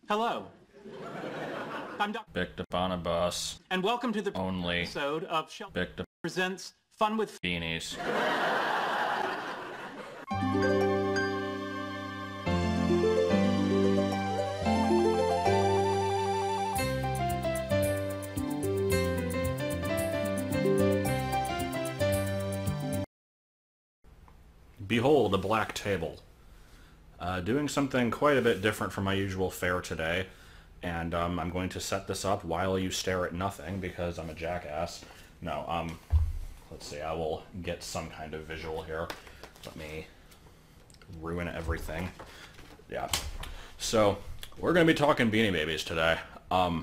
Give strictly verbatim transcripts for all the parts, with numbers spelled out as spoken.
Hello. I'm Doctor Picked up on a bus. and welcome to the Only episode of Shell picked up Presents Fun with beanies. Behold, a black table. Uh, doing something quite a bit different from my usual fare today, and um, I'm going to set this up while you stare at nothing because I'm a jackass. No, um, let's see, I will get some kind of visual here. Let me ruin everything. Yeah. So, we're going to be talking Beanie Babies today. Um,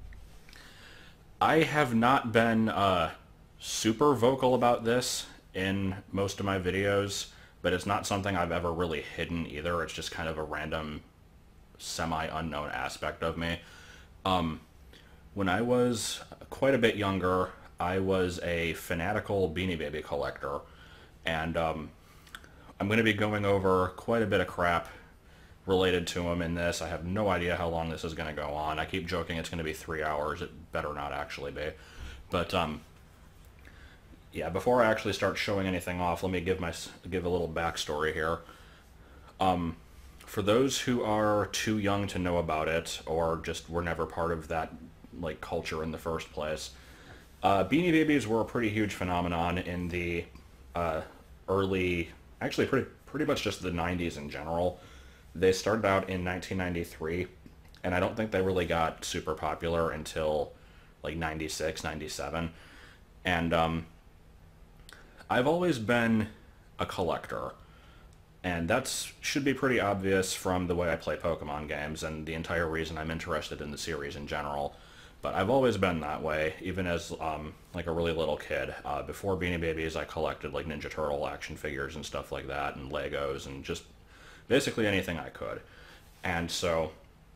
I have not been uh, super vocal about this in most of my videos, but it's not something I've ever really hidden either. It's just kind of a random, semi-unknown aspect of me. Um, when I was quite a bit younger, I was a fanatical Beanie Baby collector, and um, I'm going to be going over quite a bit of crap related to them in this. I have no idea how long this is going to go on. I keep joking it's going to be three hours. It better not actually be. But, um... yeah, before I actually start showing anything off, let me give my give a little backstory here. Um, for those who are too young to know about it, or just were never part of that like culture in the first place, uh, Beanie Babies were a pretty huge phenomenon in the uh, early, actually pretty pretty much just the nineties in general. They started out in nineteen ninety-three, and I don't think they really got super popular until like ninety-six, ninety-seven, and um. I've always been a collector, and that should be pretty obvious from the way I play Pokemon games and the entire reason I'm interested in the series in general. But I've always been that way, even as um, like a really little kid. Uh, before Beanie Babies, I collected like Ninja Turtle action figures and stuff like that, and Legos, and just basically anything I could. And so,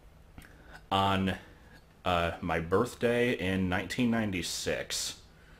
on uh, my birthday in nineteen ninety-six,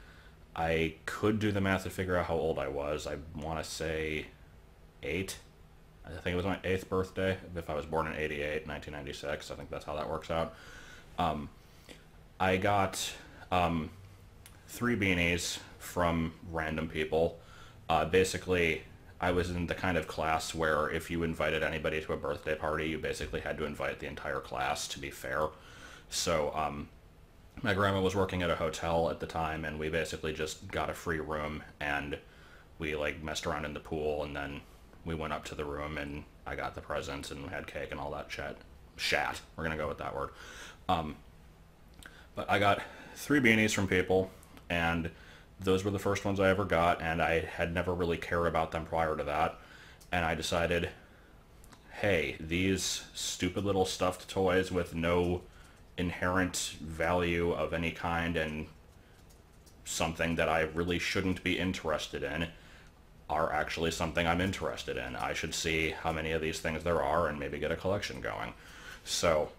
I could do the math to figure out how old I was. I want to say eight. I think it was my eighth birthday. If I was born in eighty-eight, nineteen ninety-six, I think that's how that works out. Um, I got um, three beanies from random people. Uh, basically, I was in the kind of class where if you invited anybody to a birthday party, you basically had to invite the entire class, to be fair. So, um... my grandma was working at a hotel at the time, and we basically just got a free room, and we like messed around in the pool, and then we went up to the room, and I got the presents and had cake and all that chat. Shat. We're gonna go with that word. Um, but I got three beanies from people, and those were the first ones I ever got, and I had never really cared about them prior to that, and I decided, hey, these stupid little stuffed toys with no inherent value of any kind and something that I really shouldn't be interested in are actually something I'm interested in. I should see how many of these things there are and maybe get a collection going. So,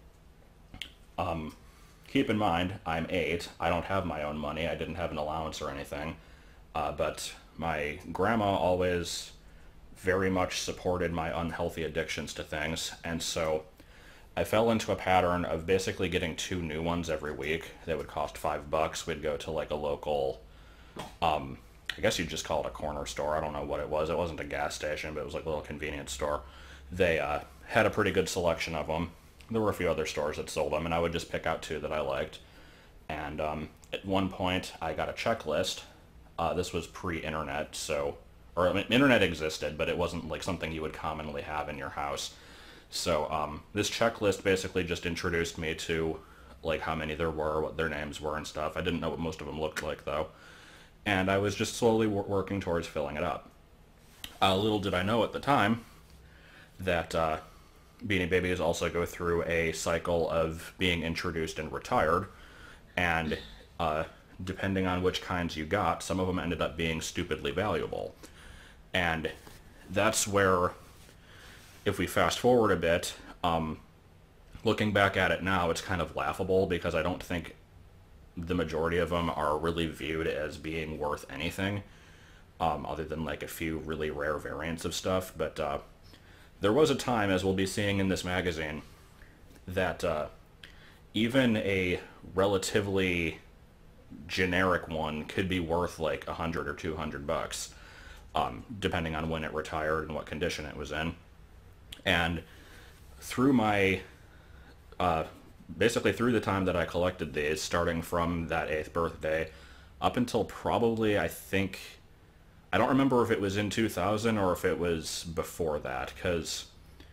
um, keep in mind, I'm eight. I don't have my own money. I didn't have an allowance or anything. Uh, but my grandma always very much supported my unhealthy addictions to things, and so I fell into a pattern of basically getting two new ones every week. They would cost five bucks. We'd go to like a local, um, I guess you'd just call it a corner store. I don't know what it was. It wasn't a gas station, but it was like a little convenience store. They uh, had a pretty good selection of them. There were a few other stores that sold them, and I would just pick out two that I liked. And um, at one point, I got a checklist. Uh, this was pre-internet, so, or I mean, internet existed, but it wasn't like something you would commonly have in your house. So um, this checklist basically just introduced me to like how many there were, what their names were and stuff. I didn't know what most of them looked like though. And I was just slowly wor working towards filling it up. Uh, little did I know at the time that uh, Beanie Babies also go through a cycle of being introduced and retired. And uh, depending on which kinds you got, some of them ended up being stupidly valuable. And that's where, if we fast forward a bit, um, looking back at it now, it's kind of laughable because I don't think the majority of them are really viewed as being worth anything, um, other than like a few really rare variants of stuff. But uh, there was a time, as we'll be seeing in this magazine, that uh, even a relatively generic one could be worth like a hundred or two hundred bucks, um, depending on when it retired and what condition it was in. And through my, uh, basically through the time that I collected these, starting from that eighth birthday, up until probably, I think, I don't remember if it was in two thousand or if it was before that, because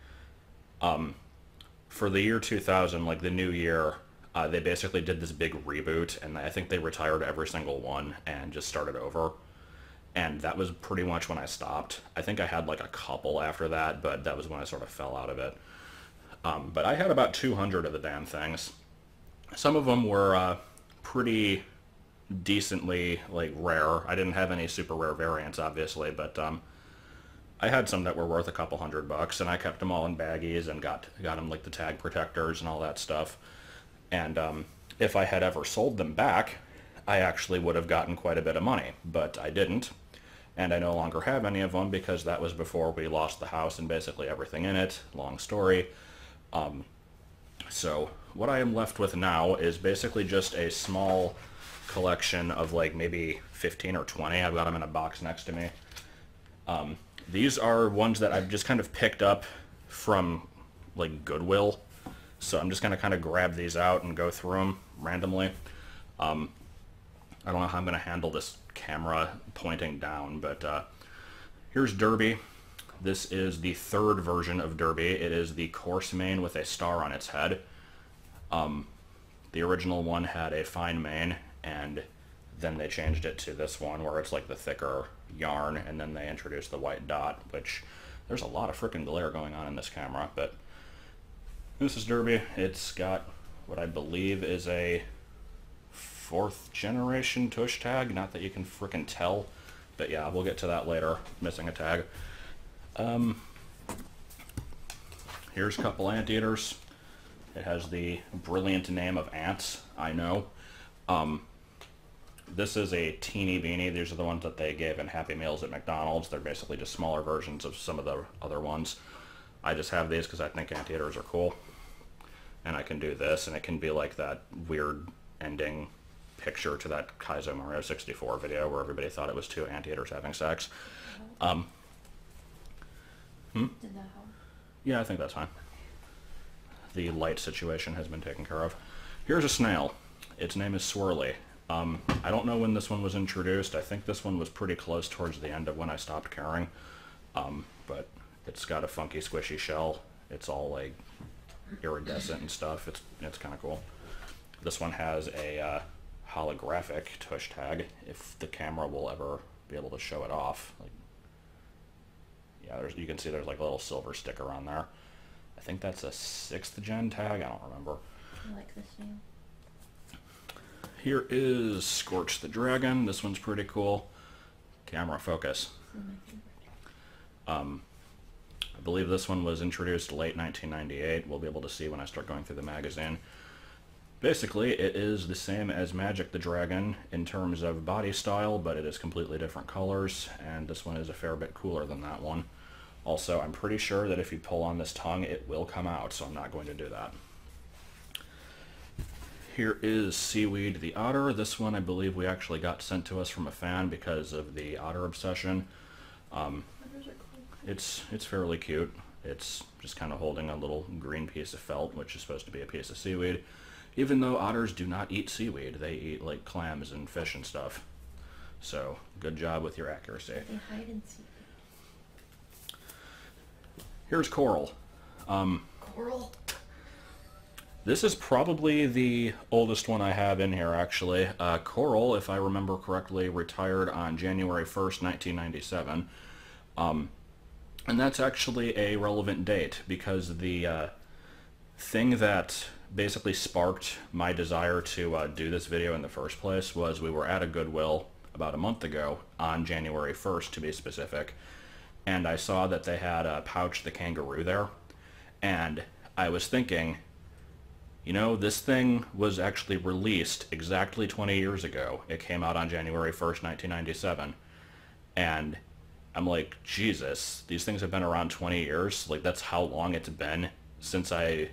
um, for the year two thousand, like the new year, uh, they basically did this big reboot, and I think they retired every single one and just started over. And that was pretty much when I stopped. I think I had like a couple after that, but that was when I sort of fell out of it. Um, but I had about two hundred of the damn things. Some of them were uh, pretty decently like rare. I didn't have any super rare variants, obviously, but um, I had some that were worth a couple hundred bucks, and I kept them all in baggies and got got them like the tag protectors and all that stuff. And um, if I had ever sold them back, I actually would have gotten quite a bit of money, but I didn't. And I no longer have any of them because that was before we lost the house and basically everything in it. Long story. Um, so what I am left with now is basically just a small collection of like maybe fifteen or twenty. I've got them in a box next to me. Um, these are ones that I've just kind of picked up from like Goodwill. So I'm just going to kind of grab these out and go through them randomly. Um, I don't know how I'm going to handle this camera pointing down, but uh, here's Derby. This is the third version of Derby. It is the coarse mane with a star on its head. Um, the original one had a fine mane, and then they changed it to this one where it's like the thicker yarn, and then they introduced the white dot, which there's a lot of freaking glare going on in this camera. But this is Derby. It's got what I believe is a fourth generation tush tag. Not that you can frickin' tell, but yeah, we'll get to that later. Missing a tag. Um, here's a couple anteaters. It has the brilliant name of Ants, I know. Um, this is a teeny beanie. These are the ones that they gave in Happy Meals at McDonald's. They're basically just smaller versions of some of the other ones. I just have these because I think anteaters are cool. And I can do this, and it can be like that weird ending picture to that Kaizo Mario sixty-four video where everybody thought it was two anteaters having sex. Um, hmm? Did that help? Yeah, I think that's fine. The light situation has been taken care of. Here's a snail. Its name is Swirly. Um, I don't know when this one was introduced. I think this one was pretty close towards the end of when I stopped caring. Um, but it's got a funky squishy shell. It's all like iridescent and stuff. It's, it's kind of cool. This one has a uh, holographic tush tag, if the camera will ever be able to show it off. Like, yeah, there's, you can see there's like a little silver sticker on there. I think that's a sixth gen tag. I don't remember. I like this name. Here is Scorch the Dragon. This one's pretty cool. Camera focus. This is my favorite. Um, I believe this one was introduced late nineteen ninety-eight. We'll be able to see when I start going through the magazine. Basically, it is the same as Magic the Dragon in terms of body style, but it is completely different colors, and this one is a fair bit cooler than that one. Also, I'm pretty sure that if you pull on this tongue, it will come out, so I'm not going to do that. Here is Seaweed the Otter. This one I believe we actually got sent to us from a fan because of the otter obsession. Um, Otters are cool. it's, it's fairly cute. It's just kind of holding a little green piece of felt, which is supposed to be a piece of seaweed. Even though otters do not eat seaweed, they eat like clams and fish and stuff. So, good job with your accuracy. They hide in seaweed. Here's Coral. Um, Coral? This is probably the oldest one I have in here, actually. Uh, Coral, if I remember correctly, retired on January first, nineteen ninety-seven. Um, and that's actually a relevant date, because the uh, thing that basically sparked my desire to uh, do this video in the first place was we were at a Goodwill about a month ago, on January first to be specific, and I saw that they had uh, Pouch the Kangaroo there, and I was thinking, you know, this thing was actually released exactly twenty years ago. It came out on January first, nineteen ninety-seven, and I'm like, Jesus, these things have been around twenty years. Like, that's how long it's been since I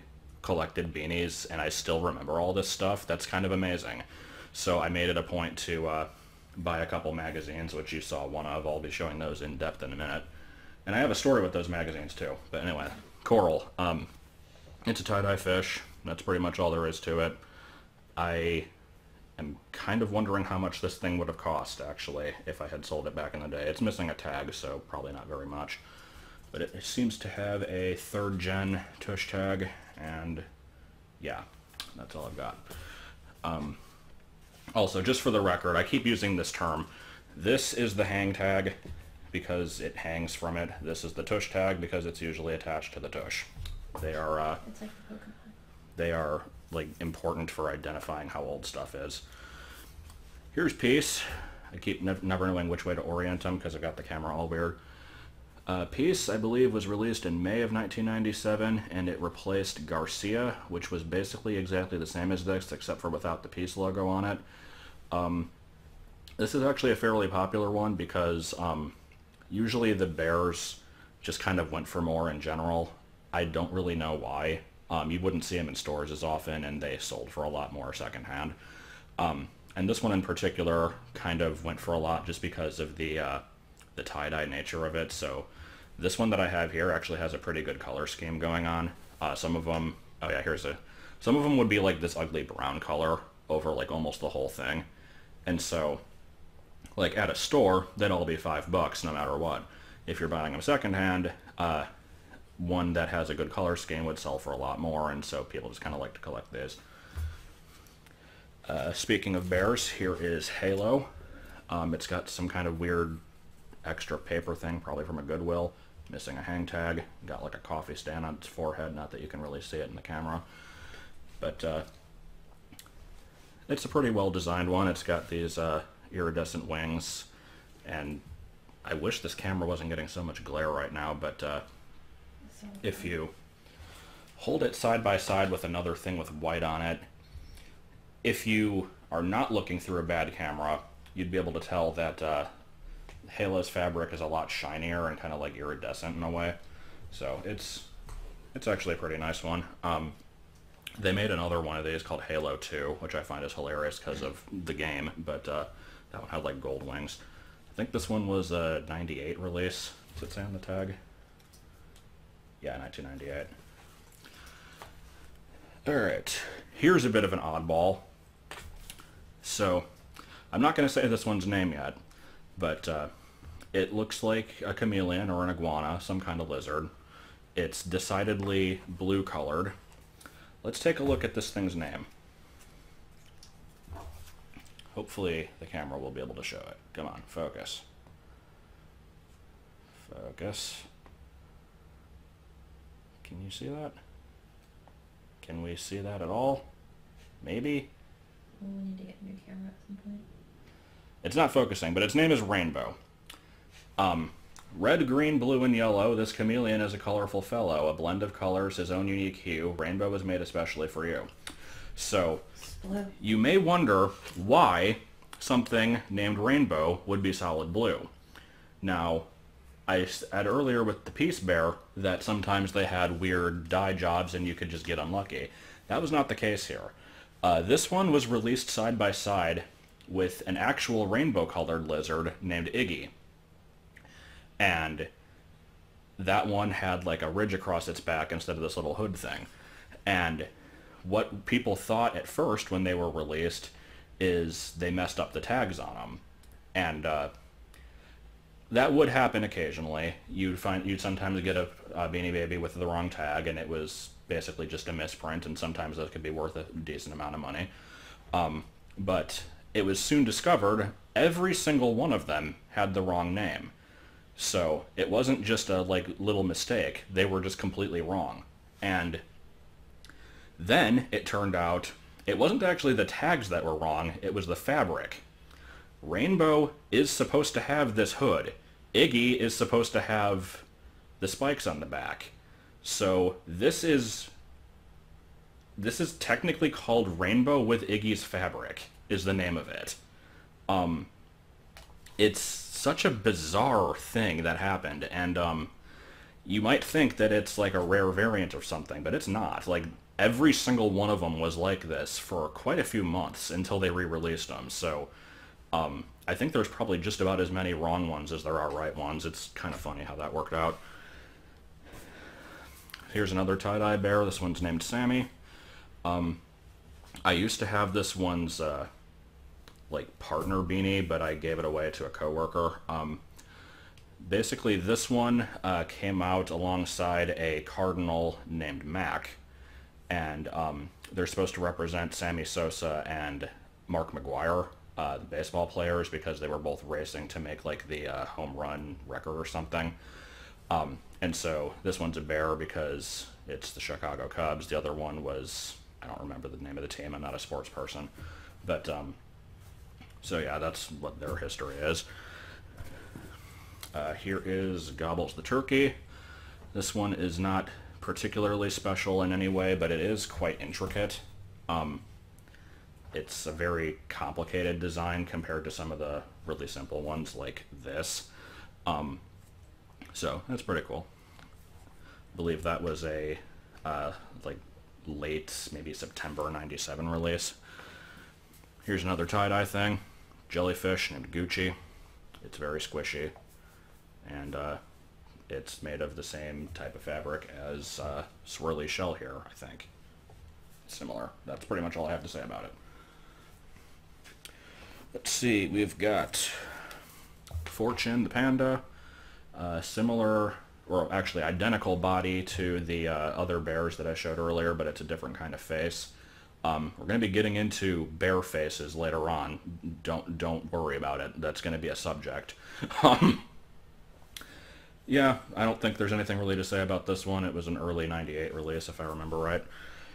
collected beanies and I still remember all this stuff. That's kind of amazing. So I made it a point to uh, buy a couple magazines, which you saw one of. I'll be showing those in depth in a minute. And I have a story with those magazines too. But anyway, coral. Um, it's a tie-dye fish. That's pretty much all there is to it. I am kind of wondering how much this thing would have cost, actually, if I had sold it back in the day. It's missing a tag, so probably not very much. But it seems to have a third gen tush tag, and yeah, that's all I've got. Um, also, just for the record, I keep using this term. This is the hang tag because it hangs from it. This is the tush tag because it's usually attached to the tush. They are, uh, It's like the Pokemon. they are like important for identifying how old stuff is. Here's Peace. I keep ne never knowing which way to orient them because I've got the camera all weird. Uh, Peace, I believe, was released in May of nineteen ninety-seven, and it replaced Garcia, which was basically exactly the same as this, except for without the Peace logo on it. Um, this is actually a fairly popular one because um, usually the bears just kind of went for more in general. I don't really know why. Um, you wouldn't see them in stores as often, and they sold for a lot more secondhand. Um, and this one in particular kind of went for a lot just because of the uh, the tie-dye nature of it. So this one that I have here actually has a pretty good color scheme going on. Uh, some of them, oh yeah, here's a, some of them would be like this ugly brown color over like almost the whole thing. And so, like at a store, they'd all be five bucks no matter what. If you're buying them secondhand, uh, one that has a good color scheme would sell for a lot more, and so people just kind of like to collect these. Uh, speaking of bears, here is Halo. Um, it's got some kind of weird extra paper thing, probably from a Goodwill. Missing a hang tag. Got like a coffee stand on its forehead, not that you can really see it in the camera. But uh, it's a pretty well designed one. It's got these uh, iridescent wings, and I wish this camera wasn't getting so much glare right now, but uh, So if you hold it side by side with another thing with white on it, if you are not looking through a bad camera, you'd be able to tell that uh, Halo's fabric is a lot shinier and kind of like iridescent in a way. So it's it's actually a pretty nice one. Um, they made another one of these called Halo two, which I find is hilarious because of the game, but uh, that one had like gold wings. I think this one was a ninety-eight release. Does it say on the tag? Yeah, nineteen ninety-eight. Alright, here's a bit of an oddball. So, I'm not going to say this one's name yet, but uh, it looks like a chameleon or an iguana, some kind of lizard. It's decidedly blue colored. Let's take a look at this thing's name. Hopefully the camera will be able to show it. Come on, focus. Focus. Can you see that? Can we see that at all? Maybe? Well, we need to get a new camera at some point. It's not focusing, but its name is Rainbow. Um, red, green, blue, and yellow, this chameleon is a colorful fellow, a blend of colors, his own unique hue. Rainbow was made especially for you. So, It's blue. you may wonder why something named Rainbow would be solid blue. Now, I said earlier with the Peace Bear that sometimes they had weird dye jobs and you could just get unlucky. That was not the case here. Uh, this one was released side by side with an actual rainbow-colored lizard named Iggy. And that one had like a ridge across its back instead of this little hood thing. And what people thought at first when they were released is they messed up the tags on them. And uh, that would happen occasionally. You'd find you'd sometimes get a, a Beanie Baby with the wrong tag, and it was basically just a misprint, and sometimes that could be worth a decent amount of money. Um, but it was soon discovered every single one of them had the wrong name. So it wasn't just a like little mistake. They were just completely wrong. And then it turned out it wasn't actually the tags that were wrong, it was the fabric. Rainbow is supposed to have this hood. Iggy is supposed to have the spikes on the back. So this is this is technically called Rainbow with Iggy's Fabric is the name of it. Um, it's such a bizarre thing that happened, and um, you might think that it's like a rare variant or something, but it's not. Like, every single one of them was like this for quite a few months until they re-released them. So um, I think there's probably just about as many wrong ones as there are right ones. It's kind of funny how that worked out. Here's another tie-dye bear. This one's named Sammy. Um, I used to have this one's uh, like partner beanie, but I gave it away to a coworker. Um, basically, this one uh, came out alongside a cardinal named Mac, and um, they're supposed to represent Sammy Sosa and Mark McGwire, uh, the baseball players, because they were both racing to make like the uh, home run record or something. Um, and so this one's a bear because it's the Chicago Cubs. The other one was, I don't remember the name of the team. I'm not a sports person. But, um, so yeah, that's what their history is. Uh, here is Gobbles the turkey. This one is not particularly special in any way, but it is quite intricate. Um, it's a very complicated design compared to some of the really simple ones like this. Um, so that's pretty cool. I believe that was a uh, like late, maybe September ninety-seven release. Here's another tie-dye thing. Jellyfish named Gucci. It's very squishy. And uh, it's made of the same type of fabric as uh, Swirly Shell here, I think. Similar. That's pretty much all I have to say about it. Let's see, we've got Fortune the panda. Uh, similar, or actually identical body to the uh, other bears that I showed earlier, but it's a different kind of face. Um, we're going to be getting into bear faces later on. Don't don't worry about it. That's going to be a subject. um, yeah, I don't think there's anything really to say about this one. It was an early ninety-eight release, if I remember right.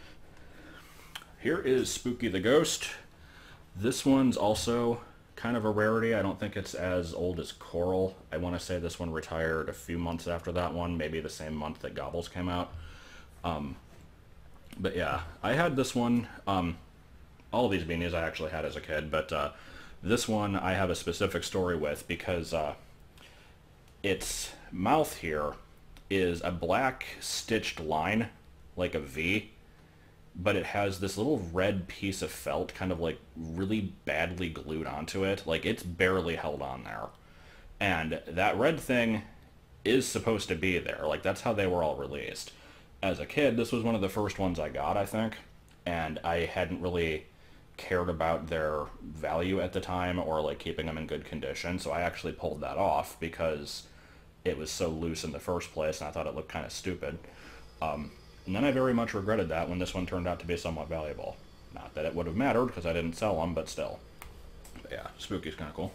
Here is Spooky the Ghost. This one's also kind of a rarity. I don't think it's as old as Coral. I want to say this one retired a few months after that one, maybe the same month that Gobbles came out. Um, but yeah, I had this one, um, all of these beanies I actually had as a kid, but uh, this one I have a specific story with because uh, its mouth here is a black stitched line, like a V, but it has this little red piece of felt kind of like really badly glued onto it. Like it's barely held on there. And that red thing is supposed to be there. Like that's how they were all released. As a kid, this was one of the first ones I got, I think. And I hadn't really cared about their value at the time or like keeping them in good condition. So I actually pulled that off because it was so loose in the first place and I thought it looked kind of stupid. Um, And then I very much regretted that when this one turned out to be somewhat valuable. Not that it would have mattered, because I didn't sell them, but still. But yeah, Spooky's kind of cool.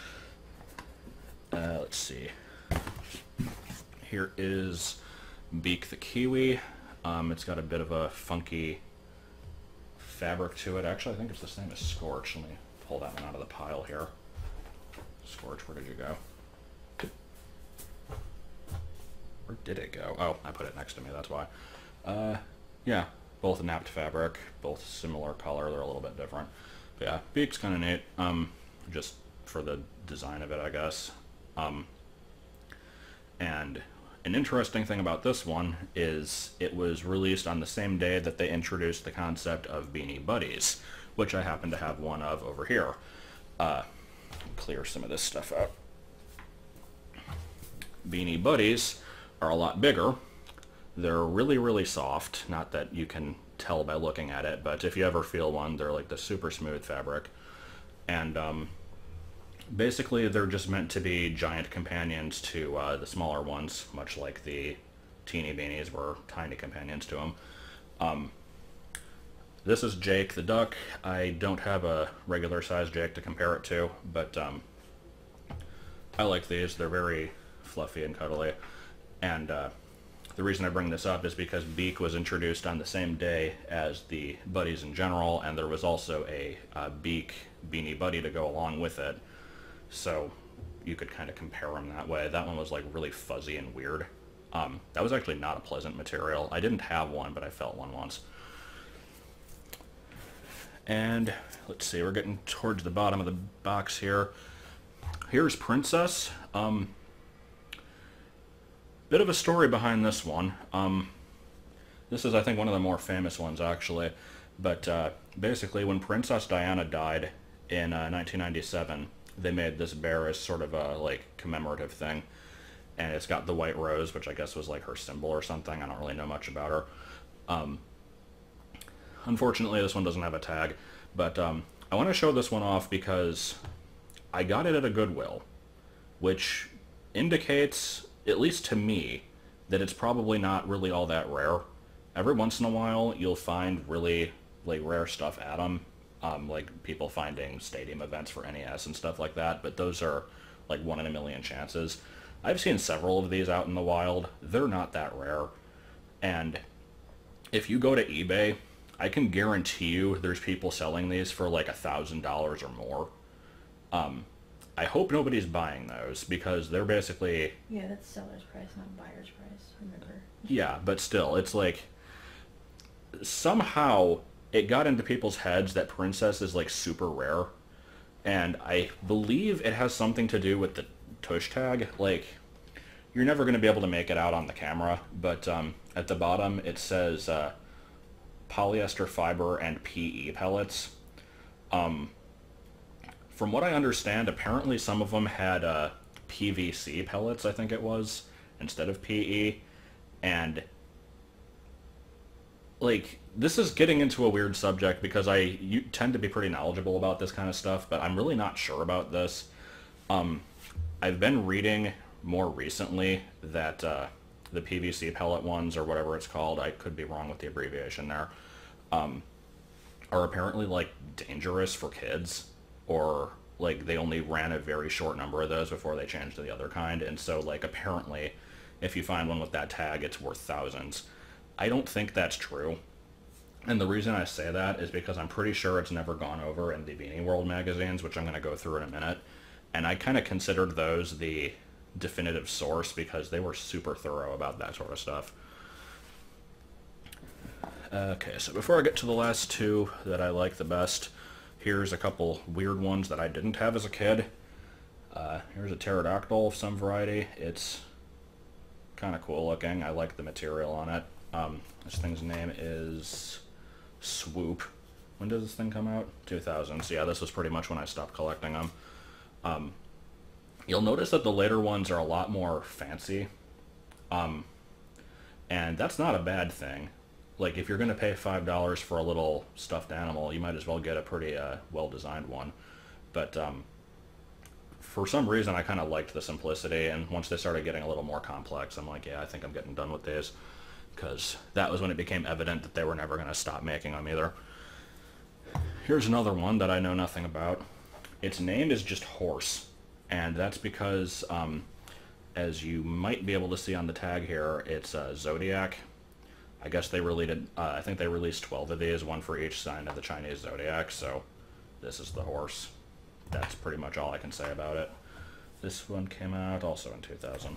Uh, let's see. Here is Beak the Kiwi. Um, it's got a bit of a funky fabric to it. Actually, I think it's the same as Scorch. Let me pull that one out of the pile here. Scorch, where did you go? Where did it go? Oh, I put it next to me, that's why. Uh, yeah, both napped fabric, both similar color, they're a little bit different. But yeah, Beak's kind of neat, um, just for the design of it, I guess. Um, and an interesting thing about this one is it was released on the same day that they introduced the concept of Beanie Buddies, which I happen to have one of over here. Uh, clear some of this stuff out. Beanie Buddies are a lot bigger. They're really, really soft. Not that you can tell by looking at it, but if you ever feel one, they're like the super smooth fabric. And um, basically, they're just meant to be giant companions to uh, the smaller ones, much like the teeny beanies were tiny companions to them. Um, this is Jake the duck. I don't have a regular size Jake to compare it to, but um, I like these. They're very fluffy and cuddly. And uh, the reason I bring this up is because Beak was introduced on the same day as the Buddies in general, and there was also a uh, Beak Beanie Buddy to go along with it. So you could kind of compare them that way. That one was like really fuzzy and weird. Um, that was actually not a pleasant material. I didn't have one, but I felt one once. And let's see, we're getting towards the bottom of the box here. Here's Princess. Um, Bit of a story behind this one. Um, This is, I think, one of the more famous ones, actually. But uh, basically, when Princess Diana died in uh, nineteen ninety-seven, they made this bear as sort of a, like, commemorative thing. And it's got the white rose, which I guess was, like, her symbol or something. I don't really know much about her. Um, unfortunately, this one doesn't have a tag. But um, I want to show this one off because I got it at a Goodwill, which indicates, at least to me, that it's probably not really all that rare. Every once in a while, you'll find really, like, rare stuff at them. Um, like, people finding stadium events for N E S and stuff like that, but those are, like, one in a million chances. I've seen several of these out in the wild. They're not that rare. And if you go to eBay, I can guarantee you there's people selling these for, like, a thousand dollars or more. Um, I hope nobody's buying those, because they're basically... Yeah, that's seller's price, not buyer's price, remember. Yeah, but still, it's like... Somehow, it got into people's heads that Princess is, like, super rare. And I believe it has something to do with the tush tag. Like, you're never going to be able to make it out on the camera, but um, at the bottom it says uh, polyester fiber and P E pellets. Um, from what I understand, apparently some of them had uh, P V C pellets, I think it was, instead of P E. And, like, this is getting into a weird subject because I you tend to be pretty knowledgeable about this kind of stuff, but I'm really not sure about this. Um, I've been reading more recently that uh, the P V C pellet ones, or whatever it's called, I could be wrong with the abbreviation there, um, are apparently, like, dangerous for kids, or, like, they only ran a very short number of those before they changed to the other kind, and so, like, apparently, if you find one with that tag, it's worth thousands. I don't think that's true. And the reason I say that is because I'm pretty sure it's never gone over in the Beanie World magazines, which I'm going to go through in a minute. And I kind of considered those the definitive source because they were super thorough about that sort of stuff. Okay, so before I get to the last two that I like the best, here's a couple weird ones that I didn't have as a kid. Uh, here's a pterodactyl of some variety. It's kind of cool looking. I like the material on it. Um, this thing's name is Swoop. When did this thing come out? two thousand. So yeah, this was pretty much when I stopped collecting them. Um, you'll notice that the later ones are a lot more fancy. Um, and that's not a bad thing. Like, if you're going to pay five dollars for a little stuffed animal, you might as well get a pretty uh, well-designed one. But um, for some reason, I kind of liked the simplicity, and once they started getting a little more complex, I'm like, yeah, I think I'm getting done with these. Because that was when it became evident that they were never going to stop making them either. Here's another one that I know nothing about. Its name is just Horse, and that's because, um, as you might be able to see on the tag here, it's uh, Zodiac. I guess they released, uh, I think they released twelve of these, one for each sign of the Chinese Zodiac, so this is the Horse. That's pretty much all I can say about it. This one came out also in two thousand.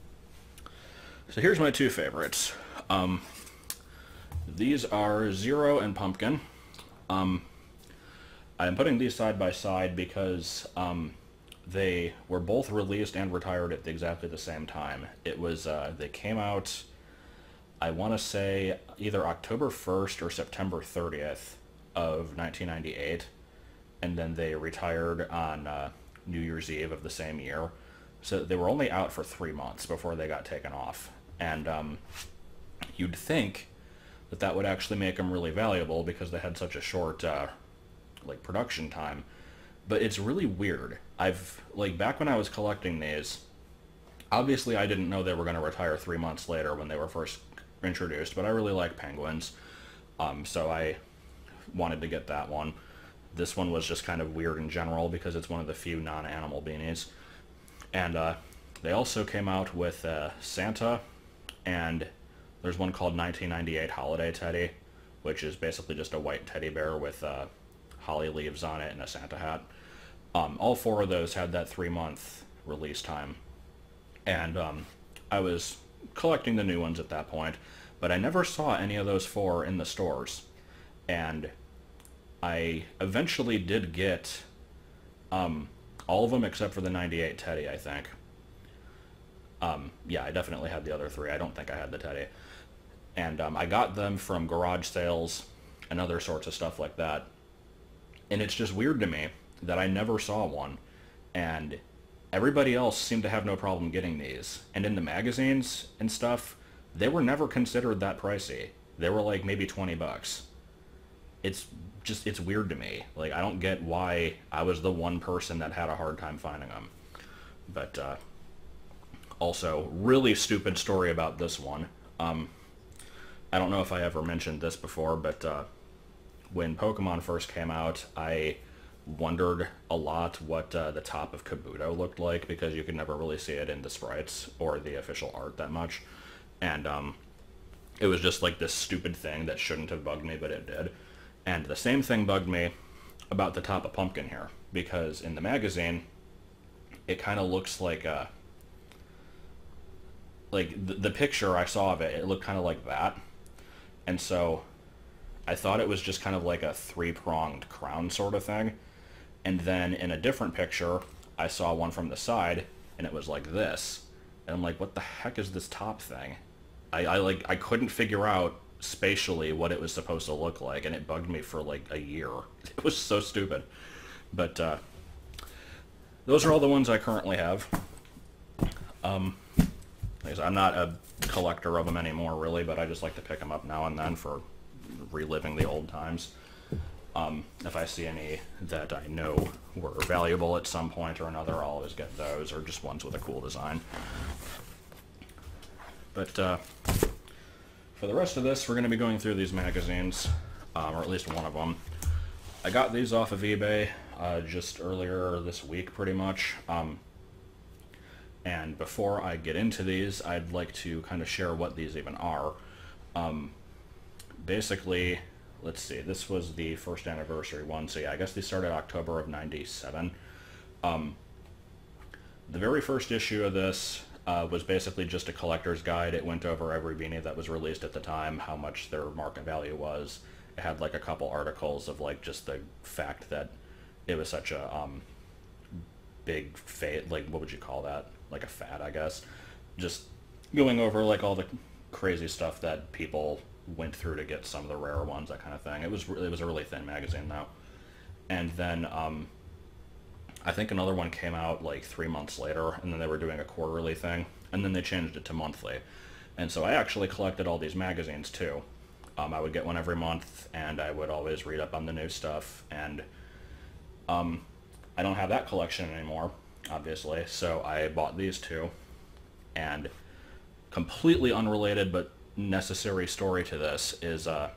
So here's my two favorites. Um, these are Zero and Pumpkin. Um, I'm putting these side by side because um, they were both released and retired at exactly the same time. It was, uh, they came out, I want to say, either October first or September thirtieth of nineteen ninety-eight, and then they retired on uh, New Year's Eve of the same year. So they were only out for three months before they got taken off. And um, you'd think that that would actually make them really valuable because they had such a short uh, like production time. But it's really weird. I've, like, back when I was collecting these, obviously I didn't know they were going to retire three months later when they were first introduced, but I really like penguins. Um, so I wanted to get that one. This one was just kind of weird in general because it's one of the few non-animal beanies. And uh, they also came out with uh, Santa, and there's one called nineteen ninety-eight Holiday Teddy, which is basically just a white teddy bear with uh, holly leaves on it and a Santa hat. Um, all four of those had that three-month release time. And um, I was collecting the new ones at that point, but I never saw any of those four in the stores. And I eventually did get um, all of them except for the ninety-eight Teddy, I think. Um, yeah, I definitely had the other three. I don't think I had the Teddy. And um, I got them from garage sales and other sorts of stuff like that. And it's just weird to me that I never saw one. And everybody else seemed to have no problem getting these. And in the magazines and stuff, they were never considered that pricey. They were like maybe twenty bucks. It's just, it's weird to me. Like, I don't get why I was the one person that had a hard time finding them. But, uh, also, really stupid story about this one. Um, I don't know if I ever mentioned this before, but, uh, when Pokemon first came out, I wondered a lot what uh, the top of Kabuto looked like, because you could never really see it in the sprites or the official art that much. And um, it was just like this stupid thing that shouldn't have bugged me, but it did. And the same thing bugged me about the top of Pumpkin here, because in the magazine, it kind of looks like a... Like, the, the picture I saw of it, it looked kind of like that. And so I thought it was just kind of like a three-pronged crown sort of thing. And then in a different picture, I saw one from the side, and it was like this. And I'm like, what the heck is this top thing? I, I like I couldn't figure out spatially what it was supposed to look like, and it bugged me for like a year. It was so stupid. But uh, those are all the ones I currently have. Um, like I said, I'm not a collector of them anymore, really, but I just like to pick them up now and then for reliving the old times. Um, if I see any that I know were valuable at some point or another, I'll always get those, or just ones with a cool design. But uh, for the rest of this, we're going to be going through these magazines, um, or at least one of them. I got these off of eBay uh, just earlier this week, pretty much. Um, and before I get into these, I'd like to kind of share what these even are. Um, basically, let's see, this was the first anniversary one, so yeah, I guess they started October of ninety-seven. Um, the very first issue of this uh, was basically just a collector's guide. It went over every Beanie that was released at the time, how much their market value was. It had like a couple articles of like just the fact that it was such a um, big fad, like what would you call that? Like a fad, I guess. Just going over like all the crazy stuff that people went through to get some of the rarer ones, that kind of thing. It was it was a really thin magazine though. And then um, I think another one came out like three months later, and then they were doing a quarterly thing, and then they changed it to monthly. And so I actually collected all these magazines too. Um, I would get one every month, and I would always read up on the new stuff. And um, I don't have that collection anymore, obviously, so I bought these two. And completely unrelated but necessary story to this is uh,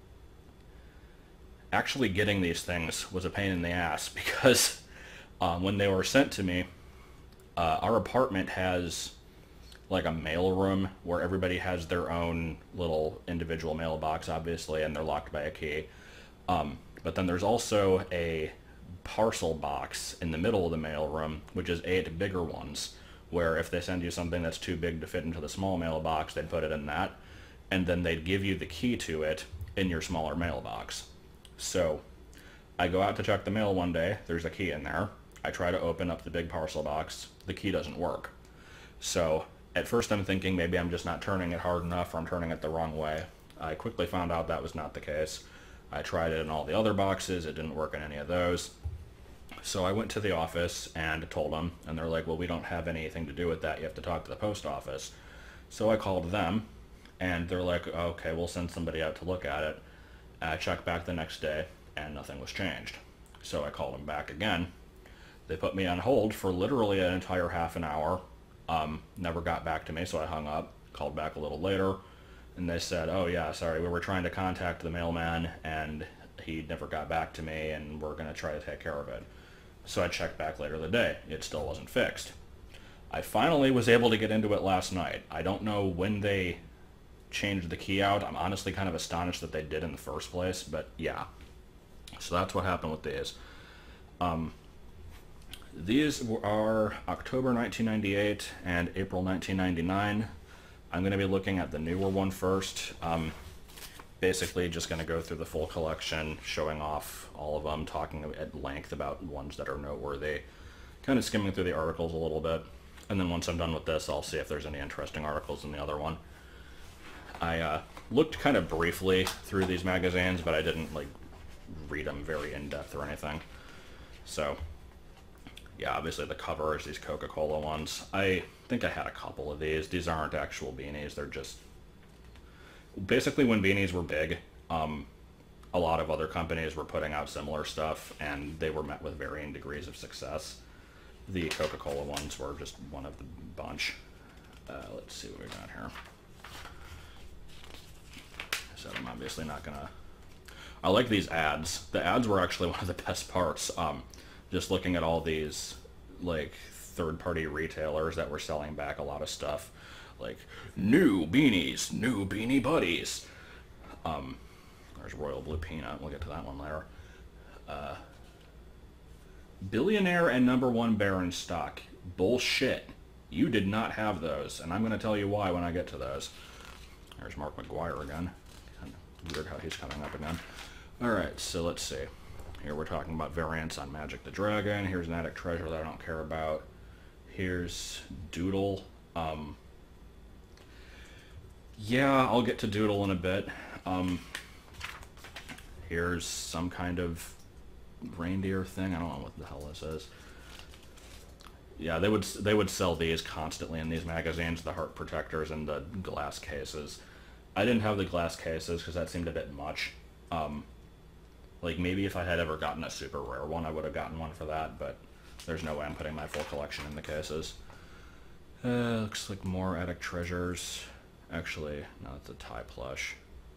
actually getting these things was a pain in the ass, because um, when they were sent to me, uh, our apartment has like a mail room where everybody has their own little individual mailbox, obviously, and they're locked by a key. Um, but then there's also a parcel box in the middle of the mail room, which is eight bigger ones, where if they send you something that's too big to fit into the small mailbox, they'd put it in that, and then they'd give you the key to it in your smaller mailbox. So I go out to check the mail one day, there's a key in there. I try to open up the big parcel box, the key doesn't work. So at first I'm thinking maybe I'm just not turning it hard enough, or I'm turning it the wrong way. I quickly found out that was not the case. I tried it in all the other boxes, it didn't work in any of those. So I went to the office and told them, and they're like, well, we don't have anything to do with that, you have to talk to the post office. So I called them, and they're like, okay, we'll send somebody out to look at it. I checked back the next day, and nothing was changed. So I called them back again. They put me on hold for literally an entire half an hour. Um, never got back to me, so I hung up, called back a little later, and they said, oh yeah, sorry, we were trying to contact the mailman, and he never got back to me, and we're going to try to take care of it. So I checked back later the day. It still wasn't fixed. I finally was able to get into it last night. I don't know when they changed the key out. I'm honestly kind of astonished that they did in the first place, but yeah. So that's what happened with these. Um, these are October nineteen ninety-eight and April nineteen ninety-nine. I'm going to be looking at the newer one first. Um, basically just going to go through the full collection, showing off all of them, talking at length about ones that are noteworthy, kind of skimming through the articles a little bit. And then once I'm done with this, I'll see if there's any interesting articles in the other one. I uh, looked kind of briefly through these magazines, but I didn't like read them very in-depth or anything. So, yeah, obviously the cover is these Coca-Cola ones. I think I had a couple of these. These aren't actual beanies. They're just... Basically, when beanies were big, um, a lot of other companies were putting out similar stuff, and they were met with varying degrees of success. The Coca-Cola ones were just one of the bunch. Uh, let's see what we got here. So I'm obviously not gonna... I like these ads. The ads were actually one of the best parts. Um, just looking at all these, like, third-party retailers that were selling back a lot of stuff. Like, new beanies, new Beanie Buddies. Um, there's Royal Blue Peanut. We'll get to that one later. Uh, billionaire and number one bear in stock. Bullshit. You did not have those, and I'm going to tell you why when I get to those. There's Mark McGuire again. Kind of weird how he's coming up again. Alright, so let's see. Here we're talking about variants on Magic the Dragon. Here's an Attic Treasure that I don't care about. Here's Doodle. Um, yeah, I'll get to Doodle in a bit. Um, here's some kind of reindeer thing. I don't know what the hell this is. Yeah, they would they would sell these constantly in these magazines, the heart protectors and the glass cases. I didn't have the glass cases because that seemed a bit much. Um, like maybe if I had ever gotten a super rare one, I would have gotten one for that, but there's no way I'm putting my full collection in the cases. Uh, looks like more Attic Treasures. Actually, no, it's a tie plush.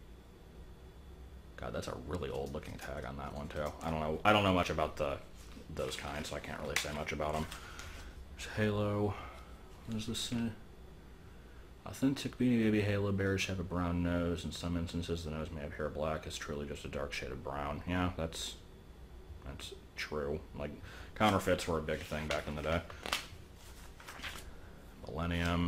God, that's a really old looking tag on that one too. I don't know. I don't know much about the those kinds, so I can't really say much about them. There's Halo. What does this say? Authentic Beanie Baby Halo bears have a brown nose. In some instances, the nose may have hair black. It's truly just a dark shade of brown. Yeah, that's that's true. Like, counterfeits were a big thing back in the day. Millennium.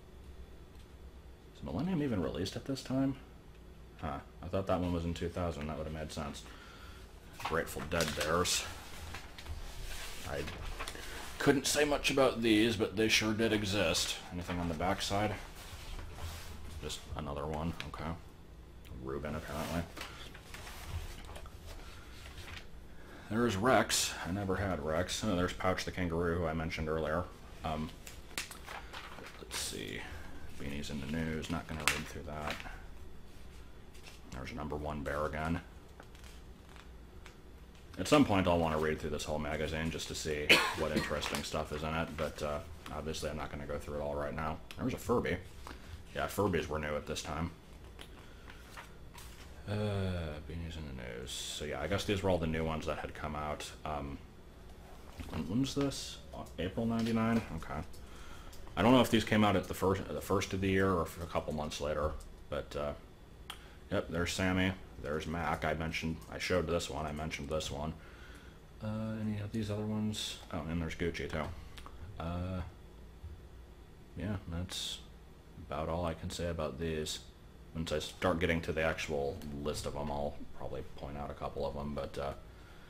Is Millennium even released at this time? Huh. I thought that one was in two thousand. That would have made sense. Grateful Dead bears. I couldn't say much about these, but they sure did exist. Anything on the back side? Just another one. Okay. Reuben, apparently. There's Rex. I never had Rex. Oh, there's Pouch the Kangaroo, who I mentioned earlier. Um, let's see. Beanies in the news. Not going to read through that. There's number one bear again. At some point I'll want to read through this whole magazine just to see what interesting stuff is in it, but uh, obviously I'm not going to go through it all right now. There's a Furby. Yeah, Furbies were new at this time. Uh, Beanies in the news. So yeah, I guess these were all the new ones that had come out. Um, when, when was this? April ninety-nine? Okay. I don't know if these came out at the first, the first of the year or a couple months later, but uh, yep, there's Sammy. There's Mac. I mentioned, I showed this one. I mentioned this one. Uh, any of these other ones? Oh, and there's Gucci too. Uh, yeah, that's about all I can say about these. Once I start getting to the actual list of them, I'll probably point out a couple of them, but uh,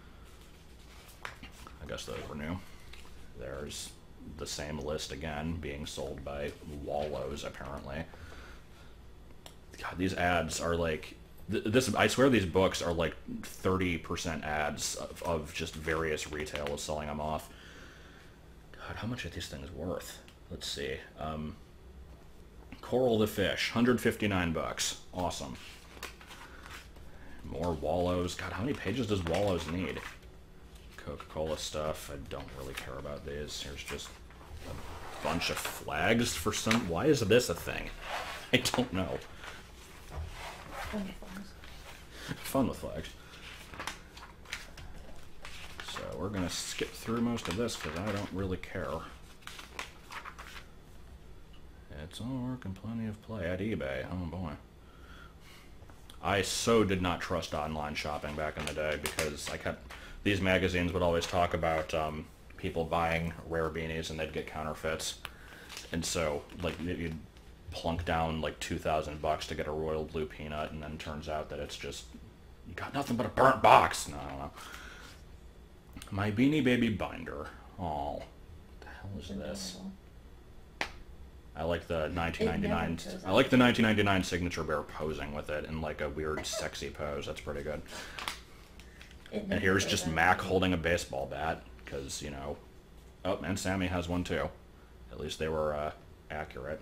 I guess those were new. There's the same list again, being sold by Wallows, apparently. God, these ads are like... This, I swear these books are like thirty percent ads of, of just various retailers selling them off. God, how much are these things worth? Let's see. Um, Coral the Fish, one hundred fifty-nine bucks. Awesome. More Wallows. God, how many pages does Wallows need? Coca-Cola stuff. I don't really care about these. Here's just a bunch of flags for some... Why is this a thing? I don't know. Fun with flags. So we're going to skip through most of this because I don't really care. It's all work and plenty of play at eBay. Oh boy. I so did not trust online shopping back in the day because I kept... These magazines would always talk about um, people buying rare beanies and they'd get counterfeits. And so, like, you'd plunk down like two thousand bucks to get a Royal Blue Peanut, and then turns out that it's just, you got nothing but a burnt box. No, I don't know. My Beanie Baby binder. Oh, what the hell is this? I like the nineteen ninety-nine. It never goes I like the nineteen ninety-nine signature bear posing with it in like a weird, sexy pose. That's pretty good. It And never here's goes just out. Mac holding a baseball bat because you know. Oh, and Sammy has one too. At least they were uh, accurate.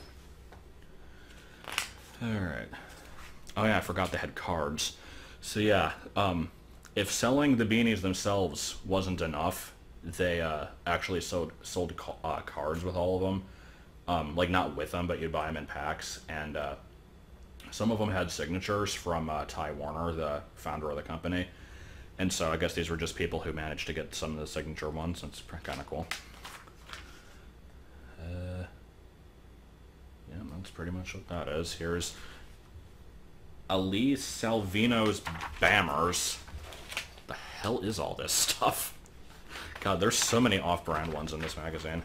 All right. Oh yeah, I forgot they had cards. So yeah, um, if selling the beanies themselves wasn't enough, they uh, actually sold sold ca uh, cards with all of them. Um, like not with them, but you'd buy them in packs, and uh, some of them had signatures from uh, Ty Warner, the founder of the company. And so I guess these were just people who managed to get some of the signature ones. It's kind of cool. Uh, yeah, that's pretty much what that is. Here's Ali Salvino's Bammers. The hell is all this stuff? God, there's so many off-brand ones in this magazine.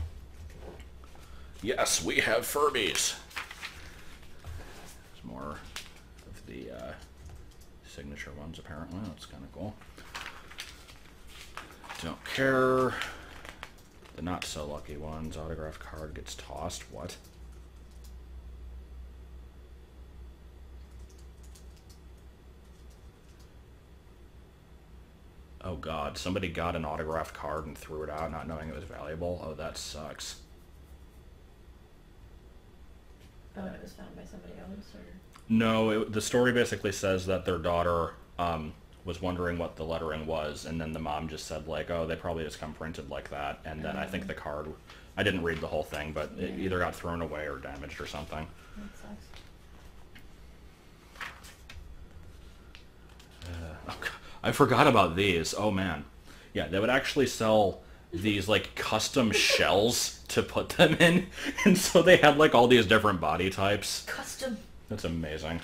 Yes, we have Furbies. There's more of the uh, signature ones, apparently. That's kind of cool. Don't care. The not-so-lucky ones. Autographed card gets tossed. What? Oh god, somebody got an autographed card and threw it out not knowing it was valuable. Oh, that sucks. Oh, and it was found by somebody else, or? No, it, the story basically says that their daughter um, was wondering what the lettering was, and then the mom just said, like, oh, they probably just come printed like that, and then I think the card, I didn't read the whole thing, but it either got thrown away or damaged or something. That sucks. Uh, oh, God. I forgot about these. Oh, man. Yeah, they would actually sell these, like, custom shells to put them in, and so they had, like, all these different body types. Custom. That's amazing.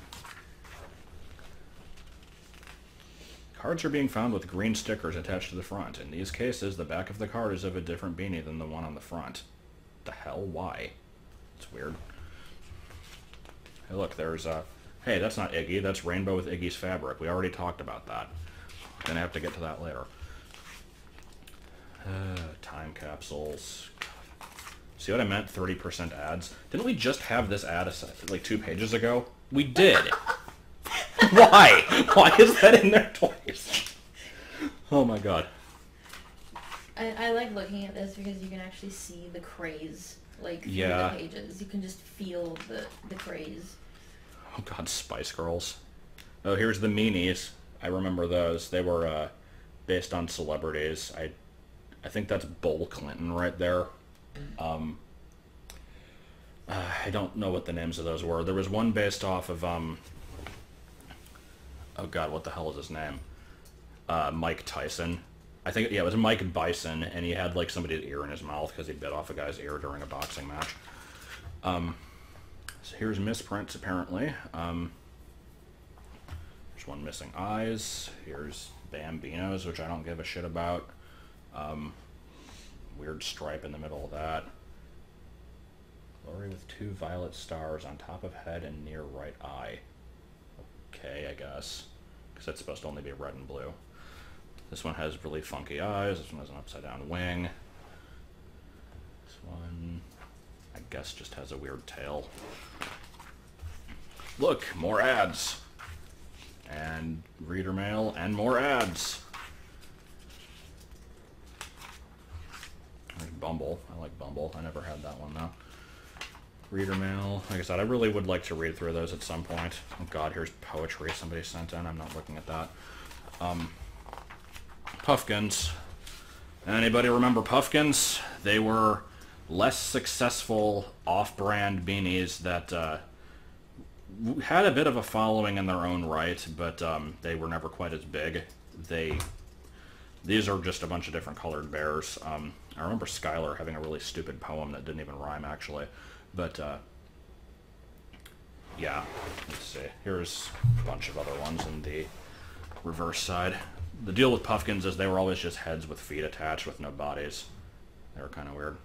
Cards are being found with green stickers attached to the front. In these cases, the back of the card is of a different beanie than the one on the front. The hell? Why? It's weird. Hey, look, there's a... Hey, that's not Iggy. That's Rainbow with Iggy's fabric. We already talked about that. Gonna have to get to that later. Uh, time capsules. See what I meant? thirty percent ads. Didn't we just have this ad like two pages ago? We did. Why? Why is that in there twice? Oh my god. I, I like looking at this because you can actually see the craze, like, through Yeah. the pages. You can just feel the, the craze. Oh god, Spice Girls. Oh, here's the meanies. I remember those. They were uh, based on celebrities. I, I think that's Bull Clinton right there. Um, uh, I don't know what the names of those were. There was one based off of, um, oh god, what the hell is his name? Uh, Mike Tyson. I think, yeah, it was Mike Bison, and he had, like, somebody's ear in his mouth because he bit off a guy's ear during a boxing match. Um, so here's misprints, apparently. Um, there's one missing eyes. Here's Bambinos, which I don't give a shit about. Um, weird stripe in the middle of that. Glory with two violet stars on top of head and near right eye. Okay, I guess. Because that's supposed to only be red and blue. This one has really funky eyes. This one has an upside-down wing. This one, I guess, just has a weird tail. Look, more ads. And reader mail, and more ads. There's Bumble. I like Bumble. I never had that one, though. Reader mail. Like I said, I really would like to read through those at some point. Oh god, here's poetry somebody sent in. I'm not looking at that. Um, Puffkins. Anybody remember Puffkins? They were less successful off-brand beanies that uh, had a bit of a following in their own right, but um, they were never quite as big. They, these are just a bunch of different colored bears. Um, I remember Skylar having a really stupid poem that didn't even rhyme, actually. But, uh, yeah, let's see. Here's a bunch of other ones in the reverse side. The deal with Puffkins is they were always just heads with feet attached with no bodies. They were kind of weird.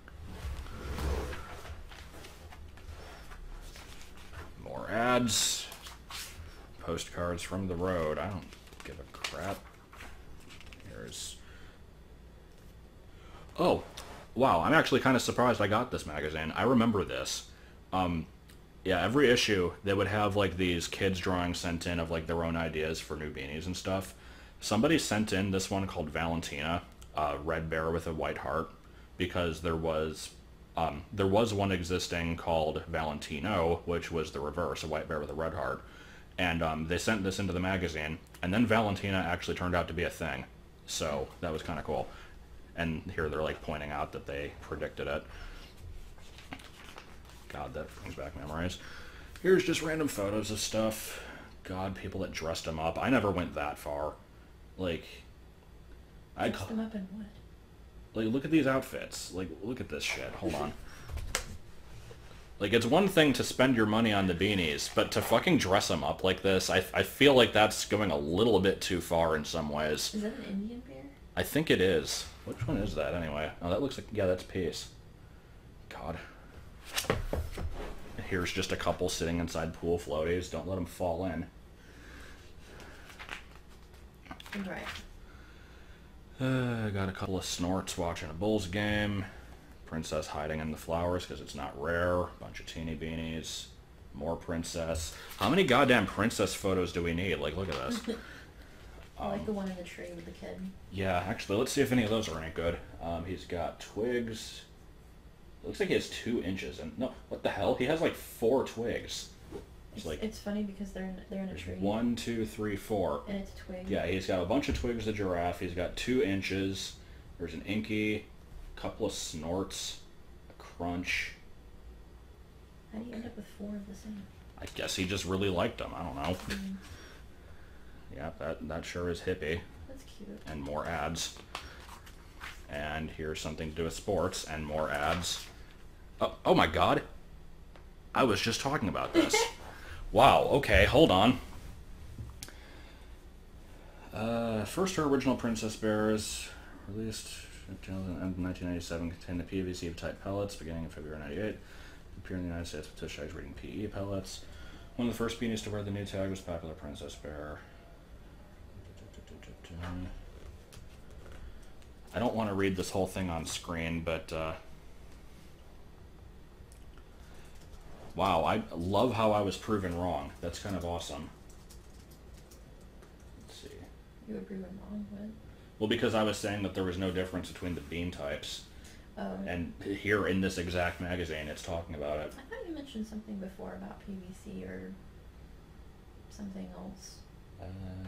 More ads. Postcards from the road. I don't give a crap. Here's... Oh, Wow, I'm actually kind of surprised I got this magazine. I remember this. Um, yeah, every issue they would have like these kids drawings sent in of like their own ideas for new beanies and stuff. Somebody sent in this one called Valentina, a red bear with a white heart, because there was um, there was one existing called Valentino, which was the reverse, a white bear with a red heart. And um, they sent this into the magazine, and then Valentina actually turned out to be a thing. So that was kind of cool. And here they're like pointing out that they predicted it. God, that brings back memories. Here's just random photos of stuff. God, people that dressed them up. I never went that far. Like, I Dressed them up in what? Like, look at these outfits. Like, look at this shit. Hold on. Like, it's one thing to spend your money on the beanies, but to fucking dress them up like this, I, I feel like that's going a little bit too far in some ways. Is that an Indian bear? I think it is. Which one is that, anyway? Oh, that looks like... Yeah, that's Peace. God. Here's just a couple sitting inside pool floaties. Don't let them fall in. Right. Uh, I got a couple of snorts watching a Bulls game. Princess hiding in the flowers because it's not rare. Bunch of teeny beanies. More princess. How many goddamn princess photos do we need? Like, look at this. I like the one in the tree with the kid. Yeah, actually, let's see if any of those are any good. Um, he's got twigs. Looks like he has two inches. And no, what the hell? He has like four twigs. It's, It's like it's funny because they're in, they're in a there's tree. one, two, three, four. And it's a twig. Yeah, he's got a bunch of twigs. The giraffe. He's got two inches. There's an inky, couple of snorts, a crunch. How do you end up with four of the same? I guess he just really liked them. I don't know. Mm. Yeah, that that sure is hippie. That's cute. And more ads. And here's something to do with sports and more ads. Oh, oh my god. I was just talking about this. Wow, okay, hold on. Uh, first her original Princess Bears, released in nineteen ninety-seven, contained the P V C type pellets beginning in February ninety-eight. Appeared in the United States with tush tags reading P E pellets. One of the first beanies to wear the new tag was popular Princess Bear. I don't want to read this whole thing on screen, but uh, wow, I love how I was proven wrong. That's kind of awesome. Let's see. You were proven wrong, what? Well, because I was saying that there was no difference between the bean types. Oh. And here in this exact magazine, it's talking about it. I thought you mentioned something before about P V C or something else. Uh,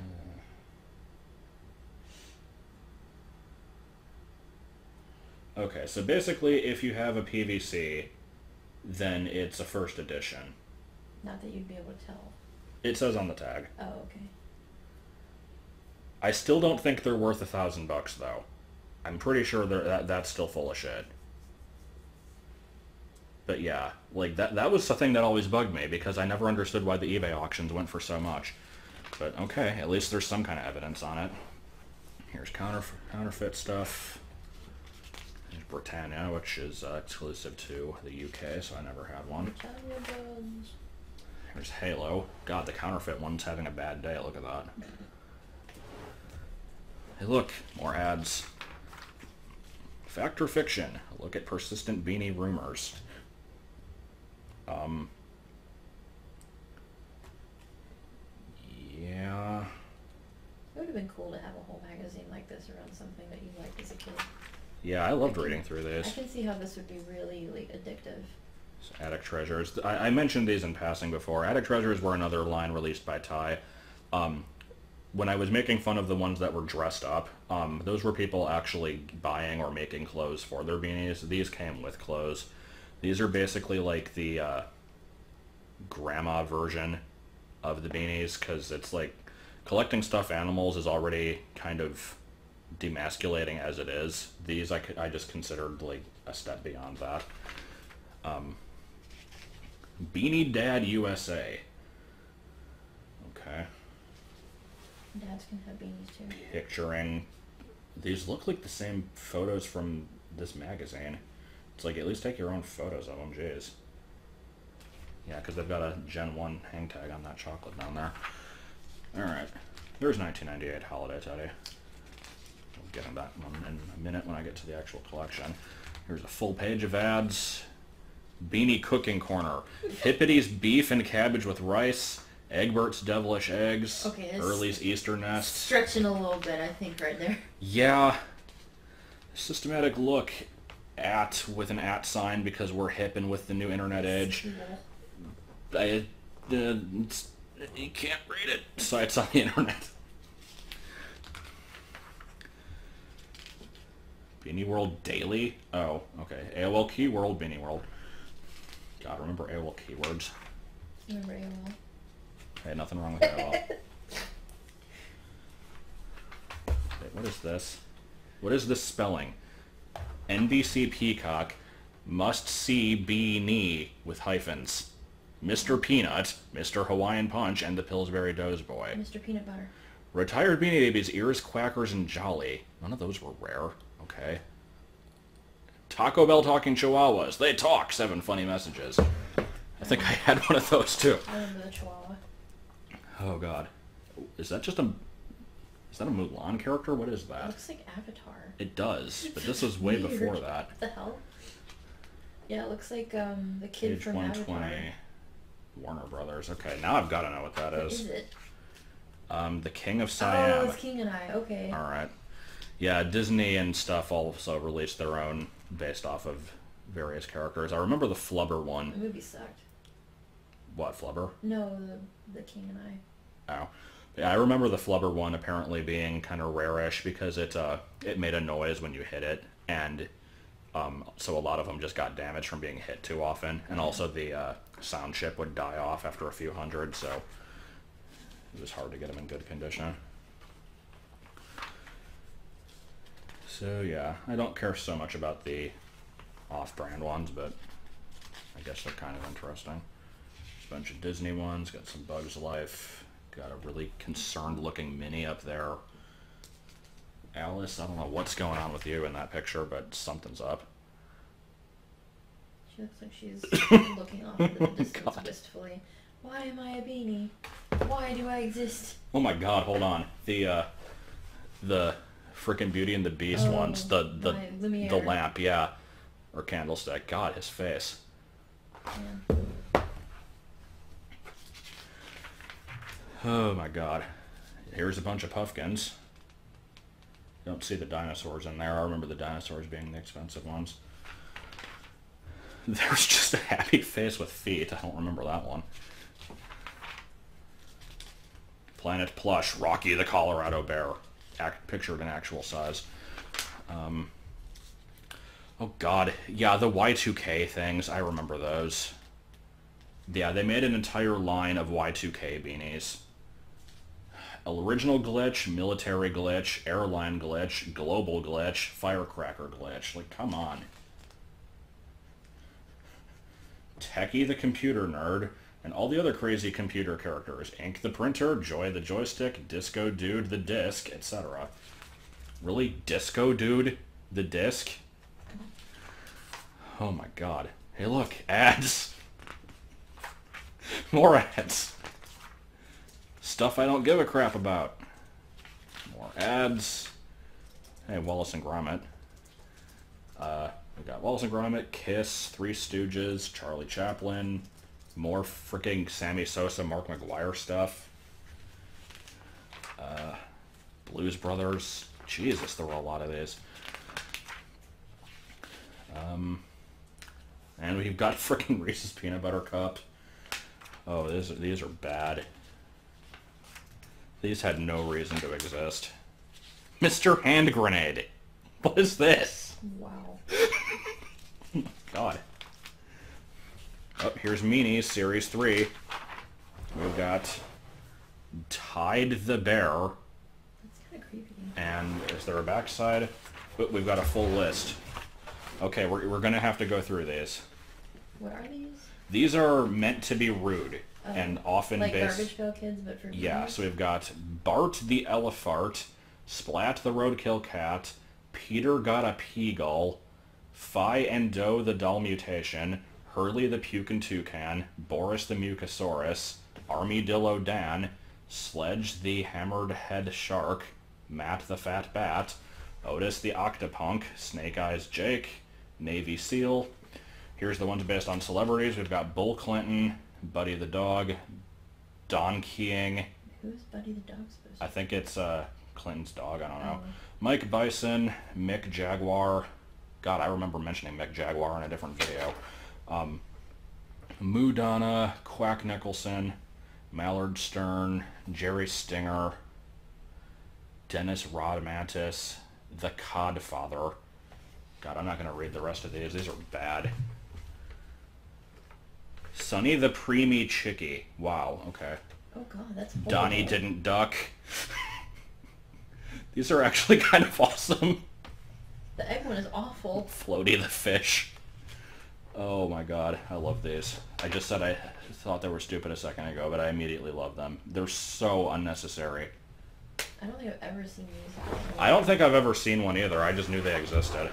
okay, so basically, if you have a P V C, then it's a first edition. Not that you'd be able to tell. It says on the tag. Oh, okay. I still don't think they're worth a thousand bucks, though. I'm pretty sure that that's still full of shit. But yeah, like that that was the thing that always bugged me, because I never understood why the eBay auctions went for so much. But okay, at least there's some kind of evidence on it. Here's counterf counterfeit stuff. There's Britannia, which is uh, exclusive to the U K, so I never had one. Britannia bugs. Here's Halo. God, the counterfeit one's having a bad day. Look at that. Hey, look, more ads. Fact or fiction? A look at persistent beanie rumors. Um. Yeah. It would have been cool to have a whole magazine like this around something that you liked as a kid. Yeah, I loved I can, reading through I these. can see how this would be really, like, addictive. So Attic Treasures. I, I mentioned these in passing before. Attic Treasures were another line released by Ty. Um, when I was making fun of the ones that were dressed up, um, those were people actually buying or making clothes for their beanies. These came with clothes. These are basically like the uh, grandma version of the beanies, because it's like collecting stuffed animals is already kind of demasculating as it is. These I, I just considered like a step beyond that. Um, Beanie Dad U S A. Okay. Dads can have beanies too. Picturing. These look like the same photos from this magazine. It's like, at least take your own photos of them, jeez. Yeah, because they've got a Gen one hang tag on that chocolate down there. Alright. There's nineteen ninety-eight Holiday Teddy. We'll get into that one in a minute when I get to the actual collection. Here's a full page of ads. Beanie Cooking Corner. Hippity's Beef and Cabbage with Rice. Egbert's Devilish Eggs. Okay, this Early's Easter Nest. stretching a little bit, I think, right there. Yeah. Systematic look at with an at sign because we're hip and with the new internet age. I, uh, it's, you can't read it. Sites on the internet. Beanie World Daily? Oh, okay. A O L Keyword, Beanie World. God, remember A O L keywords. Remember A O L? Hey, nothing wrong with A O L. Wait, what is this? What is this spelling? N B C Peacock must see Beanie with hyphens. Mister Peanut, Mister Hawaiian Punch, and the Pillsbury Doughboy. Mister Peanut Butter. Retired Beanie Babies, Ears, Quackers, and Jolly. None of those were rare. Okay. Taco Bell Talking Chihuahuas. They talk. Seven funny messages. I think I had one of those too. I remember the Chihuahua. Oh god. Is that just a... Is that a Mulan character? What is It that? looks like Avatar. It does, but this was way Weird. before that. What the hell? Yeah, it looks like um the kid Page from one Avatar. twenty. Warner Brothers. Okay, now I've got to know what that What is. is it? Um, The King of Oh, Siam. it's King and I. Okay. Alright. Yeah, Disney and stuff also released their own based off of various characters. I remember the Flubber one. The movie sucked. What, Flubber? No, the the King and I. Oh. Yeah, I remember the Flubber one apparently being kind of rare-ish because it, uh, it made a noise when you hit it, and um, so a lot of them just got damaged from being hit too often, and also the uh, sound chip would die off after a few hundred, so it was hard to get them in good condition. So yeah, I don't care so much about the off-brand ones, but I guess they're kind of interesting. There's a bunch of Disney ones, got some Bugs Life. Got a really concerned-looking Minnie up there. Alice, I don't know what's going on with you in that picture, but something's up. She looks like she's looking off into the distance God. wistfully. Why am I a beanie? Why do I exist? Oh my god, hold on. The, uh, the frickin' Beauty and the Beast Oh, ones. The, the, my Lumiere. the lamp, yeah. Or candlestick. God, his face. Yeah. Oh my god. Here's a bunch of puffkins. Don't see the dinosaurs in there. I remember the dinosaurs being the expensive ones. There's just a happy face with feet. I don't remember that one. Planet Plush, Rocky the Colorado Bear. Act, pictured in actual size. Um, oh god. Yeah, the Y two K things. I remember those. Yeah, they made an entire line of Y two K beanies. Original glitch, military glitch, airline glitch, global glitch, firecracker glitch. Like, come on. Techie the computer nerd, and all the other crazy computer characters. Ink the printer, Joy the joystick, Disco Dude the disc, et cetera. Really? Disco Dude the disc? Oh my god. Hey look, ads! More ads! Stuff I don't give a crap about. More ads. Hey, Wallace and Gromit. Uh, we got Wallace and Gromit, Kiss, Three Stooges, Charlie Chaplin, more freaking Sammy Sosa, Mark McGuire stuff. Uh, Blues Brothers. Jesus, there were a lot of these. Um, and we've got freaking Reese's Peanut Butter Cup. Oh, these are, these are bad. These had no reason to exist. Mister Hand Grenade. What is this? Wow. God. Oh, here's Meanies, Series three. We've got Tide the Bear. That's kind of creepy. And is there a backside? But we've got a full list. Okay, we're, we're going to have to go through these. What are these? These are meant to be rude. Oh, and often like based... Garbage Pail Kids, but for Yeah, beanies? so we've got Bart the Elephart, Splat the Roadkill Cat, Peter got a Peagull, Phi and Doe the Doll Mutation, Hurley the Pukin Toucan, Boris the Mucosaurus, Armadillo Dan, Sledge the Hammered Head Shark, Matt the Fat Bat, Otis the Octopunk, Snake Eyes Jake, Navy SEAL. Here's the ones based on celebrities. We've got Bill Clinton, Buddy the dog, Don King. Who's Buddy the dog supposed to I think it's uh, Clinton's dog. I don't know. Oh. Mike Bison, Mick Jaguar. God, I remember mentioning Mick Jaguar in a different video. Um, Moo Donna, Quack Nicholson, Mallard Stern, Jerry Stinger, Dennis Rodmantis, The Codfather. God, I'm not going to read the rest of these. These are bad. Sonny the Preemie Chickie. Wow, okay. Oh god, that's horrible. Donnie Didn't Duck. These are actually kind of awesome. The egg one is awful. Floaty the Fish. Oh my god, I love these. I just said I thought they were stupid a second ago, but I immediately love them. They're so unnecessary. I don't think I've ever seen these. I don't think I've ever seen one either. I just knew they existed.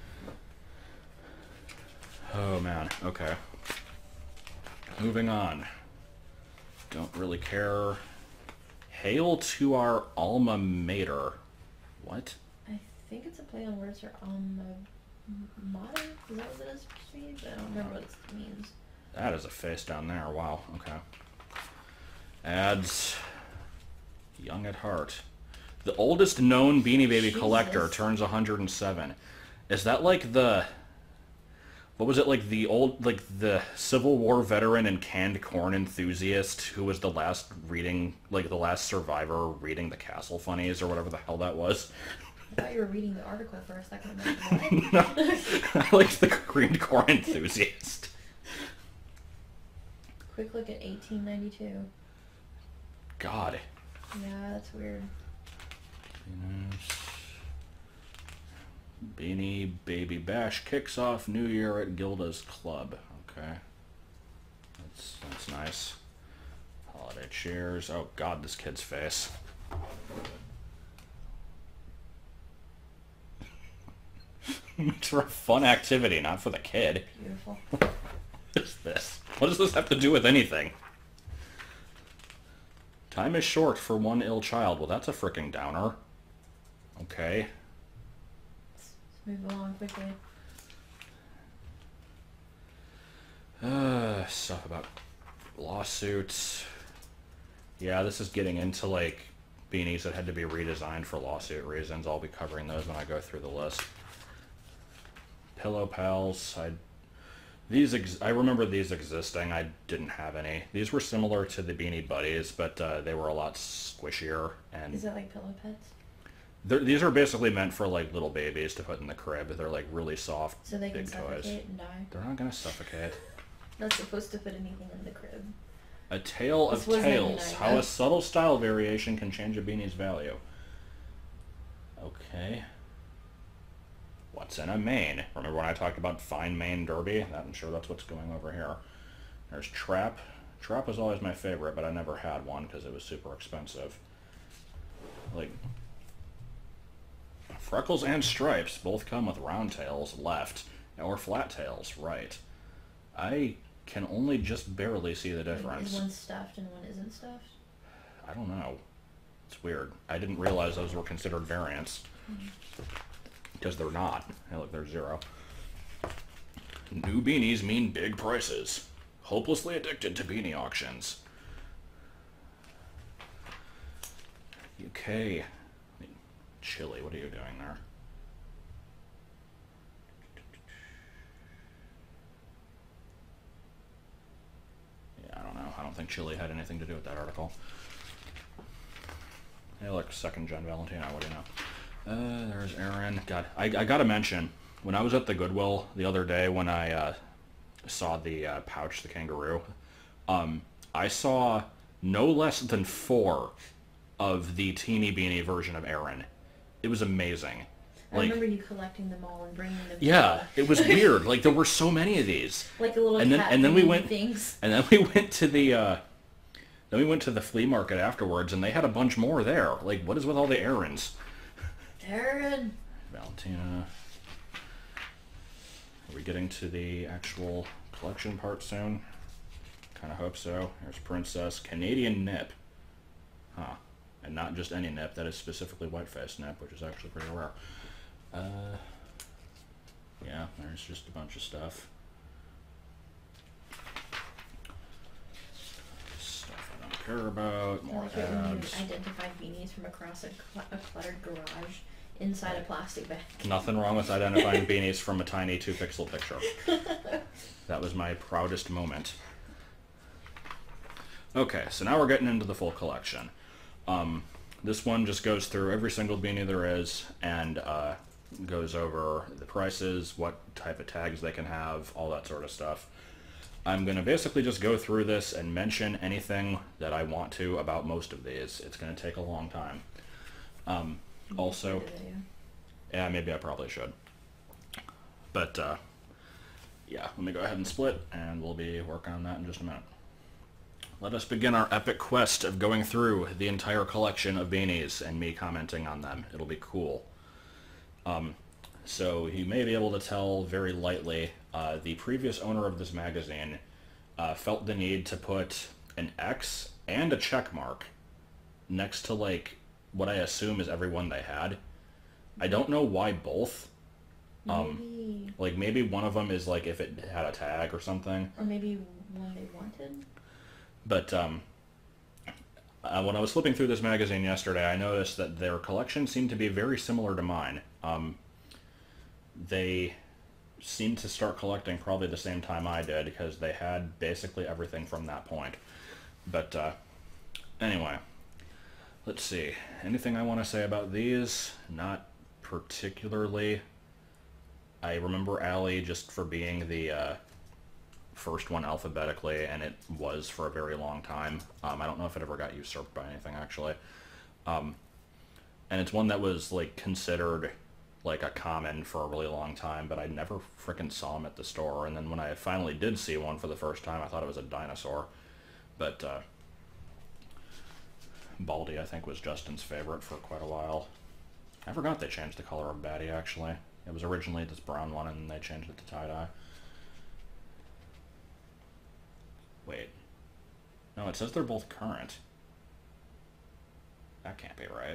Oh man, okay. Moving on. Don't really care. Hail to our alma mater. What? I think it's a play on words for alma mater. Is that what it is supposed to mean? I don't remember what it means. That is a face down there. Wow, okay. Ads. Young at heart. The oldest known Beanie Baby Jesus. collector turns one hundred seven. Is that like the... What was it, like the old, like the Civil War veteran and canned corn enthusiast who was the last reading, like the last survivor reading the Castle Funnies or whatever the hell that was? I thought you were reading the article for a second. No, I like the green corn enthusiast. Quick look at eighteen ninety-two. God. Yeah, that's weird. Beanie Baby Bash kicks off New Year at Gilda's Club. Okay. That's, that's nice. Holiday cheers. Oh god, this kid's face. It's for a fun activity, not for the kid. Beautiful. What is this? What does this have to do with anything? Time is short for one ill child. Well, that's a frickin' downer. Okay. Let's move along quickly. Uh, stuff about lawsuits. Yeah, this is getting into, like, beanies that had to be redesigned for lawsuit reasons. I'll be covering those when I go through the list. Pillow Pals. I these ex I remember these existing. I didn't have any. These were similar to the Beanie Buddies, but uh, they were a lot squishier. And Is it like pillow pets? these are basically meant for like little babies to put in the crib. They're like really soft, So they can big suffocate toys. and die? They're not gonna suffocate. Not supposed to put anything in the crib. A Tale of This was Tales. ninety-nine, How a right? subtle style variation can change a beanie's value. Okay. What's in a mane? Remember when I talked about fine mane derby? That, I'm sure that's what's going over here. There's Trap. Trap was always my favorite, but I never had one because it was super expensive. Like, Freckles and Stripes both come with round tails left, or flat tails right. I can only just barely see the Wait, difference. is one stuffed and one isn't stuffed? I don't know. It's weird. I didn't realize those were considered variants. Because they're not. Hey, look, there's zero. New beanies mean big prices. Hopelessly addicted to beanie auctions. U K. Chile, what are you doing there? Yeah, I don't know. I don't think Chile had anything to do with that article. Hey, look, second gen Valentina, what do you know? Uh, there's Aaron. God, I, I gotta mention, when I was at the Goodwill the other day when I uh, saw the uh, Pouch the Kangaroo, um, I saw no less than four of the teeny beanie version of Aaron. It was amazing. I Like, remember you collecting them all and bringing them. yeah, to it was weird. Like, there were so many of these. like a little And then- cat and then we beanie went- things. And then we went to the, uh, then we went to the flea market afterwards, and they had a bunch more there. Like, what is with all the Aarons? Aaron. Valentina. Are we getting to the actual collection part soon? Kind of hope so. Here's Princess. Canadian Nip. Huh. And not just any nip, that is specifically white-faced nip, which is actually pretty rare. Uh, yeah, there's It's just a bunch of stuff. Stuff I don't care about. I More like it when you ads. identify beanies from across a, cl a cluttered garage inside a plastic bag. Nothing wrong with identifying beanies from a tiny two-pixel picture. That was my proudest moment. Okay, so now we're getting into the full collection. Um, this one just goes through every single beanie there is and uh, goes over the prices, what type of tags they can have, all that sort of stuff. I'm going to basically just go through this and mention anything that I want to about most of these. It's going to take a long time. Um, also, yeah, maybe I probably should. But, uh, yeah, let me go ahead and split, and we'll be working on that in just a minute. Let us begin our epic quest of going through the entire collection of beanies and me commenting on them. It'll be cool. Um, so you may be able to tell very lightly, uh, the previous owner of this magazine uh, felt the need to put an X and a check mark next to, like, what I assume is everyone they had. I don't know why both. Um, Maybe. Like, maybe one of them is, like, if it had a tag or something. Or maybe one they wanted? But, um, uh, when I was flipping through this magazine yesterday, I noticed that their collection seemed to be very similar to mine. Um, they seemed to start collecting probably the same time I did, because they had basically everything from that point. But, uh, anyway, let's see. Anything I want to say about these? Not particularly. I remember Allie just for being the, uh, first one alphabetically, and it was for a very long time. Um, I don't know if it ever got usurped by anything, actually. Um, and it's one that was, like, considered, like, a common for a really long time, but I never frickin' saw them at the store. And then when I finally did see one for the first time, I thought it was a dinosaur. But, uh, Baldy, I think, was Justin's favorite for quite a while. I forgot they changed the color of Batty, actually. It was originally this brown one, and they changed it to tie-dye. Wait. No, it says they're both current. That can't be right.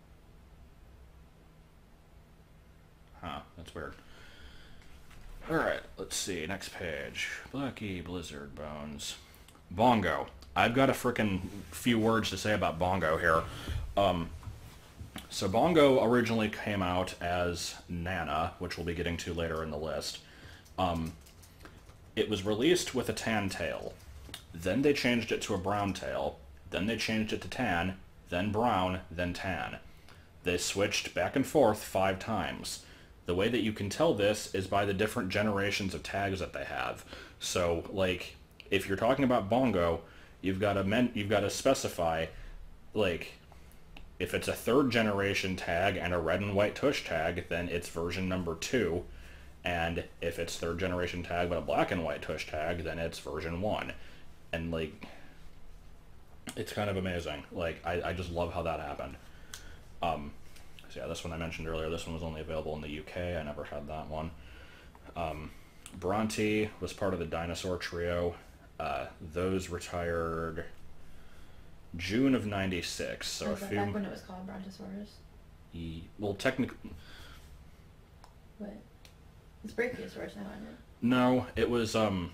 Huh, that's weird. Alright, let's see. Next page. Blackie Blizzard Bones. Bongo. I've got a frickin' few words to say about Bongo here. Um, so Bongo originally came out as Nana, which we'll be getting to later in the list. Um, it was released with a tan tail. Then they changed it to a brown tail, then they changed it to tan, then brown, then tan. They switched back and forth five times. The way that you can tell this is by the different generations of tags that they have. So, like, if you're talking about Bongo, you've got to men you've got to specify, like, if it's a third generation tag and a red and white tush tag, then it's version number two. And if it's third generation tag but a black and white tush tag, then it's version one. And, like, it's kind of amazing. Like, I, I just love how that happened. Um, so yeah, this one I mentioned earlier, this one was only available in the U K. I never had that one. Um, Bronte was part of the Dinosaur Trio. Uh, those retired June of ninety-six. So Was a that few... back when it was called Brontosaurus? E well, technically... What? It's Brachiosaurus now, isn't it? No, it was, um...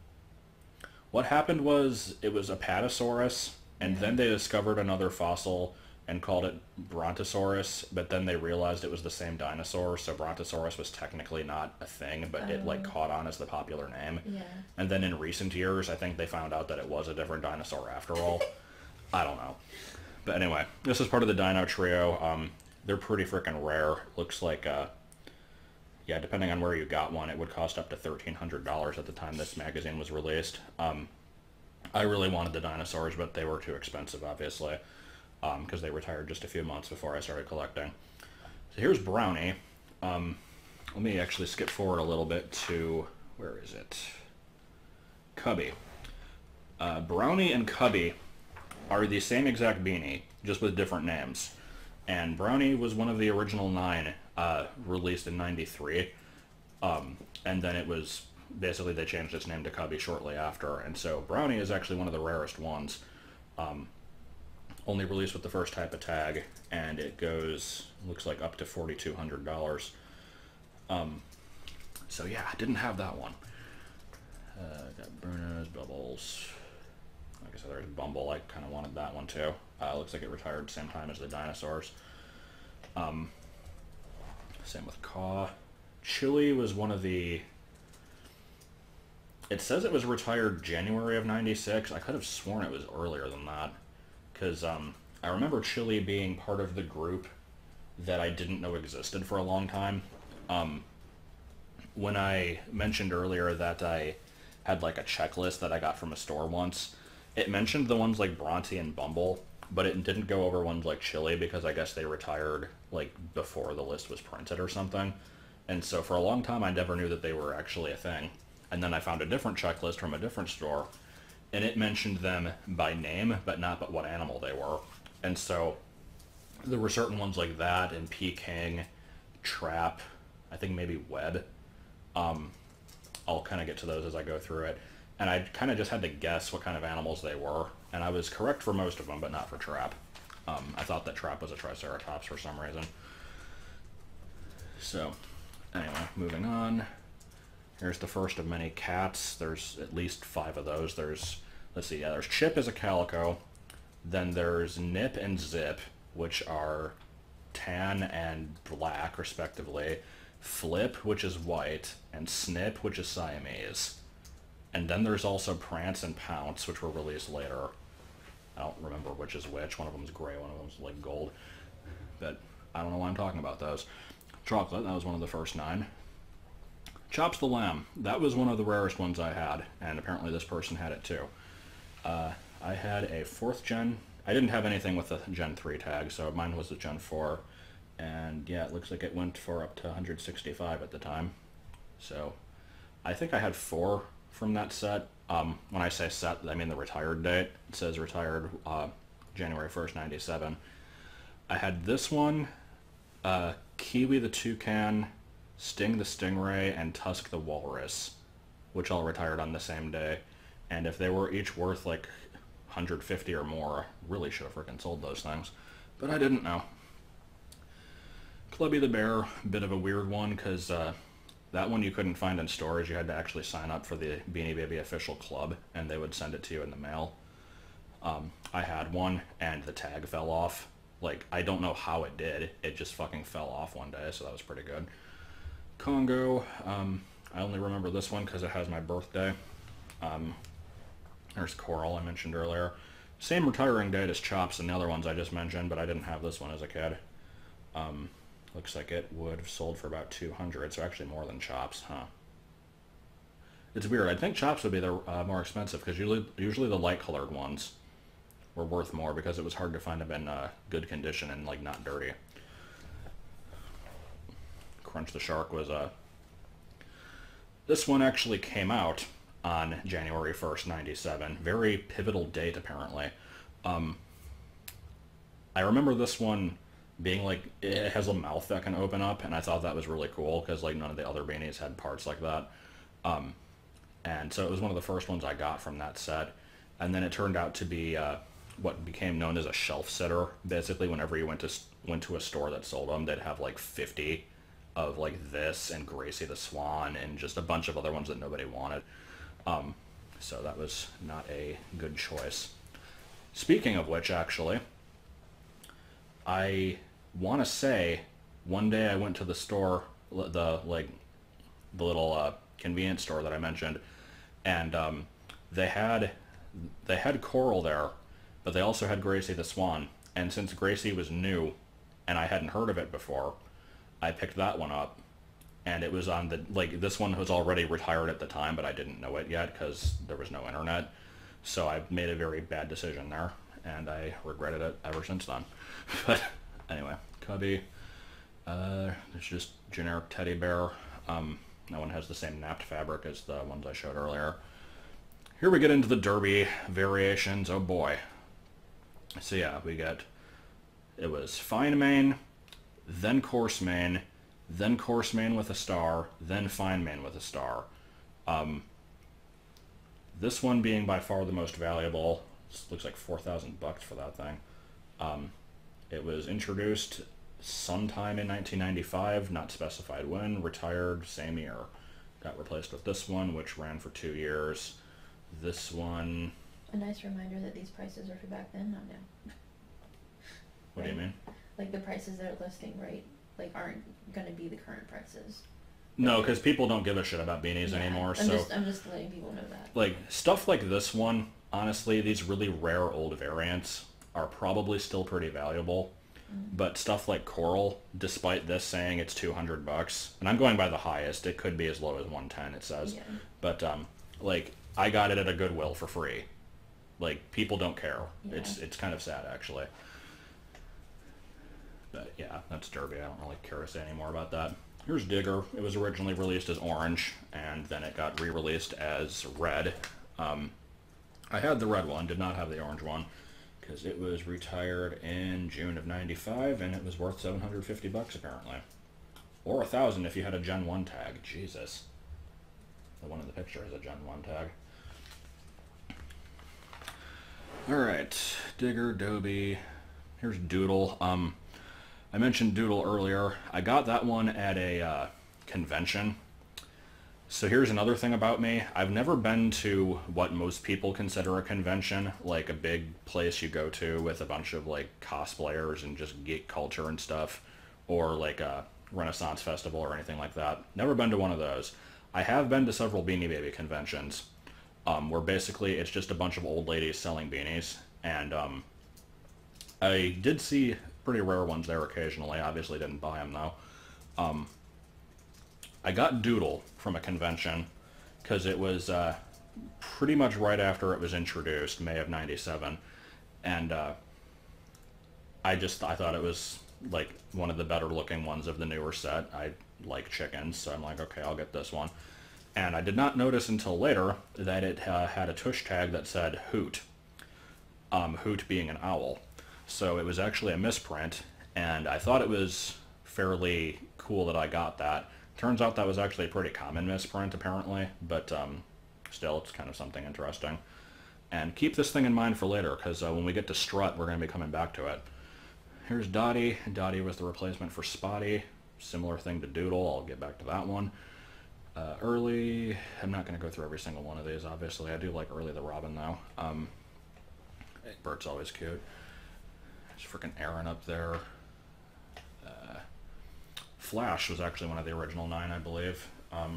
what happened was, it was Apatosaurus, and Yeah. then they discovered another fossil and called it Brontosaurus, but then they realized it was the same dinosaur, so Brontosaurus was technically not a thing, but it, like, Oh. caught on as the popular name. Yeah. And then in recent years, I think they found out that it was a different dinosaur after all. I don't know. But anyway, this is part of the Dino Trio. Um, they're pretty freaking rare. Looks like, uh, yeah, depending on where you got one, it would cost up to thirteen hundred dollars at the time this magazine was released. Um, I really wanted the dinosaurs, but they were too expensive, obviously, because um, they retired just a few months before I started collecting. So here's Brownie. Um, let me actually skip forward a little bit to, where is it? Cubby. Uh, Brownie and Cubby are the same exact beanie, just with different names. And Brownie was one of the original nine, uh, released in ninety-three. Um, and then it was, basically they changed its name to Cubby shortly after. And so Brownie is actually one of the rarest ones. Um, only released with the first type of tag, and it goes, looks like up to forty-two hundred dollars. Um, So yeah, didn't have that one. Uh, got Bruno's, Bubbles. Like I said, there's Bumble. I kind of wanted that one too. Uh, looks like it retired same time as the dinosaurs. Um, same with Caw. Chili was one of the... It says it was retired January of ninety-six. I could have sworn it was earlier than that. Because um, I remember Chili being part of the group that I didn't know existed for a long time. Um, when I mentioned earlier that I had like a checklist that I got from a store once, it mentioned the ones like Bronte and Bumble, but it didn't go over ones like Chili because I guess they retired like before the list was printed or something. And so for a long time I never knew that they were actually a thing. And then I found a different checklist from a different store, and it mentioned them by name, but not but what animal they were. And so there were certain ones like that, and Peking, Trap, I think maybe Web. Um, I'll kind of get to those as I go through it. And I kind of just had to guess what kind of animals they were, and I was correct for most of them, but not for Trap. Um, I thought that Trap was a Triceratops for some reason. So, anyway, moving on. Here's the first of many cats. There's at least five of those. There's, let's see, yeah, there's Chip as a calico. Then there's Nip and Zip, which are tan and black, respectively. Flip, which is white, and Snip, which is Siamese. And then there's also Prance and Pounce, which were released later. I don't remember which is which. One of them's gray, one of them's like gold. But I don't know why I'm talking about those. Chocolate, that was one of the first nine. Chops the Lamb, that was one of the rarest ones I had, and apparently this person had it too. Uh, I had a fourth gen. I didn't have anything with the Gen three tag, so mine was the Gen four. And yeah, it looks like it went for up to one hundred sixty-five at the time. So I think I had four from that set. Um, when I say set, I mean the retired date. It says retired uh, January first, ninety-seven. I had this one, uh, Kiwi the Toucan, Sting the Stingray, and Tusk the Walrus, which all retired on the same day. And if they were each worth like one hundred fifty or more, I really should have freaking sold those things. But I didn't know. Clubby the Bear, bit of a weird one, because uh, that one you couldn't find in stores. You had to actually sign up for the Beanie Baby official club, and they would send it to you in the mail. Um, I had one, and the tag fell off. Like, I don't know how it did. It just fucking fell off one day, so that was pretty good. Congo, um, I only remember this one because it has my birthday. Um, there's Coral, I mentioned earlier. Same retiring date as Chops and the other ones I just mentioned, but I didn't have this one as a kid. Um, looks like it would have sold for about two hundred, so actually more than Chops, huh? It's weird. I think Chops would be the uh, more expensive, because usually, usually the light-colored ones were worth more, because it was hard to find them in uh, good condition and, like, not dirty. Crunch the Shark was a... Uh, this one actually came out on January first, ninety-seven. Very pivotal date, apparently. Um, I remember this one being like, it has a mouth that can open up, and I thought that was really cool, because like none of the other beanies had parts like that. Um, and so it was one of the first ones I got from that set. And then it turned out to be uh, what became known as a shelf sitter. Basically, whenever you went to went to a store that sold them, they'd have like fifty of like this and Gracie the Swan and just a bunch of other ones that nobody wanted. Um, so that was not a good choice. Speaking of which, actually, I want to say one day I went to the store, the like the little uh, convenience store that I mentioned, and um, they had they had Coral there, but they also had Gracie the Swan. And since Gracie was new, and I hadn't heard of it before, I picked that one up, and it was on the, like, this one was already retired at the time, but I didn't know it yet because there was no internet. So I made a very bad decision there, and I regretted it ever since then. But anyway, Cubby, uh, it's just generic teddy bear. Um, no one has the same napped fabric as the ones I showed earlier. Here we get into the Derby variations. Oh boy. So yeah, we get, it was fine mane, then coarse mane, then coarse mane with a star, then fine mane with a star. Um, this one being by far the most valuable. This looks like four thousand bucks for that thing. Um, it was introduced sometime in nineteen ninety-five, not specified when, retired same year. got replaced with this one, which ran for two years. This one... A nice reminder that these prices are for back then, not now. What Right? do you mean? Like the prices they're listing, right? Like aren't gonna be the current prices. No, because people don't give a shit about beanies Yeah, anymore. I'm so, just I'm just letting people know that. like, stuff like this one, honestly, these really rare old variants are probably still pretty valuable. Mm. But stuff like Coral, despite this saying it's two hundred bucks, and I'm going by the highest, it could be as low as one ten, it says. Yeah. But, um, like, I got it at a Goodwill for free. Like, people don't care. Yeah. It's it's kind of sad, actually. But, yeah, that's Derby. I don't really care to say any more about that. Here's Digger. It was originally released as orange, and then it got re-released as red. Um, I had the red one, did not have the orange one, because it was retired in June of ninety-five, and it was worth seven hundred fifty bucks apparently. Or a thousand if you had a Gen one tag. Jesus. The one in the picture has a Gen one tag. Alright, Digger, Dobie. Here's Doodle. Um, I mentioned Doodle earlier. I got that one at a uh, convention. So here's another thing about me. I've never been to what most people consider a convention, like a big place you go to with a bunch of like cosplayers and just geek culture and stuff, or like a Renaissance festival or anything like that. Never been to one of those. I have been to several Beanie Baby conventions, um, where basically it's just a bunch of old ladies selling beanies, and um, I did see pretty rare ones there occasionally. Obviously didn't buy them though. Um, I got Doodle from a convention because it was uh, pretty much right after it was introduced, May of ninety-seven, and uh, I just I thought it was like one of the better looking ones of the newer set. I like chickens, so I'm like, okay, I'll get this one. And I did not notice until later that it uh, had a tush tag that said Hoot, um, Hoot being an owl. So it was actually a misprint, and I thought it was fairly cool that I got that. Turns out that was actually a pretty common misprint, apparently, but um, still, it's kind of something interesting. And keep this thing in mind for later, because uh, when we get to Strut, we're going to be coming back to it. Here's Dottie. Dottie was the replacement for Spotty. Similar thing to Doodle. I'll get back to that one. Uh, Early, I'm not going to go through every single one of these, obviously. I do like Early the Robin, though. Um, Bert's always cute. There's freaking Aaron up there. Uh, Flash was actually one of the original nine, I believe. Um,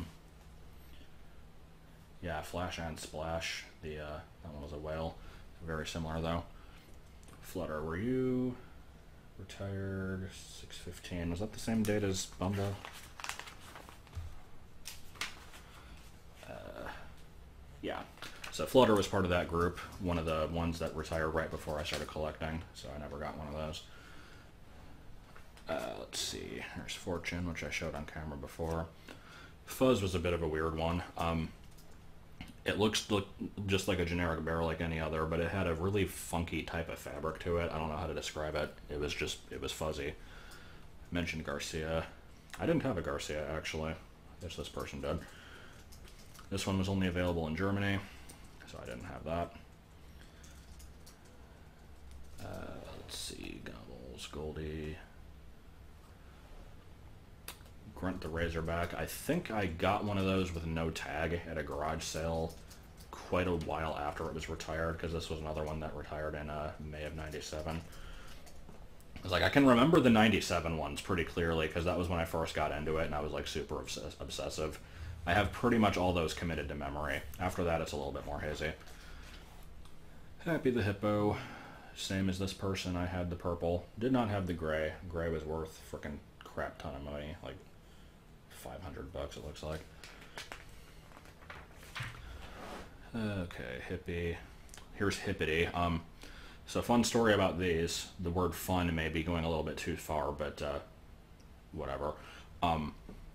yeah, Flash and Splash. The uh, that one was a whale. Very similar, though. Flutter, were you retired six fifteen? Was that the same date as Bumble? Uh, yeah. So Flutter was part of that group, one of the ones that retired right before I started collecting, so I never got one of those. Uh, let's see, there's Fortune, which I showed on camera before. Fuzz was a bit of a weird one. Um, it looks look, just like a generic bear like any other, but it had a really funky type of fabric to it. I don't know how to describe it. It was just, it was fuzzy. Mentioned Garcia. I didn't have a Garcia, actually. I guess this person did. This one was only available in Germany, so I didn't have that. Uh, let's see, Gobbles, Goldie. Grunt the Razorback. I think I got one of those with no tag at a garage sale quite a while after it was retired, because this was another one that retired in uh, May of ninety-seven. I was like, I can remember the ninety-seven ones pretty clearly, because that was when I first got into it, and I was like super obs obsessive. I have pretty much all those committed to memory. After that, it's a little bit more hazy. Happy the Hippo. Same as this person, I had the purple. Did not have the gray. Gray was worth frickin' crap ton of money, like five hundred bucks it looks like. Okay, Hippie. Here's Hippity. Um, so fun story about these. The word fun may be going a little bit too far, but uh, whatever. Um,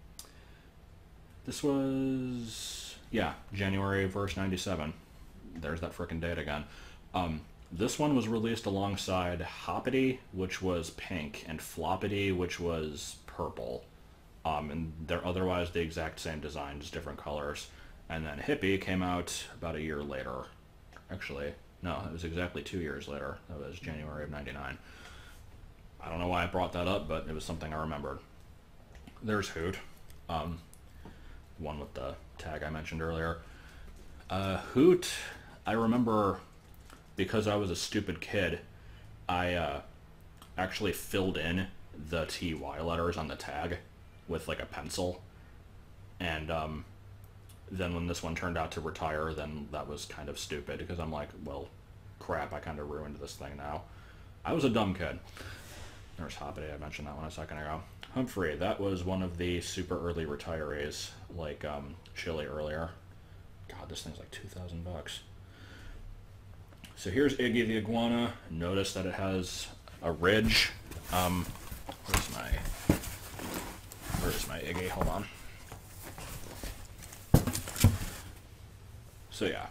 this was, yeah, January first, ninety-seven. There's that frickin' date again. Um, this one was released alongside Hoppity, which was pink, and Floppity, which was purple. Um, and they're otherwise the exact same design, just different colors. And then Hippie came out about a year later. Actually, no, it was exactly two years later. That was January of ninety-nine. I don't know why I brought that up, but it was something I remembered. There's Hoot. Um, one with the tag I mentioned earlier. Uh, Hoot, I remember because I was a stupid kid, I uh, actually filled in the T Y letters on the tag with like a pencil. And um, then when this one turned out to retire, then that was kind of stupid because I'm like, well, crap, I kind of ruined this thing now. I was a dumb kid. There's Hoppity, I mentioned that one a second ago. Humphrey, that was one of the super early retirees, like um, Chili earlier. God, this thing's like two thousand bucks. So here's Iggy the iguana. Notice that it has a ridge. Um, where's my, where's my Iggy? Hold on. So yeah.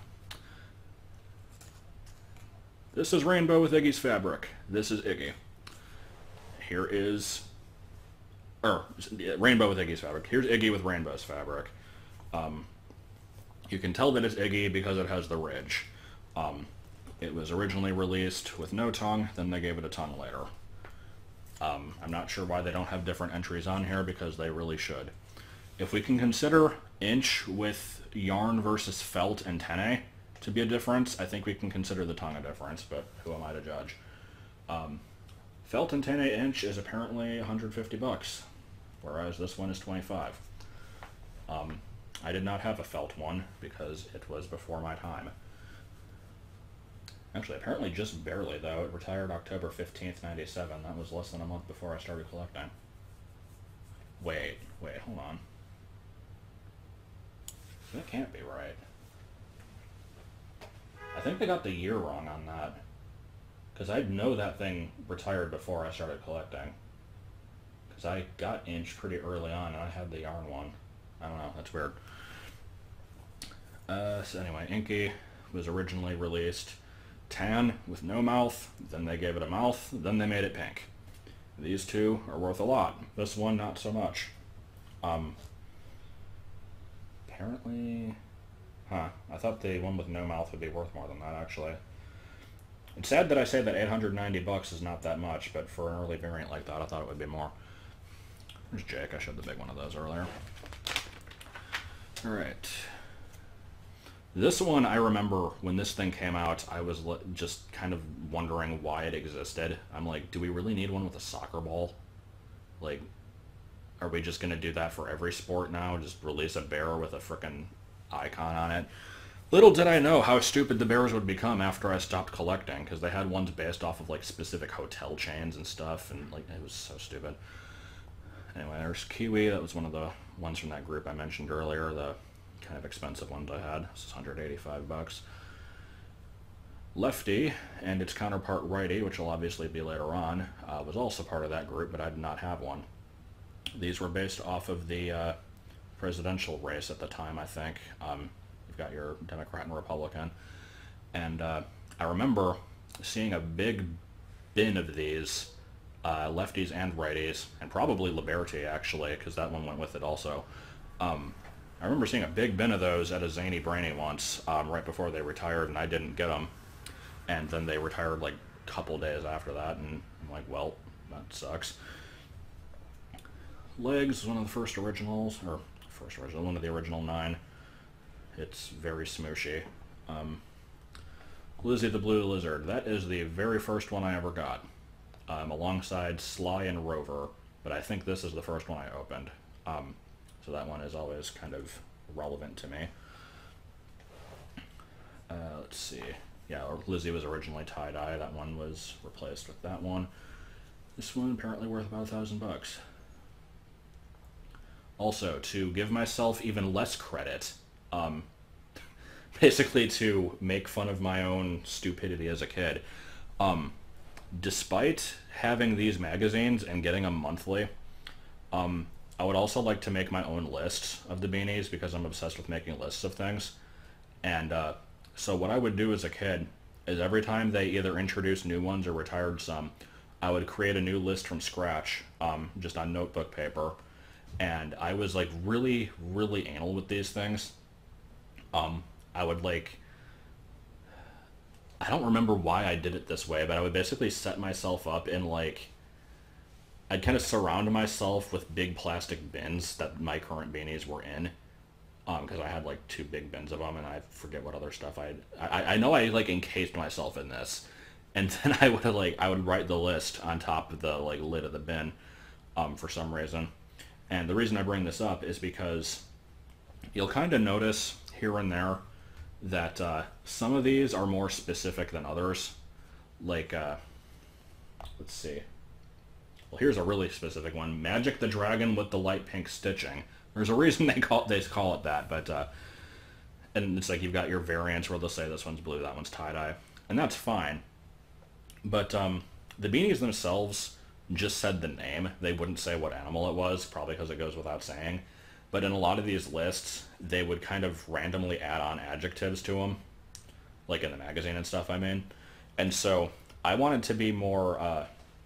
This is Rainbow with Iggy's fabric. This is Iggy. Here is, or Rainbow with Iggy's fabric. Here's Iggy with Rainbow's fabric. Um, you can tell that it's Iggy because it has the ridge. Um, it was originally released with no tongue, then they gave it a tongue later. Um, I'm not sure why they don't have different entries on here because they really should. If we can consider inch with yarn versus felt antennae to be a difference, I think we can consider the tongue a difference, but who am I to judge? Um, Felt antennae inch is apparently one hundred fifty bucks, whereas this one is twenty-five. Um, I did not have a felt one because it was before my time. Actually, apparently just barely, though. It retired October fifteenth, ninety-seven. That was less than a month before I started collecting. Wait, wait, hold on. That can't be right. I think they got the year wrong on that. Because I know that thing retired before I started collecting. Because I got Inch pretty early on, and I had the yarn one. I don't know, that's weird. Uh, so anyway, Inky was originally released tan with no mouth, then they gave it a mouth, then they made it pink. These two are worth a lot. This one, not so much. Um, apparently... Huh, I thought the one with no mouth would be worth more than that, actually. It's sad that I say that eight hundred ninety bucks is not that much, but for an early variant like that, I thought it would be more. There's Jake. I showed the big one of those earlier. Alright. This one, I remember when this thing came out, I was just kind of wondering why it existed. I'm like, do we really need one with a soccer ball? Like, are we just going to do that for every sport now? Just release a bear with a frickin' icon on it? Little did I know how stupid the bears would become after I stopped collecting, because they had ones based off of like specific hotel chains and stuff, and like it was so stupid. Anyway, there's Kiwi. That was one of the ones from that group I mentioned earlier, the kind of expensive ones I had. This is one hundred eighty-five bucks. Lefty and its counterpart Righty, which will obviously be later on, uh, was also part of that group, but I did not have one. These were based off of the uh, presidential race at the time, I think. Um, You've got your Democrat and Republican. And uh, I remember seeing a big bin of these, uh, lefties and righties, and probably Liberty, actually, because that one went with it also. Um, I remember seeing a big bin of those at a Zany Brainy once, um, right before they retired, and I didn't get them. And then they retired like a couple days after that, and I'm like, well, that sucks. Legs is one of the first originals, or first original, one of the original nine. It's very smooshy. Um, Lizzie the Blue Lizard. That is the very first one I ever got, um, alongside Sly and Rover, but I think this is the first one I opened. Um, so that one is always kind of relevant to me. Uh, let's see. Yeah, Lizzie was originally tie-dye. That one was replaced with that one. This one apparently worth about a thousand bucks. Also, to give myself even less credit, Um, basically to make fun of my own stupidity as a kid. Um, despite having these magazines and getting them monthly, um, I would also like to make my own lists of the beanies because I'm obsessed with making lists of things. And uh, so what I would do as a kid is every time they either introduced new ones or retired some, I would create a new list from scratch, um, just on notebook paper. And I was like really, really anal with these things. Um, I would like, I don't remember why I did it this way, but I would basically set myself up in like, I'd kind of surround myself with big plastic bins that my current beanies were in, because I had like two big bins of them, and I forget what other stuff I had. I, I know I like encased myself in this, and then I would like I would write the list on top of the like lid of the bin, um, for some reason. And the reason I bring this up is because you'll kind of notice here and there that uh, some of these are more specific than others. Like, uh, let's see. Well, here's a really specific one: Magic the Dragon with the light pink stitching. There's a reason they call they call it that, but uh, and it's like you've got your variants where they'll say this one's blue, that one's tie-dye, and that's fine. But um, the beanies themselves just said the name. They wouldn't say what animal it was, probably because it goes without saying. But in a lot of these lists, they would kind of randomly add on adjectives to them, like in the magazine and stuff, I mean. And so I wanted to be more uh,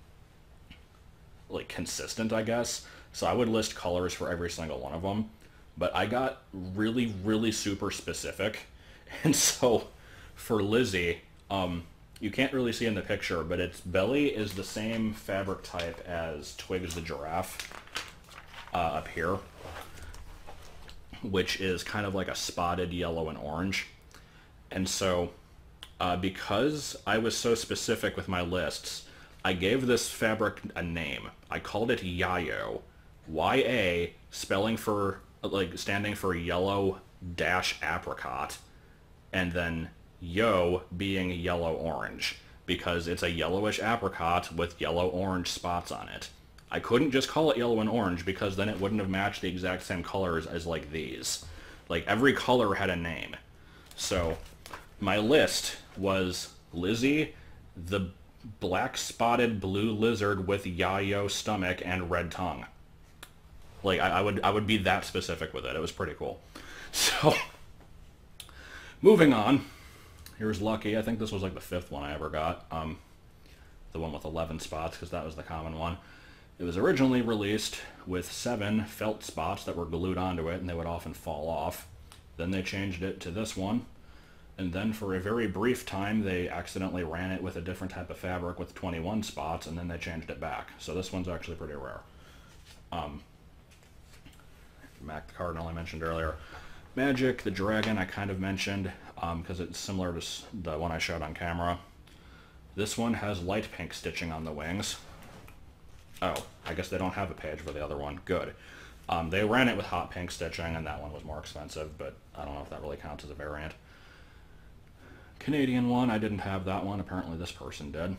like consistent, I guess. So I would list colors for every single one of them, but I got really, really super specific. And so for Lizzie, um, you can't really see in the picture, but its belly is the same fabric type as Twigs the giraffe uh, up here, which is kind of like a spotted yellow and orange. And so uh, because I was so specific with my lists, I gave this fabric a name. I called it Yayo. Y A, spelling for, like, standing for yellow dash apricot, and then yo being yellow-orange, because it's a yellowish apricot with yellow-orange spots on it. I couldn't just call it yellow and orange, because then it wouldn't have matched the exact same colors as, like, these. Like, every color had a name. So, my list was Lizzie, the black-spotted blue lizard with yayo stomach and red tongue. Like, I, I would I would be that specific with it. It was pretty cool. So, moving on. Here's Lucky. I think this was like the fifth one I ever got. Um, the one with eleven spots, because that was the common one. It was originally released with seven felt spots that were glued onto it, and they would often fall off. Then they changed it to this one. And then for a very brief time, they accidentally ran it with a different type of fabric with twenty-one spots, and then they changed it back. So this one's actually pretty rare. Um... Mac the Cardinal I mentioned earlier. Magic the Dragon I kind of mentioned because um, it's similar to the one I showed on camera. This one has light pink stitching on the wings. Oh, I guess they don't have a page for the other one. Good. Um, they ran it with hot pink stitching, and that one was more expensive, but I don't know if that really counts as a variant. Canadian one, I didn't have that one. Apparently this person did.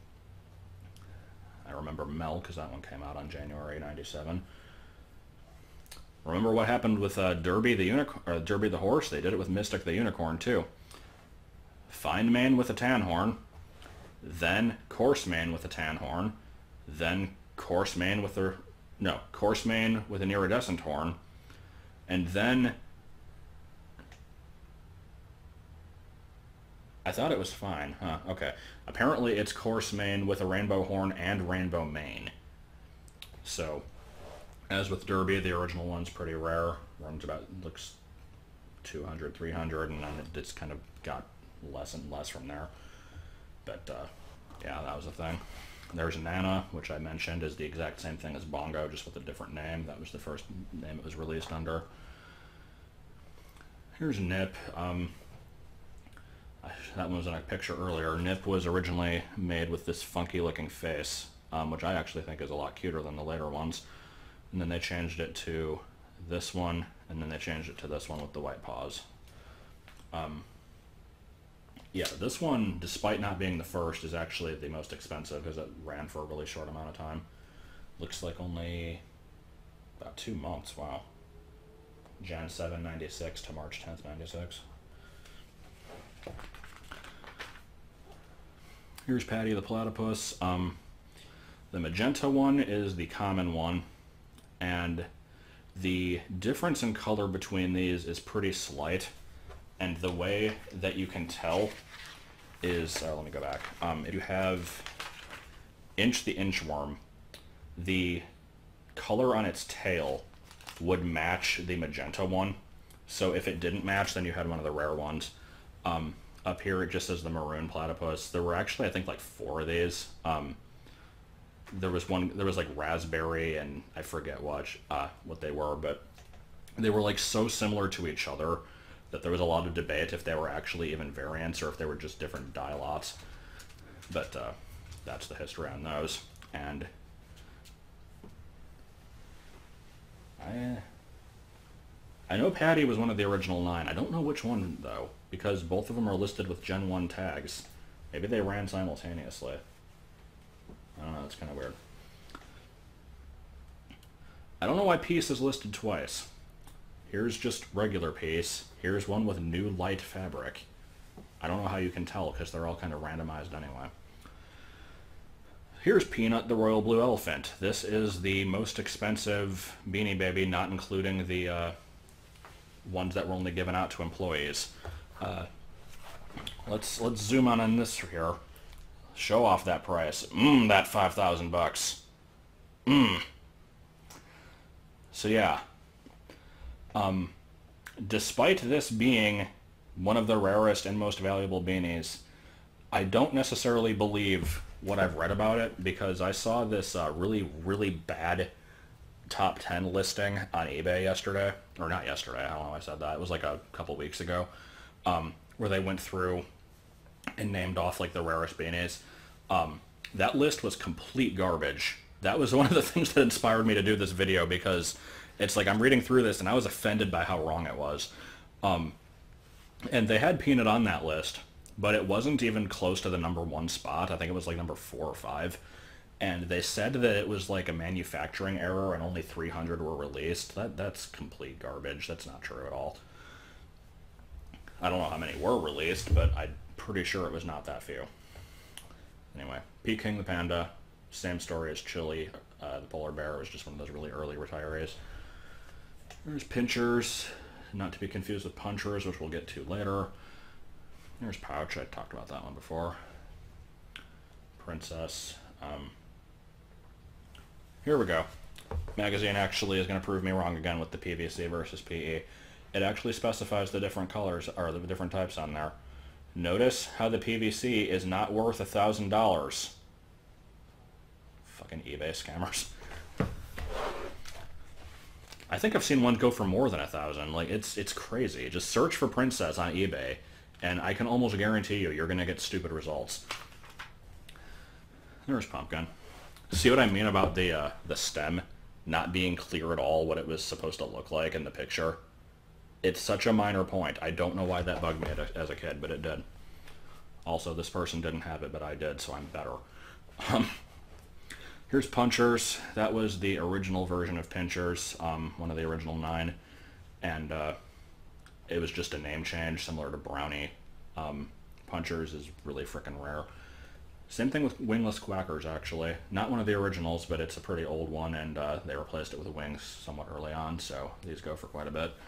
I remember Mel because that one came out on January ninety-seven. Remember what happened with uh, Derby the unicorn, or Derby the horse? They did it with Mystic the unicorn too. Fine mane with a tan horn, then coarse mane with a tan horn, then coarse mane with a no coarse mane with an iridescent horn, and then I thought it was fine, huh? Okay. Apparently it's coarse mane with a rainbow horn and rainbow mane. So. As with Derby, the original one's pretty rare. Runs about, looks two hundred, three hundred, and then it just kind of got less and less from there. But, uh, yeah, that was a thing. There's Nana, which I mentioned is the exact same thing as Bongo, just with a different name. That was the first name it was released under. Here's Nip. Um, that one was in a picture earlier. Nip was originally made with this funky-looking face, um, which I actually think is a lot cuter than the later ones. And then they changed it to this one, and then they changed it to this one with the white paws. Um, yeah, this one, despite not being the first, is actually the most expensive because it ran for a really short amount of time. Looks like only about two months, wow. January seventh, ninety-six to March tenth, ninety-six. Here's Patty the Platypus. Um, the magenta one is the common one. And the difference in color between these is pretty slight, and the way that you can tell is, uh, let me go back, um, if you have Inch the Inchworm, the color on its tail would match the magenta one, so if it didn't match, then you had one of the rare ones. Um, up here it just says the maroon platypus. There were actually, I think, like four of these. Um, There was one, there was like raspberry and I forget what, uh, what they were, but they were like so similar to each other that there was a lot of debate if they were actually even variants or if they were just different dye lots. But uh, that's the history on those. And I, I know Patty was one of the original nine. I don't know which one, though, because both of them are listed with Gen one tags. Maybe they ran simultaneously. I don't know, it's kind of weird. I don't know why Peace is listed twice. Here's just regular Peace. Here's one with new light fabric. I don't know how you can tell, because they're all kind of randomized anyway. Here's Peanut, the Royal Blue Elephant. This is the most expensive Beanie Baby, not including the uh, ones that were only given out to employees. Uh, let's let's zoom on on this here. Show off that price. Mmm, that five thousand bucks. Mmm. So yeah. Um, despite this being one of the rarest and most valuable beanies, I don't necessarily believe what I've read about it, because I saw this uh, really, really bad top ten listing on eBay yesterday. Or not yesterday, I don't know why I said that. It was like a couple weeks ago, um, where they went through and named off like the rarest beanies. Um, that list was complete garbage. That was one of the things that inspired me to do this video, because it's like I'm reading through this and I was offended by how wrong it was. Um, and they had Peanut on that list, but it wasn't even close to the number one spot. I think it was like number four or five. And they said that it was like a manufacturing error and only three hundred were released. That That's complete garbage. That's not true at all. I don't know how many were released, but I'm pretty sure it was not that few. Anyway, Peking the Panda, same story as Chili. Uh, the polar bear was just one of those really early retirees. There's Pinchers, not to be confused with Punchers, which we'll get to later. There's Pouch, I talked about that one before. Princess. Um, here we go. Magazine actually is going to prove me wrong again with the P V C versus P E. It actually specifies the different colors, or the different types on there. Notice how the P V C is not worth a thousand dollars. Fucking eBay scammers. I think I've seen one go for more than a thousand. Like, it's it's crazy. Just search for Princess on eBay, and I can almost guarantee you, you're gonna get stupid results. There's Pumpkin. See what I mean about the uh, the stem not being clear at all, what it was supposed to look like in the picture? It's such a minor point. I don't know why that bugged me as a kid, but it did. Also, this person didn't have it, but I did, so I'm better. Um, here's Punchers. That was the original version of Pinchers, um, one of the original nine. And uh, it was just a name change, similar to Brownie. Um, Punchers is really freaking rare. Same thing with Wingless Quackers, actually. Not one of the originals, but it's a pretty old one, and uh, they replaced it with wings somewhat early on, so these go for quite a bit.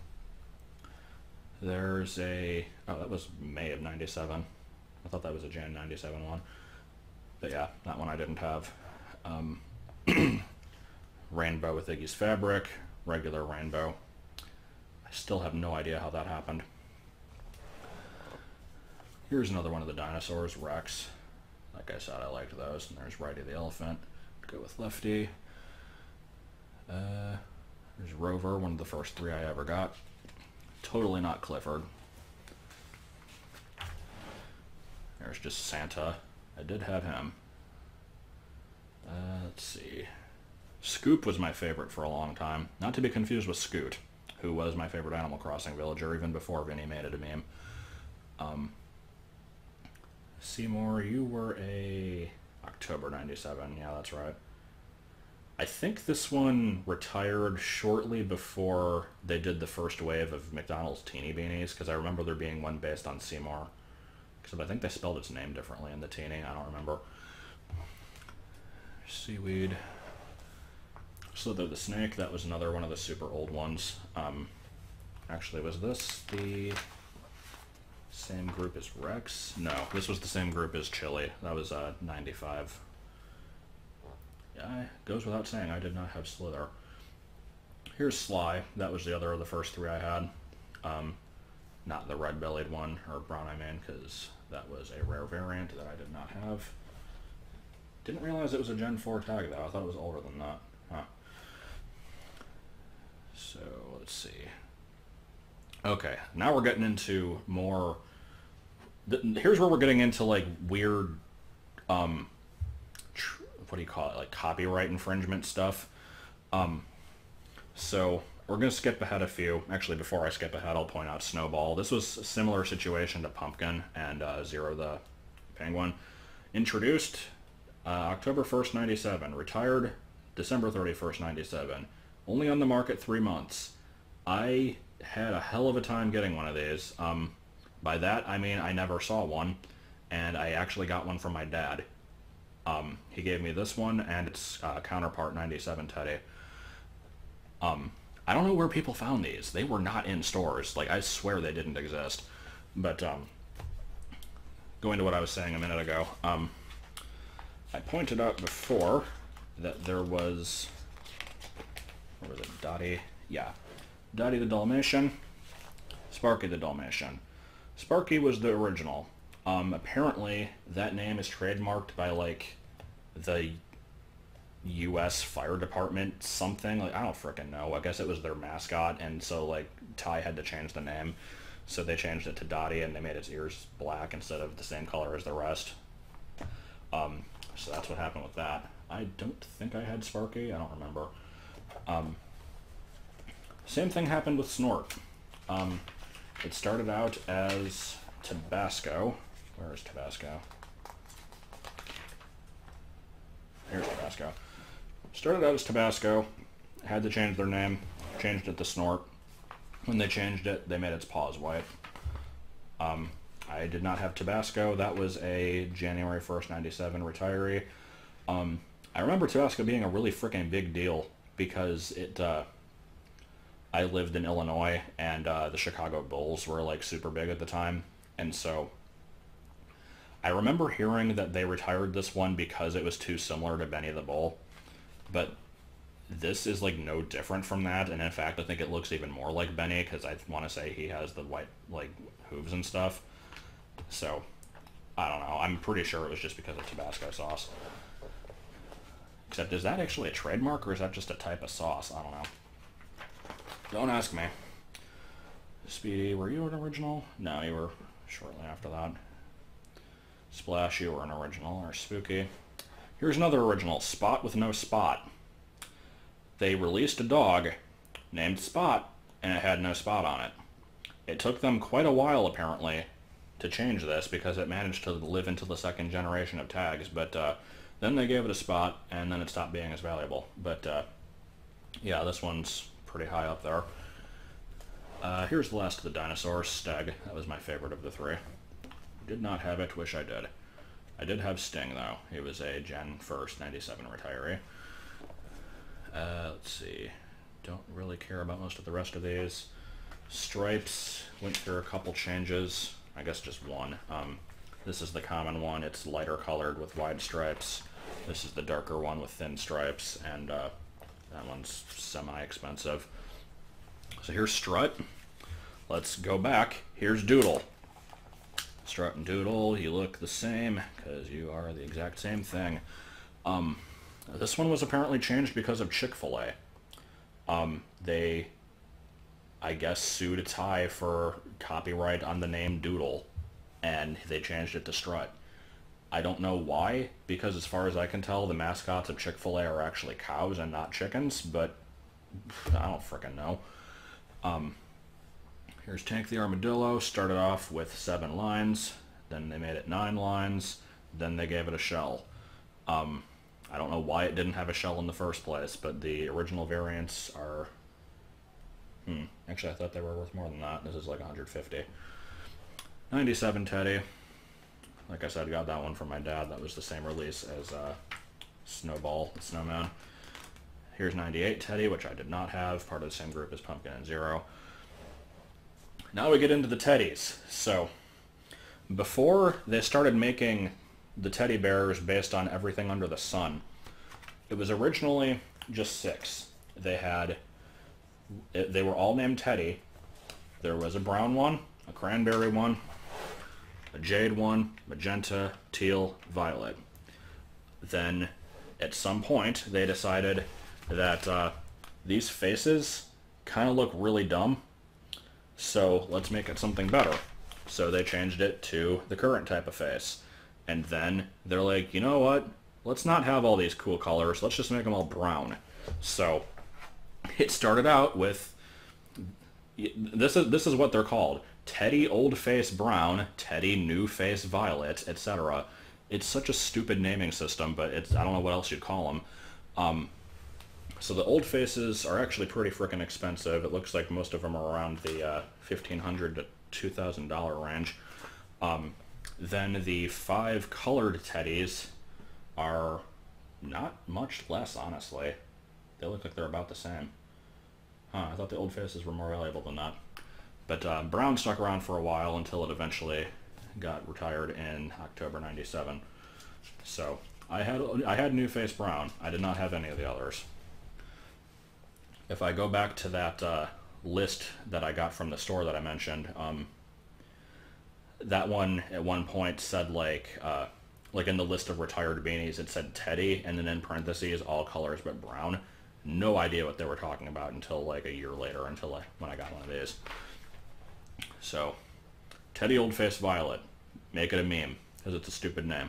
There's a... oh, that was May of ninety-seven. I thought that was a Jan ninety-seven one. But yeah, that one I didn't have. Um, rainbow with Iggy's fabric. Regular rainbow. I still have no idea how that happened. Here's another one of the dinosaurs, Rex. Like I said, I liked those. And there's Righty the elephant. Go with Lefty. Uh, there's Rover, one of the first three I ever got. Totally not Clifford. There's just Santa. I did have him. Uh, let's see. Scoop was my favorite for a long time. Not to be confused with Scoot, who was my favorite Animal Crossing villager even before Vinny made it a meme. Um, Seymour, you were a October ninety-seven. Yeah, that's right. I think this one retired shortly before they did the first wave of McDonald's Teeny Beanies, because I remember there being one based on Seymour. Because I think they spelled its name differently in the Teeny. I don't remember. Seaweed. Slither the Snake. That was another one of the super old ones. Um, actually, was this the same group as Rex? No, this was the same group as Chili. That was uh, ninety-five. Yeah, it goes without saying, I did not have Slither. Here's Sly. That was the other of the first three I had. Um, not the red-bellied one, or brown I mean, because that was a rare variant that I did not have. Didn't realize it was a Gen four tag, though. I thought it was older than that. Huh. So, let's see. Okay, now we're getting into more... Th here's where we're getting into, like, weird, um, tr what do you call it, like, copyright infringement stuff. Um, so, we're going to skip ahead a few. Actually, before I skip ahead, I'll point out Snowball. This was a similar situation to Pumpkin and uh, Zero the Penguin. Introduced uh, October first, ninety-seven. Retired December thirty-first, ninety-seven. Only on the market three months. I had a hell of a time getting one of these. Um, by that, I mean I never saw one, and I actually got one from my dad. Um, he gave me this one and its uh, counterpart ninety-seven Teddy. Um, I don't know where people found these. They were not in stores. Like, I swear they didn't exist. But, um, going to what I was saying a minute ago, um, I pointed out before that there was, what was it, Dottie? Yeah. Dottie the Dalmatian, Sparky the Dalmatian. Sparky was the original. Um, apparently, that name is trademarked by, like, the U S Fire Department something. Like, I don't frickin' know. I guess it was their mascot, and so, like, Ty had to change the name. So they changed it to Dottie, and they made its ears black instead of the same color as the rest. Um, so that's what happened with that. I don't think I had Sparky. I don't remember. Um, same thing happened with Snort. Um, it started out as Tabasco. Where is Tabasco? Here's Tabasco. Started out as Tabasco, had to change their name, changed it to Snort. When they changed it, they made its paws white. Um, I did not have Tabasco. That was a January first, ninety-seven retiree. Um, I remember Tabasco being a really freaking big deal because it, uh, I lived in Illinois, and uh, the Chicago Bulls were, like, super big at the time. And so I remember hearing that they retired this one because it was too similar to Benny the Bull. But this is, like, no different from that, and in fact, I think it looks even more like Benny, because I want to say he has the white, like, hooves and stuff. So, I don't know. I'm pretty sure it was just because of Tabasco sauce. Except, is that actually a trademark, or is that just a type of sauce? I don't know. Don't ask me. Speedy, were you an original? No, you were shortly after that. Splash, you were an original, or Spooky. Here's another original, Spot with no spot. They released a dog named Spot, and it had no spot on it. It took them quite a while, apparently, to change this, because it managed to live into the second generation of tags, but uh, then they gave it a spot, and then it stopped being as valuable. But, uh, yeah, this one's pretty high up there. Uh, here's the last of the dinosaurs, Steg. That was my favorite of the three. Did not have it, wish I did. I did have Sting, though. He was a Gen first, ninety-seven retiree. Uh, let's see. Don't really care about most of the rest of these. Stripes, went through a couple changes. I guess just one. Um, this is the common one. It's lighter colored with wide stripes. This is the darker one with thin stripes, and uh, that one's semi-expensive. So here's Strut. Let's go back. Here's Doodle. Strut and Doodle, you look the same, because you are the exact same thing. Um, this one was apparently changed because of Chick-fil-A. Um, they, I guess, sued Ty for copyright on the name Doodle, and they changed it to Strut. I don't know why, because as far as I can tell, the mascots of Chick-fil-A are actually cows and not chickens, but I don't frickin' know. Um, here's Tank the Armadillo. Started off with seven lines, then they made it nine lines, then they gave it a shell. Um, I don't know why it didn't have a shell in the first place, but the original variants are... Hmm, actually I thought they were worth more than that. This is like one hundred fifty. ninety-seven Teddy. Like I said, got that one from my dad. That was the same release as uh, Snowball, the Snowman. Here's ninety-eight Teddy, which I did not have. Part of the same group as Pumpkin and Zero. Now we get into the Teddies. So, before they started making the teddy bears based on everything under the sun, it was originally just six. They had, they were all named Teddy. There was a brown one, a cranberry one, a jade one, magenta, teal, violet. Then, at some point, they decided that uh, these faces kind of look really dumb. So let's make it something better. So they changed it to the current type of face. And then they're like, you know what? Let's not have all these cool colors. Let's just make them all brown. So it started out with, this is this is what they're called: Teddy Old Face Brown, Teddy New Face Violet, et cetera. It's such a stupid naming system, but it's I don't know what else you'd call them. Um, so the old faces are actually pretty freaking expensive. It looks like most of them are around the uh, fifteen hundred dollars to two thousand dollars range. Um, then the five colored teddies are not much less, honestly. They look like they're about the same. Huh, I thought the old faces were more valuable than that. But uh, brown stuck around for a while until it eventually got retired in October ninety-seven. So I had I had New Face Brown. I did not have any of the others. If I go back to that uh, list that I got from the store that I mentioned, um, that one at one point said like uh, like in the list of retired beanies, it said Teddy, and then in parentheses all colors but brown. No idea what they were talking about until like a year later, until I, when I got one of these. So, Teddy Old Face Violet. Make it a meme, because it's a stupid name.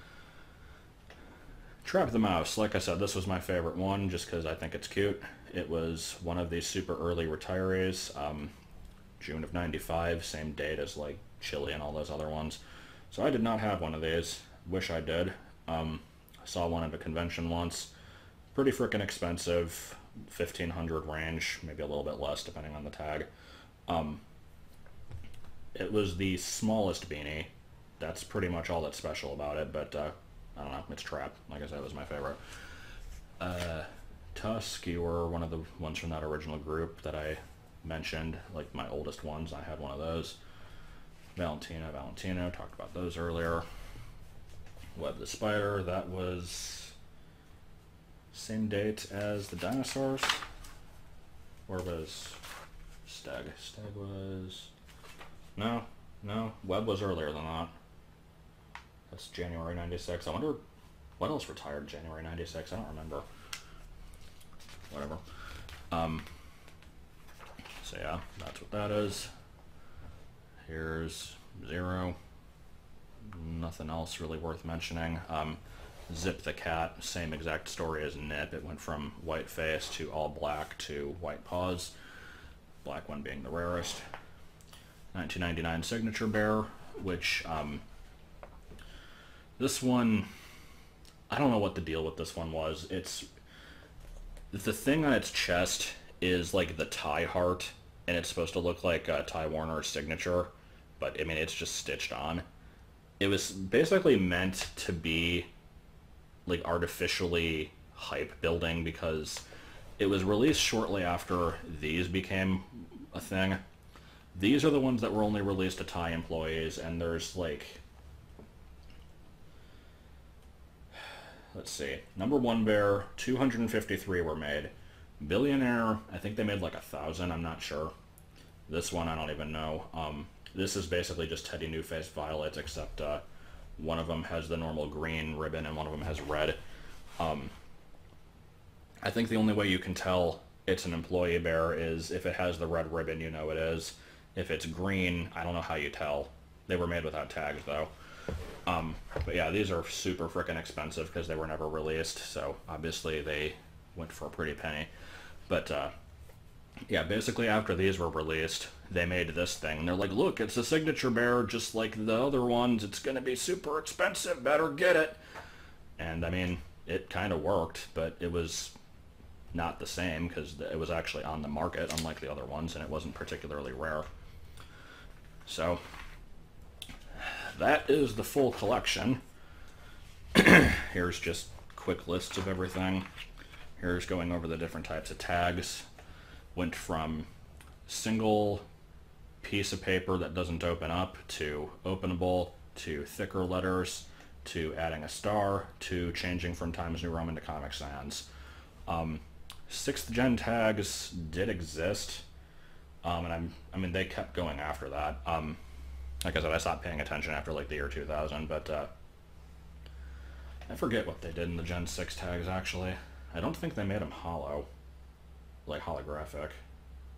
Trap the Mouse. Like I said, this was my favorite one, just because I think it's cute. It was one of these super early retirees. Um, June of ninety-five, same date as like Chili and all those other ones. So I did not have one of these. Wish I did. Um, I saw one at a convention once. Pretty freaking expensive, fifteen hundred range, maybe a little bit less depending on the tag. Um, it was the smallest beanie. That's pretty much all that's special about it, but uh, I don't know, it's Trap. Like I said, it was my favorite. Uh, Tusk, you were one of the ones from that original group that I mentioned, like my oldest ones. I had one of those. Valentina, Valentino, talked about those earlier. Web the Spider, that was same date as the dinosaurs, or was Stag? Stag was, no, no, Web was earlier than that. That's January ninety-six. I wonder what else retired January ninety-six. I don't remember. Whatever. Um, so yeah, that's what that is. Here's Zero. Nothing else really worth mentioning. Um, Zip the Cat, same exact story as Nip. It went from white face to all black to white paws. Black one being the rarest. nineteen ninety-nine Signature Bear, which, um, this one, I don't know what the deal with this one was. It's, the thing on its chest is like the tie heart, and it's supposed to look like uh, Ty Warner's signature, but I mean, it's just stitched on. It was basically meant to be like artificially hype building because it was released shortly after these became a thing. These are the ones that were only released to Thai employees, and there's like, let's see, number one bear, two hundred fifty-three were made. Billionaire, I think they made like a thousand, I'm not sure. This one, I don't even know. Um, this is basically just Teddy New Face Violet, except uh, one of them has the normal green ribbon and one of them has red. Um, I think the only way you can tell it's an employee bear is if it has the red ribbon, you know it is. If it's green, I don't know how you tell. They were made without tags, though. Um, but yeah, these are super freaking expensive because they were never released, so obviously they went for a pretty penny. But uh, yeah, basically after these were released, they made this thing. And they're like, look, it's a signature bear just like the other ones. It's going to be super expensive. Better get it. And I mean, it kind of worked, but it was not the same because it was actually on the market, unlike the other ones, and it wasn't particularly rare. So that is the full collection. Here's just quick lists of everything. Here's going over the different types of tags. Went from single piece of paper that doesn't open up to openable to thicker letters to adding a star to changing from Times New Roman to Comic Sans. Um, sixth gen tags did exist, um, and I'm, I mean, they kept going after that. Um, like I said, I stopped paying attention after like the year two thousand, but uh, I forget what they did in the Gen six tags, actually. I don't think they made them hollow, like holographic.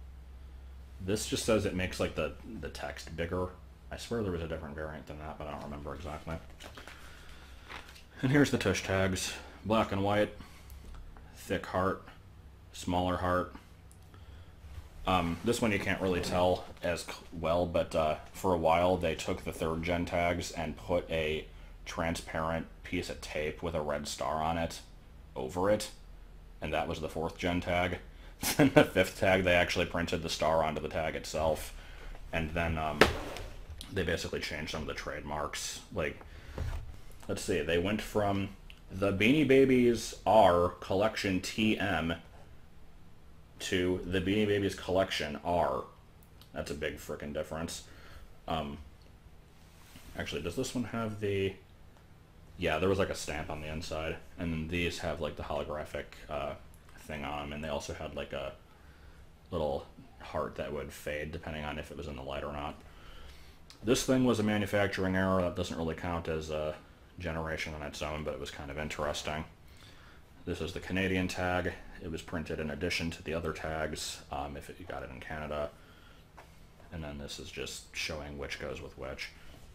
This just says it makes like the, the text bigger. I swear there was a different variant than that, but I don't remember exactly. And here's the tush tags. Black and white, thick heart, smaller heart. Um, this one you can't really tell as well, but uh, for a while they took the third gen tags and put a transparent piece of tape with a red star on it over it, and that was the fourth gen tag. Then the fifth tag, they actually printed the star onto the tag itself, and then um, they basically changed some of the trademarks. Like, let's see, they went from the Beanie Babies R Collection T M to the Beanie Babies Collection R. That's a big frickin' difference. Um, actually, does this one have the... Yeah, there was like a stamp on the inside, and then these have like the holographic uh, thing on them, and they also had like a little heart that would fade depending on if it was in the light or not. This thing was a manufacturing error. That doesn't really count as a generation on its own, but it was kind of interesting. This is the Canadian tag. It was printed in addition to the other tags, um, if it, you got it in Canada. And then this is just showing which goes with which.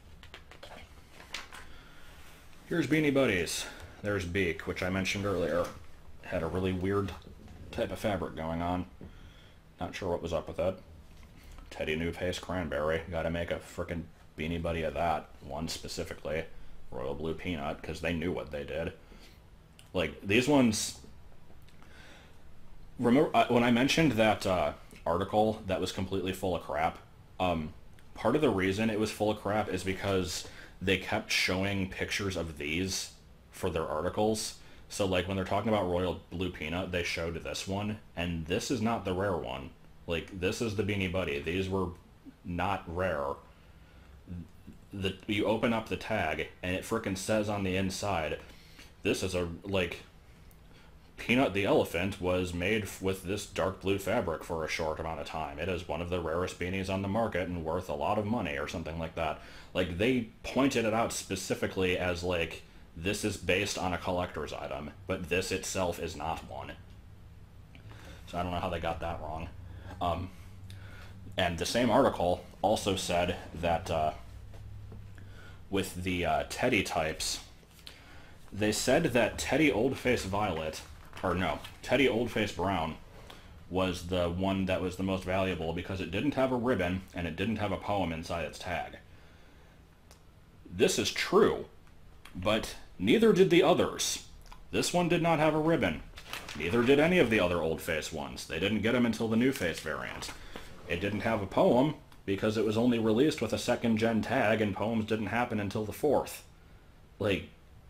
Here's Beanie Buddies. There's Beak, which I mentioned earlier. Had a really weird type of fabric going on. Not sure what was up with it. Teddy New Face Cranberry. Gotta make a frickin' Beanie Buddy of that. One specifically. Royal Blue Peanut, because they knew what they did. Like, these ones... Remember, uh, when I mentioned that uh, article that was completely full of crap, um, part of the reason it was full of crap is because they kept showing pictures of these for their articles. So, like, when they're talking about Royal Blue Peanut, they showed this one, and this is not the rare one. Like, this is the Beanie Buddy. These were not rare. The, you open up the tag, and it frickin' says on the inside, this is a, like, Peanut the Elephant was made with this dark blue fabric for a short amount of time. It is one of the rarest beanies on the market and worth a lot of money, or something like that. Like, they pointed it out specifically as, like, this is based on a collector's item, but this itself is not one. So I don't know how they got that wrong. Um, and the same article also said that uh, with the uh, Teddy types, they said that Teddy Oldface Violet, or no, Teddy Oldface Brown was the one that was the most valuable because it didn't have a ribbon and it didn't have a poem inside its tag. This is true, but neither did the others. This one did not have a ribbon. Neither did any of the other Oldface ones. They didn't get them until the New Face variant. It didn't have a poem because it was only released with a second gen tag, and poems didn't happen until the fourth. Like,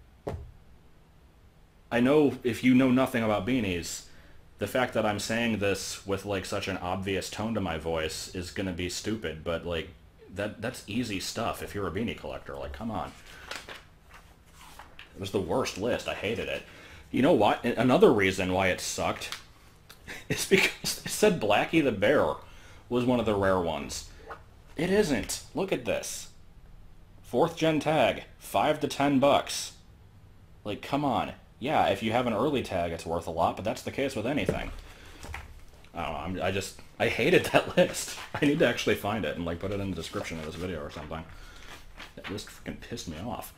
I know if you know nothing about beanies, the fact that I'm saying this with like such an obvious tone to my voice is gonna be stupid, but like, that that's easy stuff if you're a beanie collector. Like, come on. It was the worst list. I hated it. You know what? Another reason why it sucked is because they said Blackie the Bear was one of the rare ones. It isn't. Look at this. Fourth gen tag, five to ten bucks. Like, come on. Yeah, if you have an early tag, it's worth a lot, but that's the case with anything. I don't know. I'm, I just I hated that list. I need to actually find it and like put it in the description of this video or something. That list freaking pissed me off.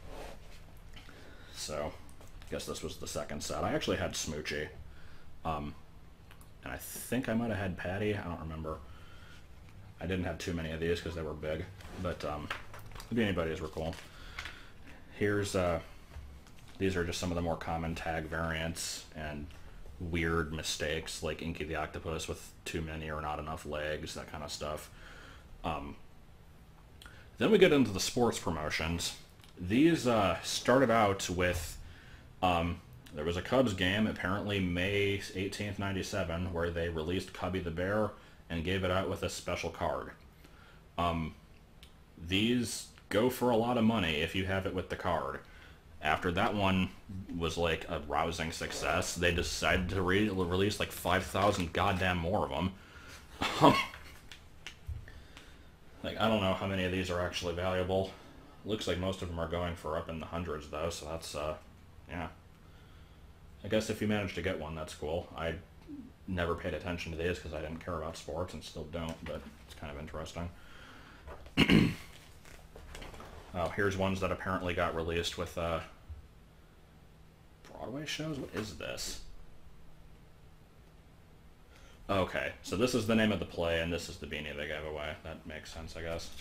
So, I guess this was the second set. I actually had Smoochie. Um, and I think I might have had Patty. I don't remember. I didn't have too many of these because they were big. But um, the Beanie Buddies were cool. Here's, uh, these are just some of the more common tag variants and weird mistakes, like Inky the Octopus with too many or not enough legs, that kind of stuff. Um, then we get into the sports promotions. These uh, started out with, um, there was a Cubs game, apparently May eighteenth, ninety-seven, where they released Cubby the Bear and gave it out with a special card. Um, these go for a lot of money if you have it with the card. After that one was like a rousing success, they decided to re release like five thousand goddamn more of them. Like, I don't know how many of these are actually valuable. Looks like most of them are going for up in the hundreds, though, so that's, uh, yeah. I guess if you manage to get one, that's cool. I never paid attention to these because I didn't care about sports and still don't, but it's kind of interesting. Oh, here's ones that apparently got released with uh, Broadway shows? What is this? Okay, so this is the name of the play, and this is the beanie they gave away. That makes sense, I guess.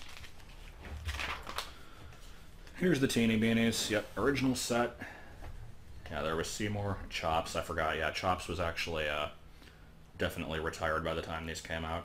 Here's the teeny beanies. Yep, original set. Yeah, there was Seymour. Chops, I forgot. Yeah, Chops was actually uh, definitely retired by the time these came out.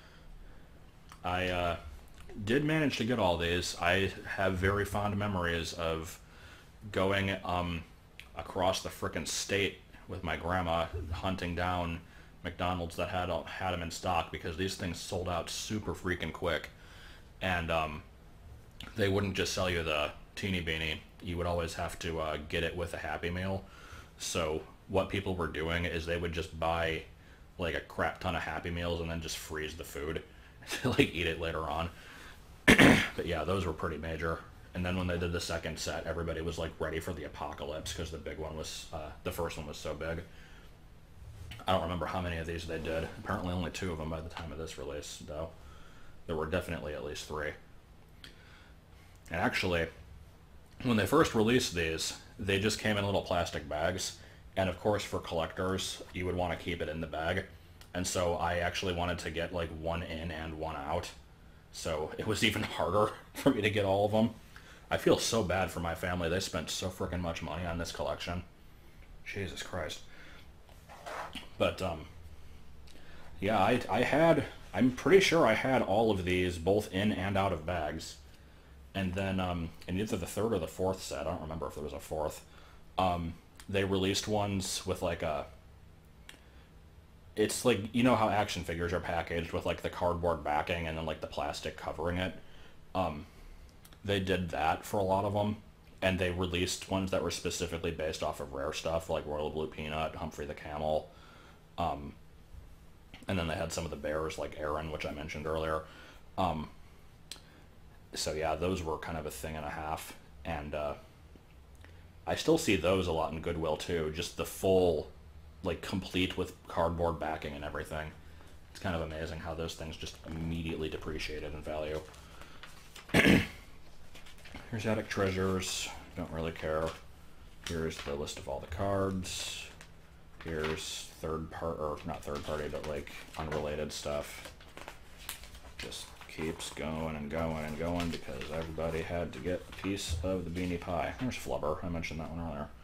I uh, did manage to get all these. I have very fond memories of going um, across the frickin' state with my grandma, hunting down McDonald's that had had them in stock, because these things sold out super freaking quick. And um, they wouldn't just sell you the teeny beanie. You would always have to uh, get it with a Happy Meal. So what people were doing is they would just buy like a crap ton of Happy Meals and then just freeze the food to like eat it later on. But yeah, those were pretty major. And then when they did the second set, everybody was like ready for the apocalypse because the big one was, uh, the first one was so big. I don't remember how many of these they did. Apparently only two of them by the time of this release, though. There were definitely at least three. And actually, when they first released these, they just came in little plastic bags. And of course, for collectors, you would want to keep it in the bag. And so I actually wanted to get like one in and one out. So it was even harder for me to get all of them. I feel so bad for my family. They spent so freaking much money on this collection. Jesus Christ. But, um, yeah, I, I had, I'm pretty sure I had all of these both in and out of bags. And then, um, in either the third or the fourth set, I don't remember if there was a fourth, um, they released ones with like a, it's like, you know how action figures are packaged with like the cardboard backing and then like the plastic covering it? Um, they did that for a lot of them, and they released ones that were specifically based off of rare stuff, like Royal Blue Peanut, Humphrey the Camel, um, and then they had some of the bears, like Aaron, which I mentioned earlier. Um, so yeah, those were kind of a thing and a half, and uh, I still see those a lot in Goodwill too, just the full, like, complete with cardboard backing and everything. It's kind of amazing how those things just immediately depreciated in value. Here's Attic Treasures. Don't really care. Here's the list of all the cards. Here's third part, or not third party, but like unrelated stuff. Just keeps going and going and going because everybody had to get a piece of the beanie pie. There's Flubber. I mentioned that one earlier.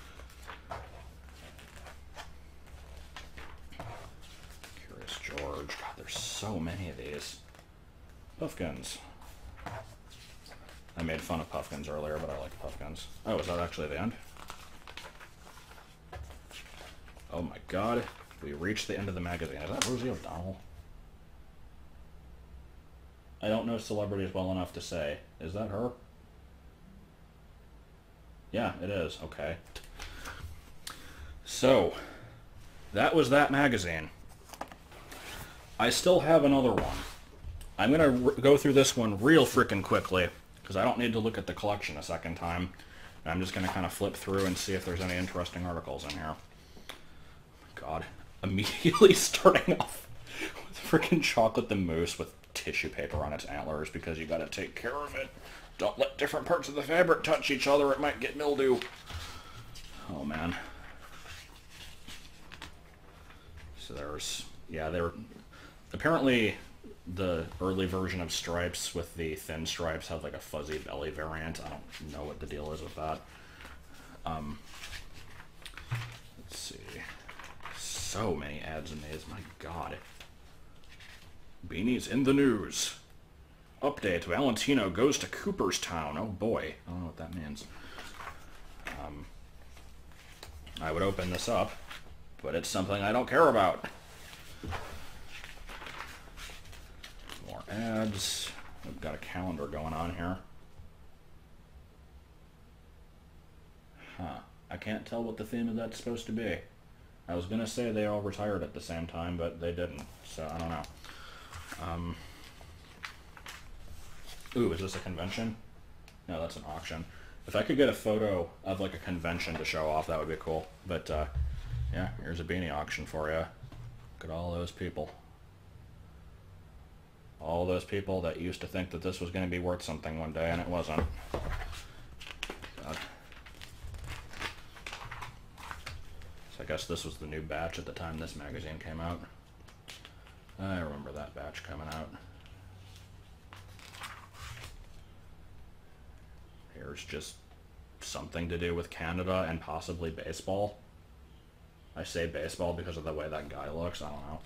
Curious George. God, there's so many of these. Puffkins. I made fun of Puffkins earlier, but I like Puffkins. Oh, is that actually the end? Oh my god. We reached the end of the magazine. Is that Rosie O'Donnell? I don't know celebrities well enough to say. Is that her? Yeah, it is. Okay. So, that was that magazine. I still have another one. I'm going to go through this one real frickin' quickly, because I don't need to look at the collection a second time. I'm just going to kind of flip through and see if there's any interesting articles in here. Oh my god. Immediately starting off with frickin' Chocolate the Moose with tissue paper on its antlers, because you got to take care of it. Don't let different parts of the fabric touch each other, it might get mildew. Oh man. So there's, yeah, there, apparently the early version of Stripes with the thin stripes had like a fuzzy belly variant. I don't know what the deal is with that. Um, let's see. So many ads in these, my god. Beanies in the news. Update, Valentino goes to Cooperstown. Oh boy, I don't know what that means. Um, I would open this up, but it's something I don't care about. More ads. We've got a calendar going on here. Huh. I can't tell what the theme of that's supposed to be. I was going to say they all retired at the same time, but they didn't, so I don't know. Um, ooh, is this a convention? No, that's an auction. If I could get a photo of like a convention to show off, that would be cool. But uh, yeah, here's a beanie auction for you. Look at all those people. All those people that used to think that this was going to be worth something one day, and it wasn't. God. So I guess this was the new batch at the time this magazine came out. I remember that batch coming out. Here's just something to do with Canada and possibly baseball. I say baseball because of the way that guy looks. I don't know.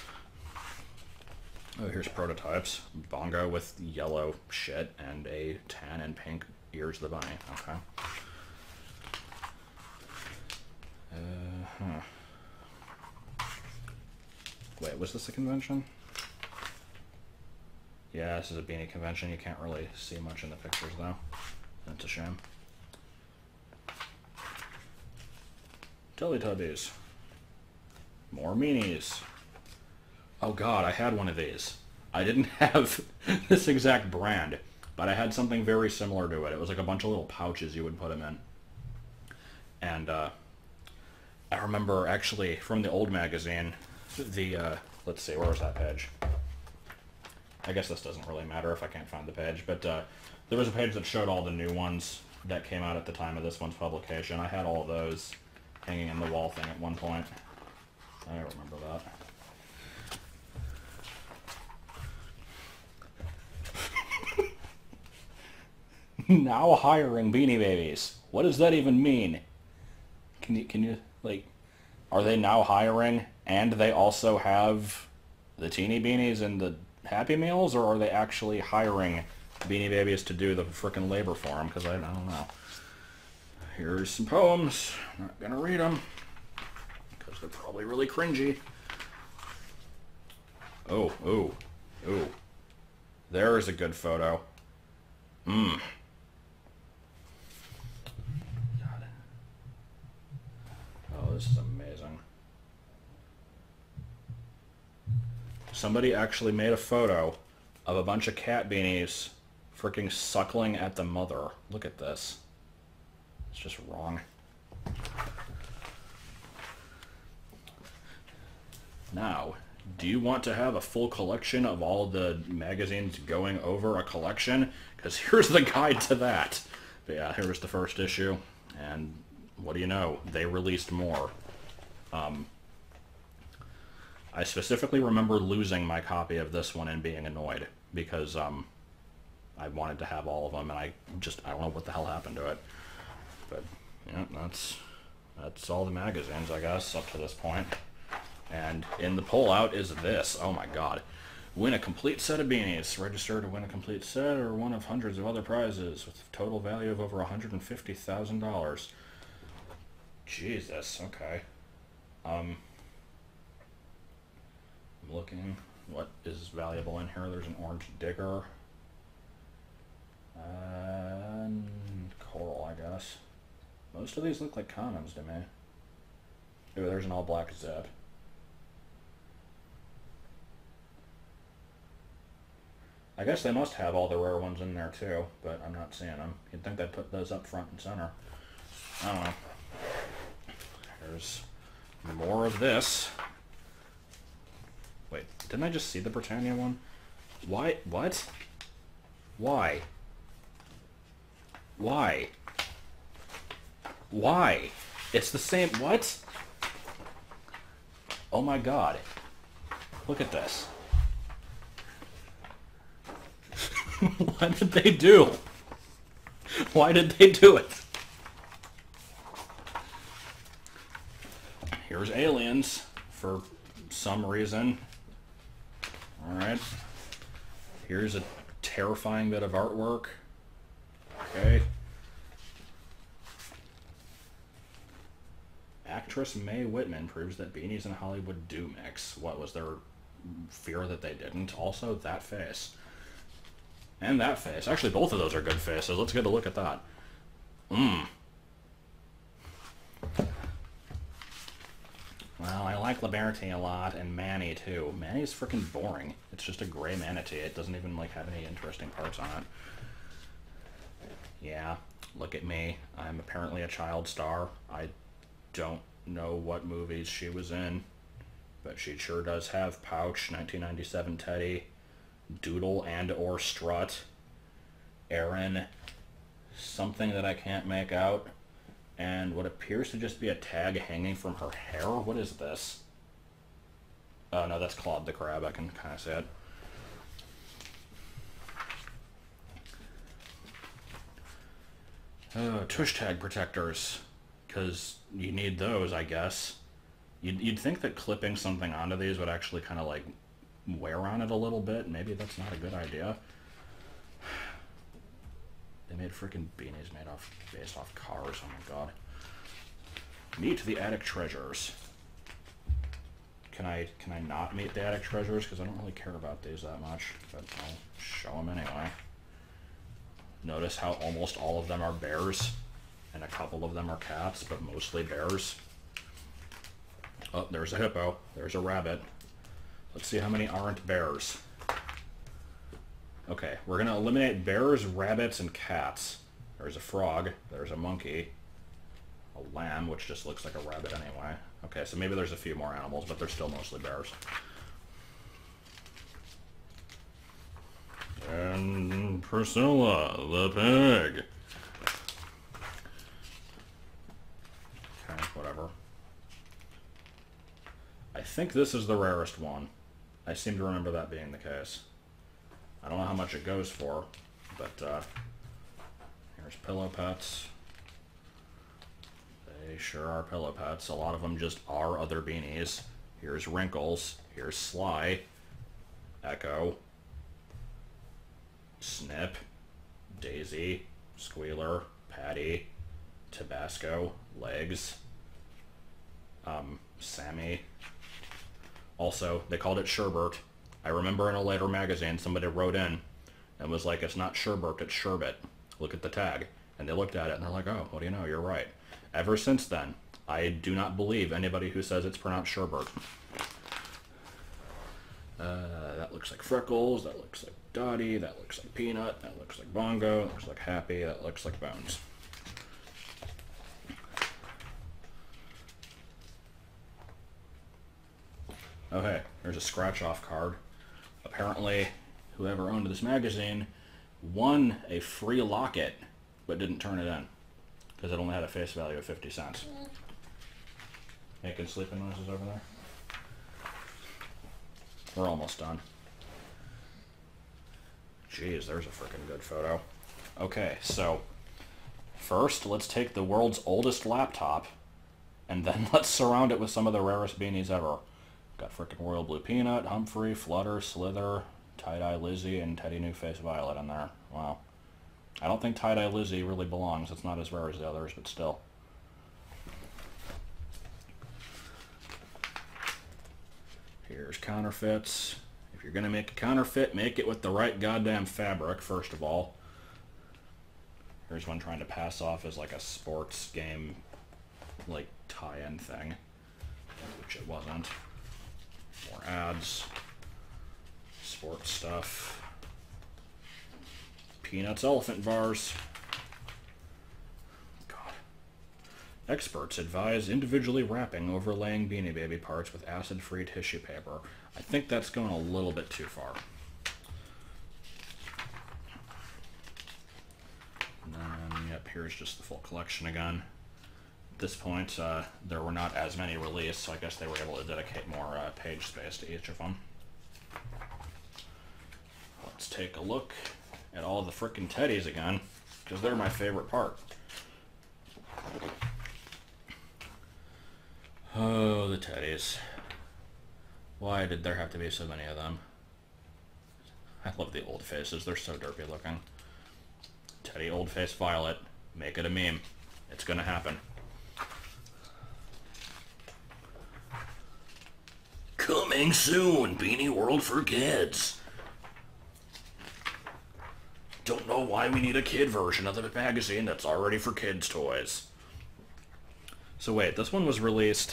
Oh, here's prototypes. Bongo with yellow shit and a tan and pink ears of the bunny. Okay. Uh, huh. Wait, was this a convention? Yeah, this is a beanie convention. You can't really see much in the pictures, though. That's a shame. Teletubbies. More meanies. Oh god, I had one of these. I didn't have this exact brand, but I had something very similar to it. It was like a bunch of little pouches you would put them in. And uh, I remember actually from the old magazine, the, uh, let's see, where was that page? I guess this doesn't really matter if I can't find the page, but uh, there was a page that showed all the new ones that came out at the time of this one's publication. I had all of those hanging in the wall thing at one point. I remember that. Now hiring Beanie Babies. What does that even mean? Can you, can you, like, are they now hiring and they also have the Teeny Beanies and the Happy Meals, or are they actually hiring Beanie Babies to do the frickin' labor for them? Because I, I don't know. Here's some poems. Not gonna read them because they're probably really cringy. Oh, oh, oh. There's a good photo. Mmm. God. Oh, this is amazing. Somebody actually made a photo of a bunch of cat beanies freaking suckling at the mother. Look at this. It's just wrong. Now, do you want to have a full collection of all the magazines going over a collection? Because here's the guide to that. But yeah, here was the first issue, and what do you know? They released more. Um, I specifically remember losing my copy of this one and being annoyed, because um, I wanted to have all of them, and I just, I don't know what the hell happened to it. But, yeah, that's, that's all the magazines, I guess, up to this point. And in the pullout is this. Oh my god. Win a complete set of beanies. Register to win a complete set or one of hundreds of other prizes with a total value of over one hundred fifty thousand dollars. Jesus, okay. Um, I'm looking what is valuable in here. There's an orange digger. Uh, coral, I guess. Most of these look like condoms to me. Ooh, there's an all-black zip. I guess they must have all the rare ones in there too, but I'm not seeing them. You'd think they'd put those up front and center. I don't know. There's more of this. Wait, didn't I just see the Britannia one? Why? What? Why? Why? Why? It's the same. What? Oh my god. Look at this. What did they do? Why did they do it? Here's aliens for some reason. Alright. Here's a terrifying bit of artwork. Okay. Actress Mae Whitman proves that beanies in Hollywood do mix. What was their fear that they didn't? Also, that face. And that face. Actually, both of those are good faces. Let's get a look at that. Mmm. Well, I like Liberty a lot, and Manny too. Manny's freaking boring. It's just a gray manatee. It doesn't even like have any interesting parts on it. Yeah, look at me. I'm apparently a child star. I don't know what movies she was in, but she sure does have pouch, nineteen ninety-seven Teddy, doodle and or strut, Aaron, something that I can't make out, and what appears to just be a tag hanging from her hair. What is this? Oh no, that's Claude the Crab. I can kind of see it. Uh, tush tag protectors, because you need those, I guess. You'd, you'd think that clipping something onto these would actually kind of like wear on it a little bit. Maybe that's not a good idea. They made freaking beanies made off based off cars. Oh my god. Meet the attic treasures. Can I can I not meet the attic treasures? Because I don't really care about these that much, but I'll show them anyway. Notice how almost all of them are bears, and a couple of them are cats, but mostly bears. Oh, there's a hippo. There's a rabbit. Let's see how many aren't bears. Okay, we're going to eliminate bears, rabbits, and cats. There's a frog. There's a monkey. A lamb, which just looks like a rabbit anyway. Okay, so maybe there's a few more animals, but they're still mostly bears. And Priscilla, the pig. Okay, whatever. I think this is the rarest one. I seem to remember that being the case. I don't know how much it goes for, but uh, here's pillow pets. They sure are pillow pets. A lot of them just are other beanies. Here's Wrinkles. Here's Sly. Echo. Snip, Daisy, Squealer, Patty, Tabasco, Legs, um, Sammy. Also, they called it Sherbert. I remember in a later magazine somebody wrote in and was like, it's not Sherbert, it's Sherbet. Look at the tag. And they looked at it and they're like, oh, what do you know, you're right. Ever since then, I do not believe anybody who says it's pronounced Sherbert. Uh, that looks like Freckles, that looks like Dottie, that looks like Peanut, that looks like Bongo, that looks like Happy, that looks like Bones. Oh hey, there's a scratch-off card. Apparently, whoever owned this magazine won a free locket, but didn't turn it in, because it only had a face value of fifty cents. Making sleeping noises over there? We're almost done. Jeez, there's a freaking good photo. Okay, so first let's take the world's oldest laptop and then let's surround it with some of the rarest beanies ever. Got freaking Royal Blue Peanut, Humphrey, Flutter, Slither, Tie-Dye Lizzie, and Teddy New Face Violet in there. Wow. I don't think Tie-Dye Lizzie really belongs. It's not as rare as the others, but still. Here's counterfeits. If you're gonna make a counterfeit, make it with the right goddamn fabric, first of all. Here's one trying to pass off as like a sports game, like tie-in thing, which it wasn't. More ads, sports stuff, Peanuts elephant bars. God. Experts advise individually wrapping overlaying Beanie Baby parts with acid-free tissue paper. I think that's going a little bit too far. And then, yep, here's just the full collection again. At this point, uh, there were not as many released, so I guess they were able to dedicate more uh, page space to each of them. Let's take a look at all the frickin' teddies again, because they're my favorite part. Oh, the teddies. Why did there have to be so many of them? I love the old faces. They're so derpy looking. Teddy Old Face Violet. Make it a meme. It's gonna happen. Coming soon, Beanie World for Kids. Don't know why we need a kid version of the magazine that's already for kids' toys. So wait, this one was released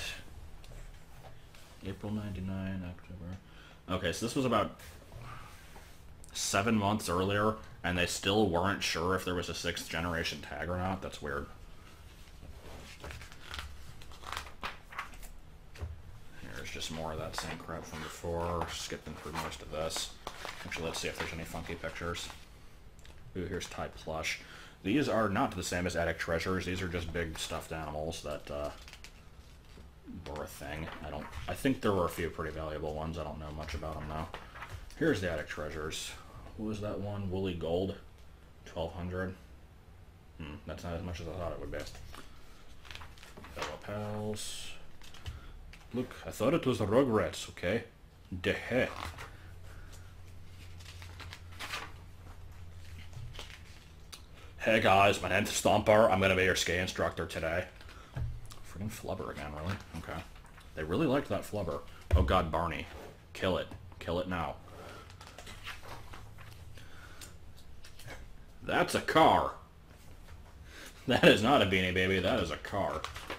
April ninety-nine, October. Okay, so this was about seven months earlier, and they still weren't sure if there was a sixth generation tag or not. That's weird. Here's just more more of that same crap from before. Skipping through most of this. Actually, let's see if there's any funky pictures. Ooh, here's Thai plush. These are not the same as Attic Treasures. These are just big stuffed animals that uh, were a thing. I don't. I think there were a few pretty valuable ones. I don't know much about them now. Here's the Attic Treasures. What was that one? Woolly Gold, twelve hundred. Hmm, that's not as much as I thought it would be. Hello, pals. Look, I thought it was the Rugrats. Okay. Deh. Hey guys, my name's Stomper. I'm gonna be your ski instructor today. Freaking flubber again, really? Okay. They really liked that flubber. Oh god, Barney. Kill it. Kill it now. That's a car. That is not a Beanie Baby, that is a car.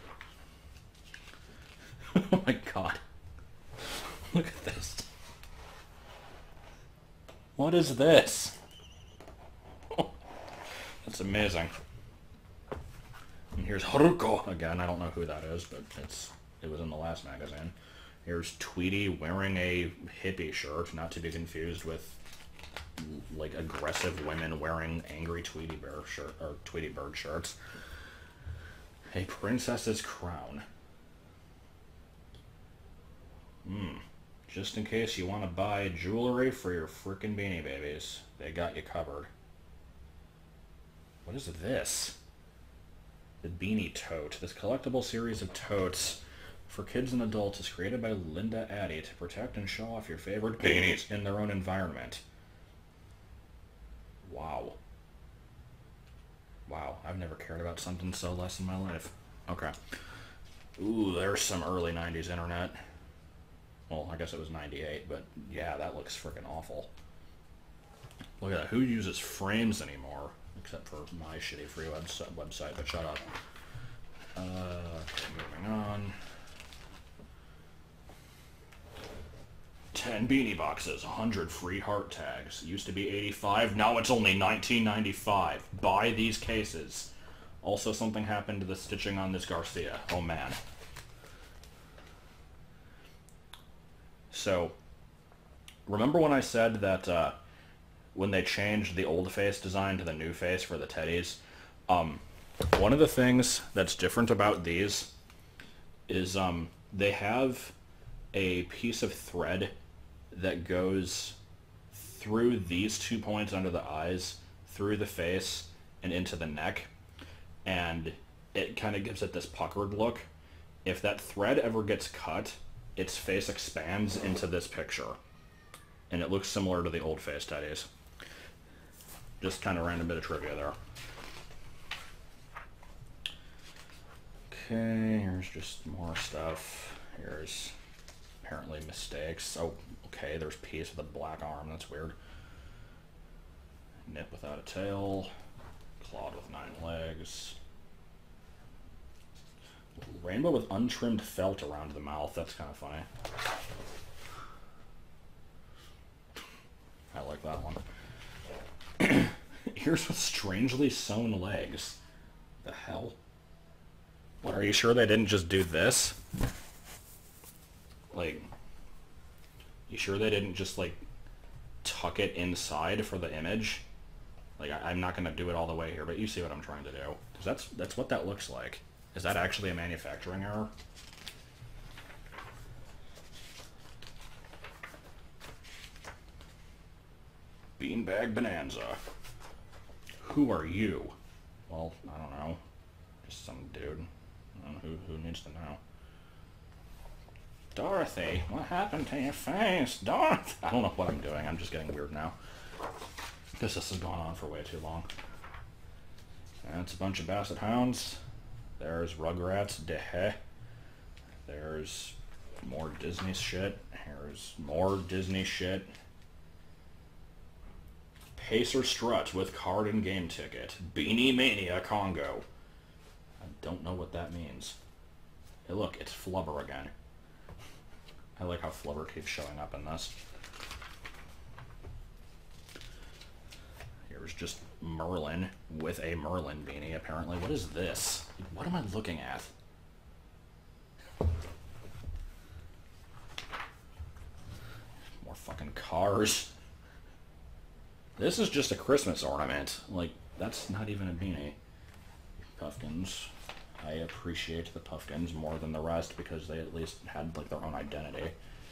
Oh my god. Look at this. What is this? That's amazing. And here's Haruko again. I don't know who that is, but it's it was in the last magazine. Here's Tweety wearing a hippie shirt, not to be confused with like aggressive women wearing angry Tweety Bear shirt or Tweety Bird shirts. A princess's crown. Hmm. Just in case you want to buy jewelry for your frickin' Beanie Babies, they got you covered. What is this? The Beanie Tote. This collectible series of totes for kids and adults is created by Linda Addy to protect and show off your favorite beanies in their own environment. Wow. Wow, I've never cared about something so less in my life. Okay. Ooh, there's some early nineties internet. Well, I guess it was ninety-eight, but yeah, that looks freaking awful. Look at that. Who uses frames anymore? Except for my shitty free website, but shut up. Uh, okay, moving on. ten Beanie boxes, one hundred free heart tags. Used to be eighty-five, now it's only nineteen ninety-five. Buy these cases. Also, something happened to the stitching on this Garcia. Oh man. So, remember when I said that uh, when they changed the old face design to the new face for the teddies, um, one of the things that's different about these is um, they have a piece of thread that goes through these two points under the eyes, through the face, and into the neck, and it kind of gives it this puckered look. If that thread ever gets cut, its face expands into this picture, and it looks similar to the old face teddies. Just kind of random bit of trivia there. Okay, here's just more stuff. Here's apparently mistakes. Oh, okay, there's peace with a black arm. That's weird. Nip without a tail. Clawed with nine legs. Rainbow with untrimmed felt around the mouth. That's kind of funny. I like that one. Here's with strangely sewn legs. The hell? What, are you sure they didn't just do this? Like, you sure they didn't just, like, tuck it inside for the image? Like, I, I'm not going to do it all the way here, but you see what I'm trying to do. 'Cause that's, that's what that looks like. Is that actually a manufacturing error? Beanbag Bonanza. Who are you? Well, I don't know. Just some dude. I don't know who, who needs to know. Dorothy, what happened to your face? Dorothy! I don't know what I'm doing. I'm just getting weird now. Because this has gone on for way too long. That's a bunch of Basset Hounds. There's Rugrats. Deh. There's more Disney shit. Here's more Disney shit. Pacer Strut with card and game ticket. Beanie Mania Congo. I don't know what that means. Hey look, it's Flubber again. I like how Flubber keeps showing up in this. Here's just Merlin with a Merlin beanie, apparently. What is this? What am I looking at? bears. This is just a Christmas ornament. Like, that's not even a beanie. Puffkins. I appreciate the Puffkins more than the rest because they at least had, like, their own identity.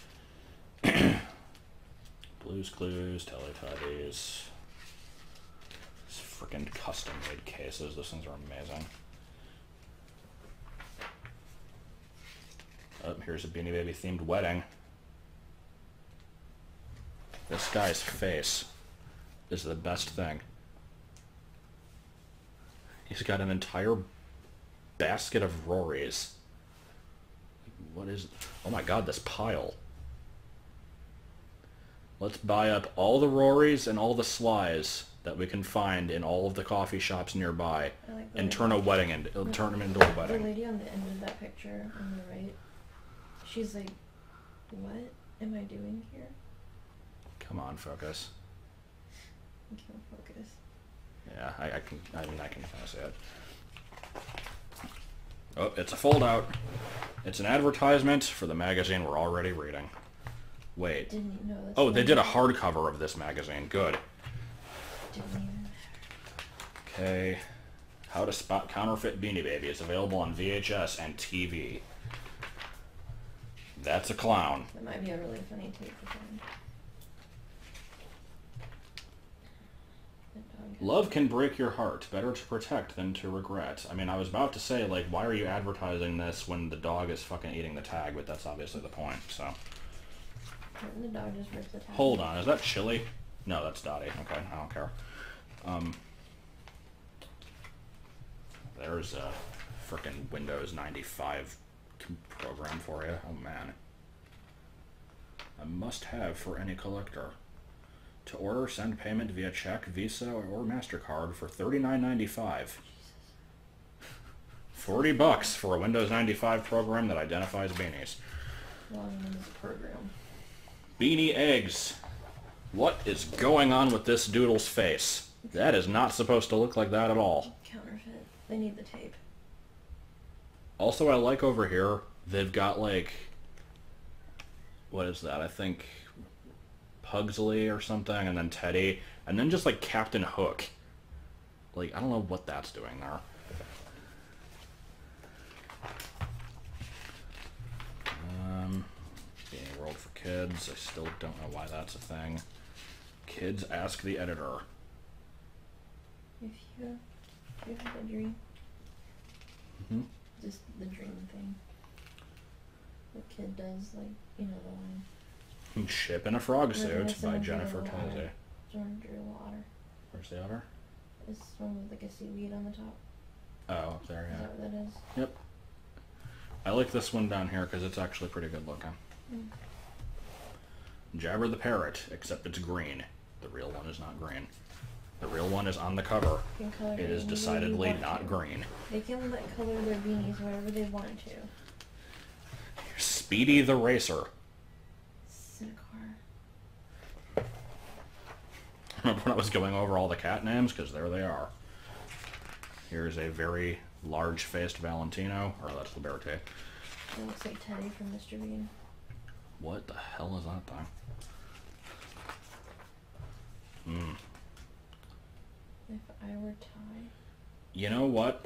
Blue's Clues, Teletubbies. These freaking custom-made cases. Those things are amazing. Oh, here's a Beanie Baby themed wedding. This guy's face is the best thing. He's got an entire basket of Rorys. What is... Oh my god, this pile. Let's buy up all the Rorys and all the Slies that we can find in all of the coffee shops nearby like and lady. turn a wedding into... No, turn them into a wedding. The lady on the end of that picture on the right, she's like, what am I doing here? Come on, focus. I can't focus. Yeah, I, I can. I mean, I can kind of see it. Oh, it's a fold-out. It's an advertisement for the magazine we're already reading. Wait. Didn't even know this. Oh, they did a hardcover of this magazine. Good. Didn't even Okay. How to Spot Counterfeit Beanie Baby is available on V H S and T V. That's a clown. That might be a really funny tape to find. Love can break your heart. Better to protect than to regret. I mean, I was about to say, like, why are you advertising this when the dog is fucking eating the tag? But that's obviously the point, so. The dog just ripped the tag. Hold on, is that Chili? No, that's Dottie. Okay, I don't care. Um, there's a frickin' Windows ninety-five program for you. Oh, man. A must-have for any collector. To order, send payment via check, Visa, or MasterCard for thirty-nine ninety-five. forty bucks for a Windows ninety-five program that identifies beanies. Long in this program. Beanie eggs. What is going on with this doodle's face? That is not supposed to look like that at all. Counterfeit. They need the tape. Also, I like over here, they've got like, what is that? I think Pugsley or something, and then Teddy, and then just like Captain Hook. Like, I don't know what that's doing there. Um, Beanie World for Kids. I still don't know why that's a thing. Kids Ask the Editor. If you, if you have a dream, Mm-hmm. just the dream thing. The kid does, like, you know, the line. Ship in a Frog Suit Or by someone drew Jennifer a little Tozzi. otter. Someone drew a little otter. Where's the otter? It's one with like a seaweed on the top. Oh, up there, Is yeah. that what that is? Yep. I like this one down here because it's actually pretty good looking. Mm. Jabber the Parrot, except it's green. The real one is not green. The real one is on the cover. Can color It it is any way you decidedly want not to. green. They can let color their beanies whatever they want to. Speedy the Racer. Cinecar. Remember when I was going over all the cat names? Because there they are. Here's a very large-faced Valentino. Or that's Liberté. It looks like Teddy from Mister Bean. What the hell is that thing? Hmm. If I were Ty. You know what?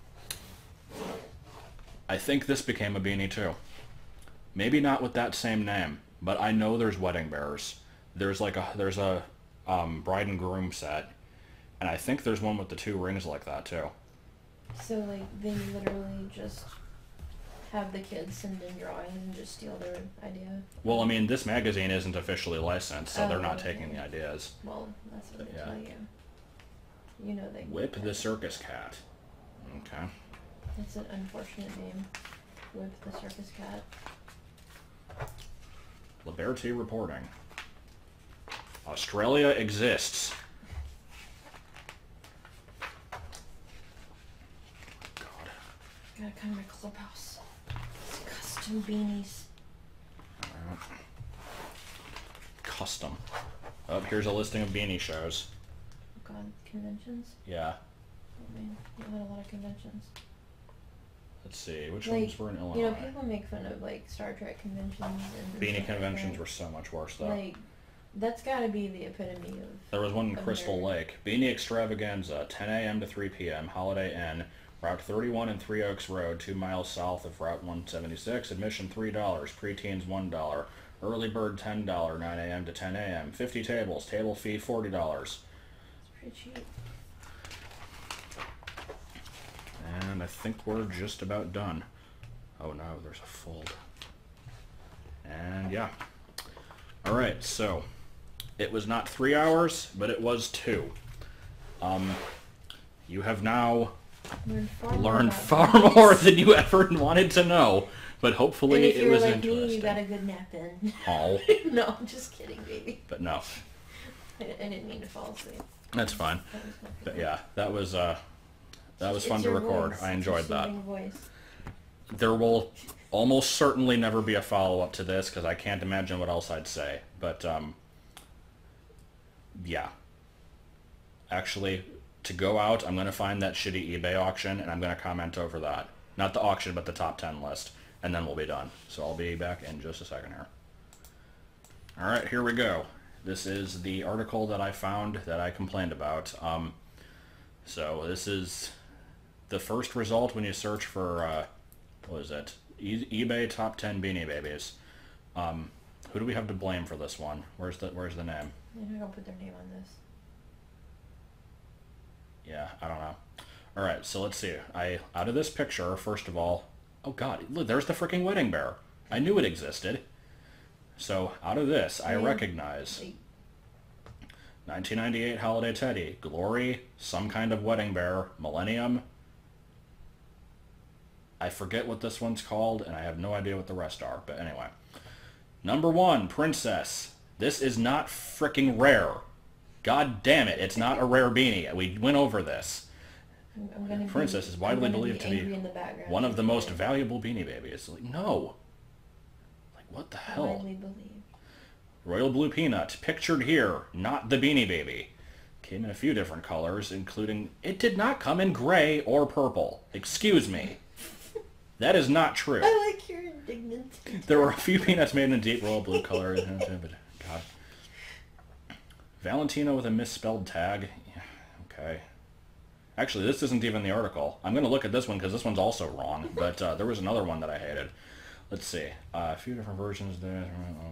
I think this became a beanie too. Maybe not with that same name, but I know there's wedding bears. There's like a there's a um, bride and groom set, and I think there's one with the two rings like that too. So like they literally just have the kids send in drawings and just steal their idea. Well, I mean, this magazine isn't officially licensed, so Oh, they're not okay. taking the ideas. Well, that's what they Yeah. tell you. You know they. Whip the Circus Cat. Okay. It's an unfortunate name. Whip the circus cat. Liberty reporting. Australia exists. God. Gotta come to my clubhouse. It's custom beanies. Alright. Custom. Oh, here's a listing of beanie shows. Oh god, conventions? Yeah. Oh man, you had a lot of conventions. Let's see, which Like, ones were in Illinois? You know, people make fun of like Star Trek conventions and Beanie stuff like conventions that. were so much worse though. Like, That's gotta be the epitome of... There was one in of Crystal nerd. Lake. Beanie Extravaganza, ten a m to three p m, Holiday Inn, Route thirty-one and Three Oaks Road, two miles south of Route one seventy-six. Admission three dollars, preteens one dollar. Early bird ten dollars, nine a m to ten a m fifty tables, table fee forty dollars. It's pretty cheap. And I think we're just about done. Oh no, there's a fold. And yeah. Alright, so it was not three hours, but it was two. Um, you have now Learned far, learned more, far more than you ever wanted to know, but hopefully and if it you were was like interesting. me, you got a good nap in. Oh, No, I'm just kidding, baby. but no, I, I didn't mean to fall asleep. that's fine. That was not But good. yeah, that was uh, that was It's fun to your record. voice. I It's your enjoyed that. soothing voice. There will almost certainly never be a follow-up to this because I can't imagine what else I'd say. But, um, yeah. Actually, to go out, I'm going to find that shitty eBay auction, and I'm going to comment over that. Not the auction, but the top ten list. And then we'll be done. So I'll be back in just a second here. Alright, here we go. This is the article that I found that I complained about. Um, so this is the first result when you search for... Uh, what is it? E eBay top ten Beanie Babies. Um, who do we have to blame for this one? Where's the Where's the name? They're not gonna put their name on this. Yeah, I don't know. All right, so let's see. I out of this picture, first of all, oh god, look, there's the freaking wedding bear. I knew it existed. So out of this, I Yeah. recognize They, nineteen ninety-eight Holiday Teddy, Glory, some kind of wedding bear, Millennium. I forget what this one's called, and I have no idea what the rest are. But anyway. Number one, Princess. This is not fricking rare. God damn it, it's not a rare beanie. We went over this. I'm, I'm gonna Princess be, is widely I'm gonna believed be to angry be in the background. one of the most valuable Beanie Babies. Like, no. Like, what the hell? Widely believed. Royal Blue Peanut, pictured here, not the Beanie Baby. Came in a few different colors, including... It did not come in gray or purple. Excuse me. That is not true. I like your indignant. There were a few peanuts made in a deep royal blue color. God. Valentino with a misspelled tag. Yeah, okay. Actually, this isn't even the article. I'm going to look at this one because this one's also wrong. But uh, there was another one that I hated. Let's see. Uh, a few different versions there.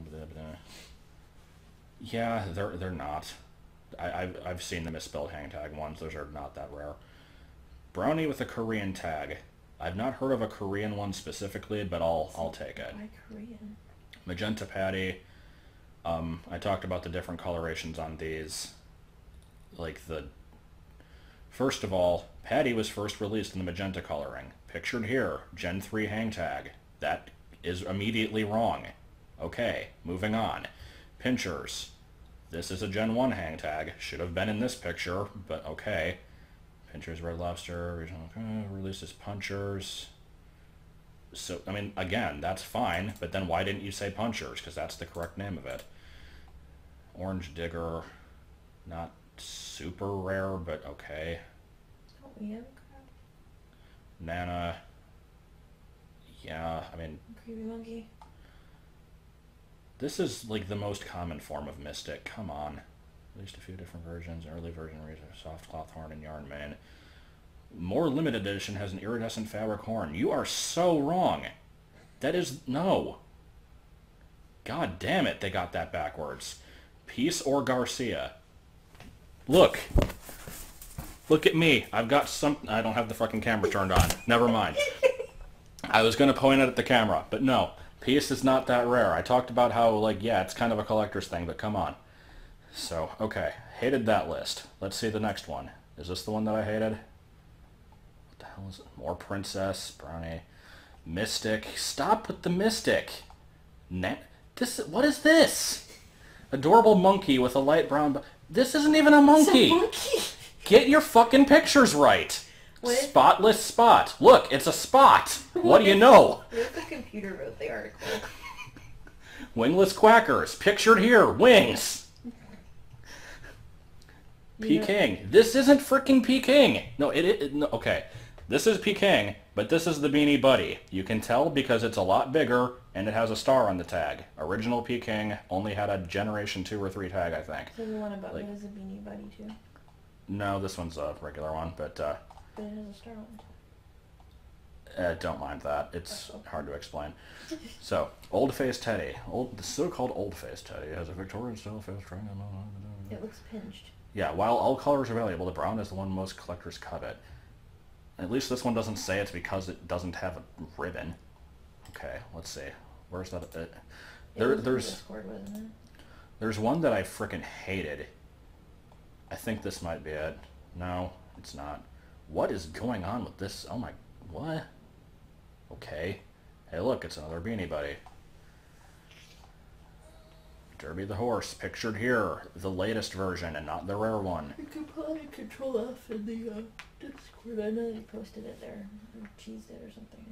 Yeah, they're they're not. I, I've, I've seen the misspelled hang tag ones. Those are not that rare. Brownie with a Korean tag. I've not heard of a Korean one specifically, but I'll I'll take it. Why Korean? Magenta Patty. Um, I talked about the different colorations on these. Like the... First of all, Patty was first released in the magenta coloring. Pictured here, Gen three hang tag. That is immediately wrong. Okay, moving on. Pinchers. This is a Gen one hang tag. Should have been in this picture, but okay. Pinchers, Red Lobster, original uh, releases Punchers. So, I mean, again, that's fine, but then why didn't you say Punchers? Because that's the correct name of it. Orange Digger, not super rare, but okay. Oh, yeah, crap. Nana, yeah, I mean, Creepy monkey. this is like the most common form of Mystic. Come on. At least a few different versions. Early version reads a soft cloth horn and yarn mane. More limited edition has an iridescent fabric horn. You are so wrong. That is... No. God damn it, they got that backwards. Peace or Garcia. Look. Look at me. I've got some... I don't have the fucking camera turned on. Never mind. I was going to point it at the camera, but no. Peace is not that rare. I talked about how, like, yeah, it's kind of a collector's thing, but come on. So, okay. Hated that list. Let's see the next one. Is this the one that I hated? What the hell is it? More Princess, Brownie, Mystic. Stop with the Mystic. Na this, what is this? Adorable monkey with a light brown... This isn't even a monkey. It's a monkey. Get your fucking pictures right. What? Spotless spot. Look, it's a spot. What do you know? What if the computer wrote the article? Wingless quackers. Pictured here. Wings. Peking. This isn't freaking Peking. No, it, it no, okay. This is Peking, but But this is the Beanie Buddy. You can tell because it's a lot bigger and it has a star on the tag. Original Peking only had a Generation two or three tag, I think. So the one above Like- it is a Beanie Buddy too? No, this one's a regular one, but uh, But it has a star on it. uh, don't mind that. It's Oh. hard to explain. So, Old Face Teddy. Old, the so-called Old Face Teddy has a Victorian-style face. It looks pinched. Yeah, while all colors are valuable, the brown is the one most collectors covet. At least this one doesn't say it's because it doesn't have a ribbon. Okay, let's see. Where's that? Uh, It there, was in there's Discord, wasn't it? there's one that I frickin' hated. I think this might be it. No, it's not. What is going on with this? Oh my, what? Okay. Hey, look, it's another Beanie Buddy. Derby the horse, pictured here, the latest version and not the rare one. You could probably control F in the uh, Discord. I know they posted it there, or cheesed it or something,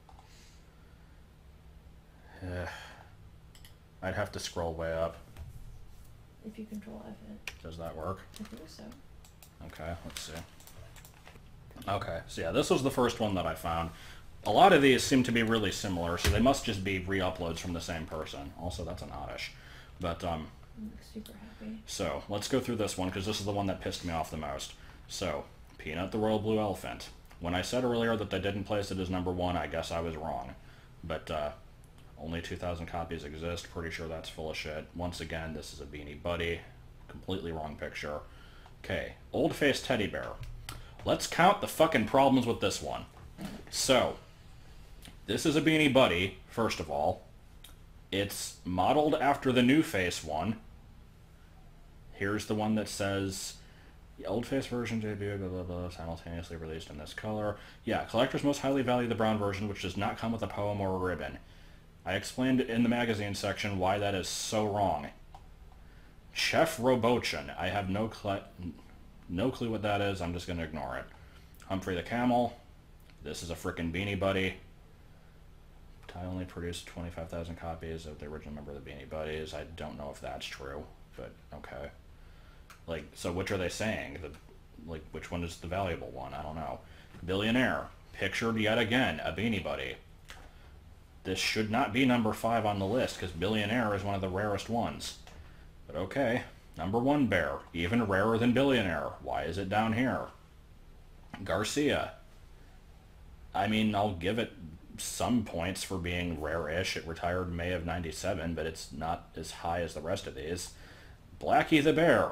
I think. Uh, I'd have to scroll way up. If you control F it. Does that work? I think so. Okay, let's see. Okay, so yeah, this was the first one that I found. A lot of these seem to be really similar, so they must just be re-uploads from the same person. Also, that's an oddish. But, um, I'm super happy. so, let's go through this one, because this is the one that pissed me off the most. So, Peanut the Royal Blue Elephant. When I said earlier that they didn't place it as number one, I guess I was wrong. But, uh, only two thousand copies exist. Pretty sure that's full of shit. Once again, this is a Beanie Buddy. Completely wrong picture. Okay, Old Face Teddy Bear. Let's count the fucking problems with this one. So, this is a Beanie Buddy, first of all. It's modeled after the New Face one. Here's the one that says, the Old Face version debuted, blah, blah, blah, simultaneously released in this color. Yeah, collectors most highly value the brown version, which does not come with a poem or a ribbon. I explained in the magazine section why that is so wrong. Chef Robochin. I have no cl no clue what that is. I'm just going to ignore it. Humphrey the Camel. This is a frickin' Beanie Buddy. I only produced twenty-five thousand copies of the original member of the Beanie Buddies. I don't know if that's true, but okay. Like, so which are they saying? The, like, which one is the valuable one? I don't know. Billionaire. Pictured yet again, a Beanie Buddy. This should not be number five on the list, because Billionaire is one of the rarest ones. But okay. Number one bear. Even rarer than Billionaire. Why is it down here? Garcia. I mean, I'll give it some points for being rare-ish. It retired May of ninety-seven, but it's not as high as the rest of these. Blackie the Bear.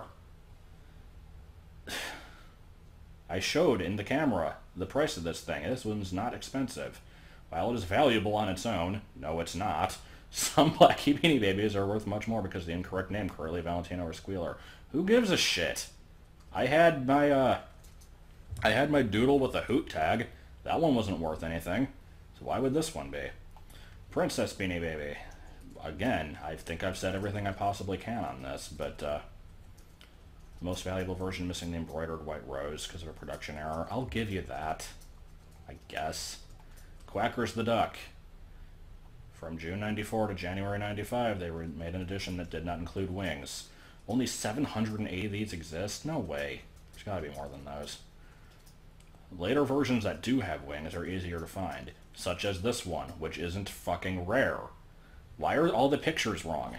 I showed in the camera the price of this thing. This one's not expensive. While it is valuable on its own, no it's not, some Blackie Beanie Babies are worth much more because of the incorrect name, Curly, Valentino, or Squealer. Who gives a shit? I had my, uh, I had my doodle with a hoot tag. That one wasn't worth anything. So why would this one be? Princess Beanie Baby. Again, I think I've said everything I possibly can on this, but, uh, most valuable version missing the embroidered white rose because of a production error. I'll give you that, I guess. Quackers the Duck. From June ninety-four to January ninety-five, they made an edition that did not include wings. Only seven hundred eighty of these exist? No way. There's gotta be more than those. Later versions that do have wings are easier to find, such as this one, which isn't fucking rare. Why are all the pictures wrong?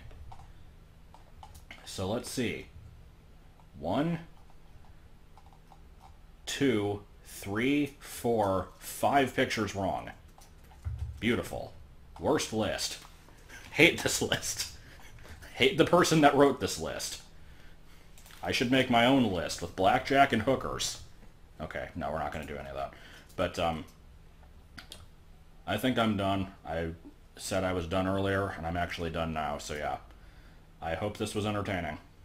So let's see. One, two, three, four, five pictures wrong. Beautiful. Worst list. Hate this list. Hate the person that wrote this list. I should make my own list with blackjack and hookers. Okay, no, we're not going to do any of that. But, um, I think I'm done. I said I was done earlier, and I'm actually done now, so yeah. I hope this was entertaining.